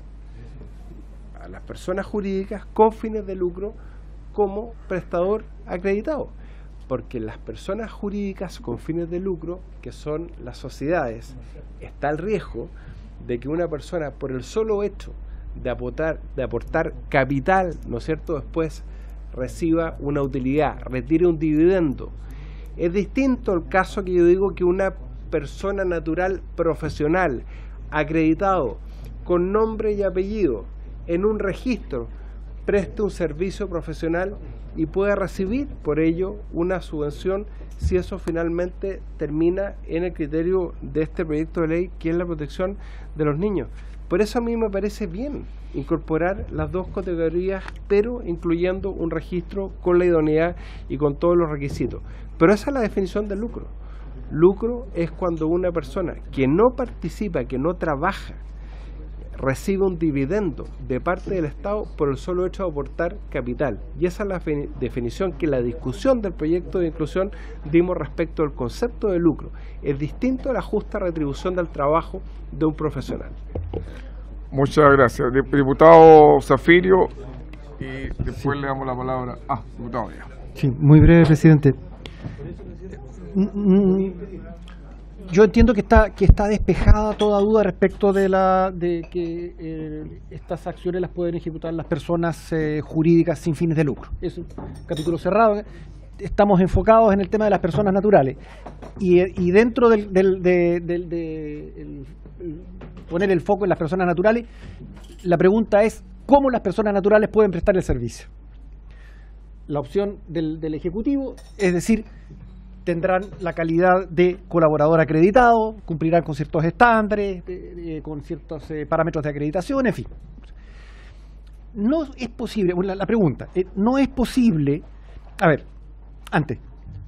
con fines de lucro como prestador acreditado, porque las personas jurídicas con fines de lucro, que son las sociedades, está el riesgo de que una persona, por el solo hecho de aportar capital, ¿no es cierto?, después reciba una utilidad, retire un dividendo. Es distinto el caso que yo digo que una persona natural profesional acreditado con nombre y apellido en un registro preste un servicio profesional y pueda recibir por ello una subvención si eso finalmente termina en el criterio de este proyecto de ley, que es la protección de los niños. Por eso a mí me parece bien incorporar las dos categorías, pero incluyendo un registro con la idoneidad y con todos los requisitos. Pero esa es la definición del lucro. Lucro es cuando una persona que no participa, que no trabaja, recibe un dividendo de parte del Estado por el solo hecho de aportar capital. Y esa es la definición que en la discusión del proyecto de inclusión dimos respecto al concepto de lucro. Es distinto a la justa retribución del trabajo de un profesional. Muchas gracias. Diputado Zafirio, y después le damos la palabra. Diputado ya. Sí, muy breve, presidente. Yo entiendo que está despejada toda duda respecto de que estas acciones las pueden ejecutar las personas jurídicas sin fines de lucro. Es un capítulo cerrado. Estamos enfocados en el tema de las personas naturales y dentro del poner el foco en las personas naturales, la pregunta es cómo las personas naturales pueden prestar el servicio. La opción del Ejecutivo, es decir, tendrán la calidad de colaborador acreditado, cumplirán con ciertos estándares, con ciertos parámetros de acreditación, en fin. No es posible, la pregunta, no es posible, antes,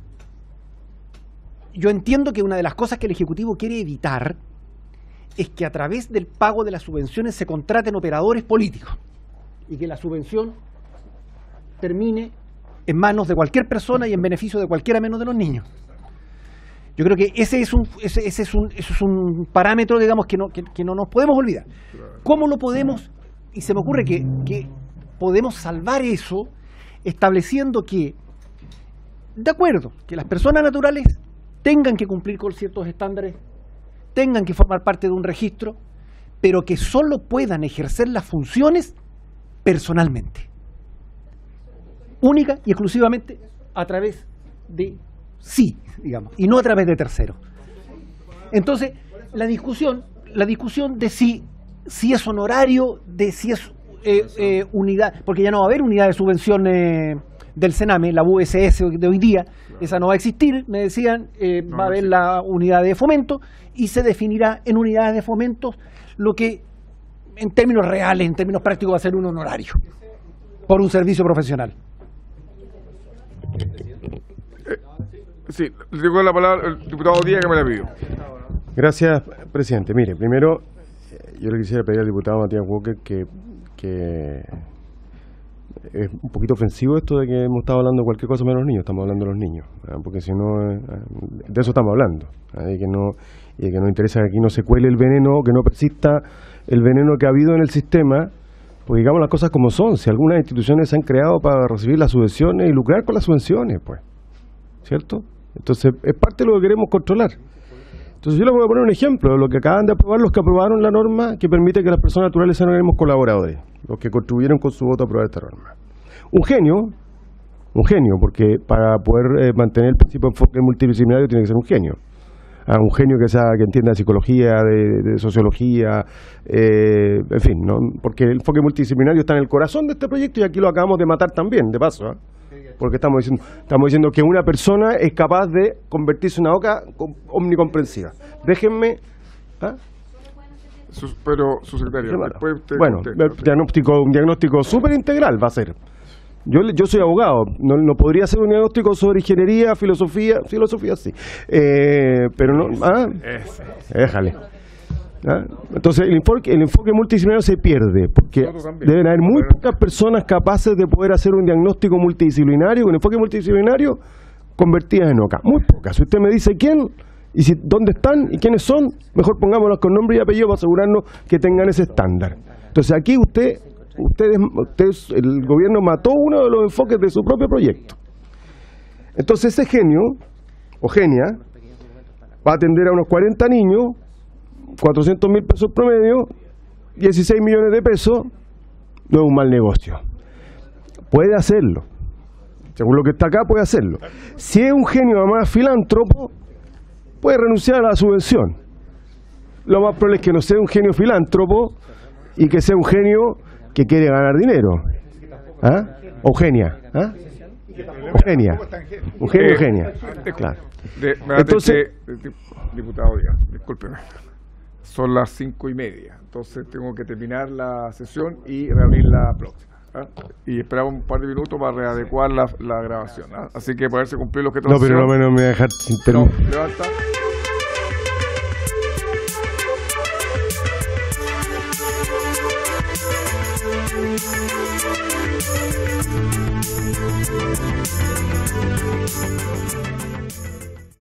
yo entiendo que una de las cosas que el Ejecutivo quiere evitar es que a través del pago de las subvenciones se contraten operadores políticos y que la subvención termine en manos de cualquier persona y en beneficio de cualquiera menos de los niños. Yo creo que ese es un parámetro, digamos, que no nos podemos olvidar. ¿Cómo lo podemos? Y se me ocurre que podemos salvar eso estableciendo que, de acuerdo, que las personas naturales tengan que cumplir con ciertos estándares, tengan que formar parte de un registro, pero que solo puedan ejercer las funciones personalmente, única y exclusivamente a través de digamos, y no a través de terceros. Entonces, la discusión de si es honorario, de si es unidad, porque ya no va a haber unidad de subvención del Sename, la USS de hoy día, esa no va a existir, me decían, va a haber la unidad de fomento y se definirá en unidades de fomento lo que en términos reales, en términos prácticos, va a ser un honorario por un servicio profesional. Sí, le digo la palabra al diputado Díaz, que me la pidió. Gracias, presidente. Mire, primero, yo le quisiera pedir al diputado Matías Walker que es un poquito ofensivo esto de que hemos estado hablando de cualquier cosa menos los niños. Estamos hablando de los niños, porque si no, de eso estamos hablando, y que nos interesa que aquí no se cuele el veneno, que no persista el veneno que ha habido en el sistema, porque digamos las cosas como son. Si algunas instituciones se han creado para recibir las subvenciones y lucrar con las subvenciones, pues, ¿cierto? Entonces, es parte de lo que queremos controlar. Entonces, yo les voy a poner un ejemplo de lo que acaban de aprobar los que aprobaron la norma que permite que las personas naturales sean organismos colaboradores, los que contribuyeron con su voto a aprobar esta norma. Un genio, porque para poder mantener el principio de enfoque multidisciplinario tiene que ser un genio. Un genio que entienda de psicología, de sociología, en fin, ¿no? Porque el enfoque multidisciplinario está en el corazón de este proyecto y aquí lo acabamos de matar también, de paso, porque estamos diciendo que una persona es capaz de convertirse en una OCA omnicomprensiva. Déjenme... ¿ah? Pero, su secretario, después usted bueno, un diagnóstico súper integral va a ser. Yo soy abogado, no podría hacer un diagnóstico sobre ingeniería, filosofía sí. Pero no... Déjale. Entonces el enfoque multidisciplinario se pierde porque deben haber muy pocas personas capaces de poder hacer un diagnóstico multidisciplinario con enfoque multidisciplinario convertidas en OCA, muy pocas. Si usted me dice quién y dónde están y quiénes son, mejor pongámoslos con nombre y apellido para asegurarnos que tengan ese estándar. Entonces aquí el gobierno mató uno de los enfoques de su propio proyecto. Entonces ese genio o genia va a atender a unos 40 niños, 400.000 pesos promedio, 16 millones de pesos, no es un mal negocio. Puede hacerlo. Según lo que está acá, puede hacerlo. Si es un genio además filántropo, puede renunciar a la subvención. Lo más probable es que no sea un genio filántropo y que sea un genio que quiere ganar dinero. ¿Ah? O genia. ¿Ah? O genia. Un genio o genia. Claro. Entonces, diputado, discúlpeme. Son las 5:30, entonces tengo que terminar la sesión y reabrir la próxima. Y esperamos un par de minutos para readecuar la grabación. Así que para ver si cumplir los que no, pero no me voy a dejar sin terminar. Levanta.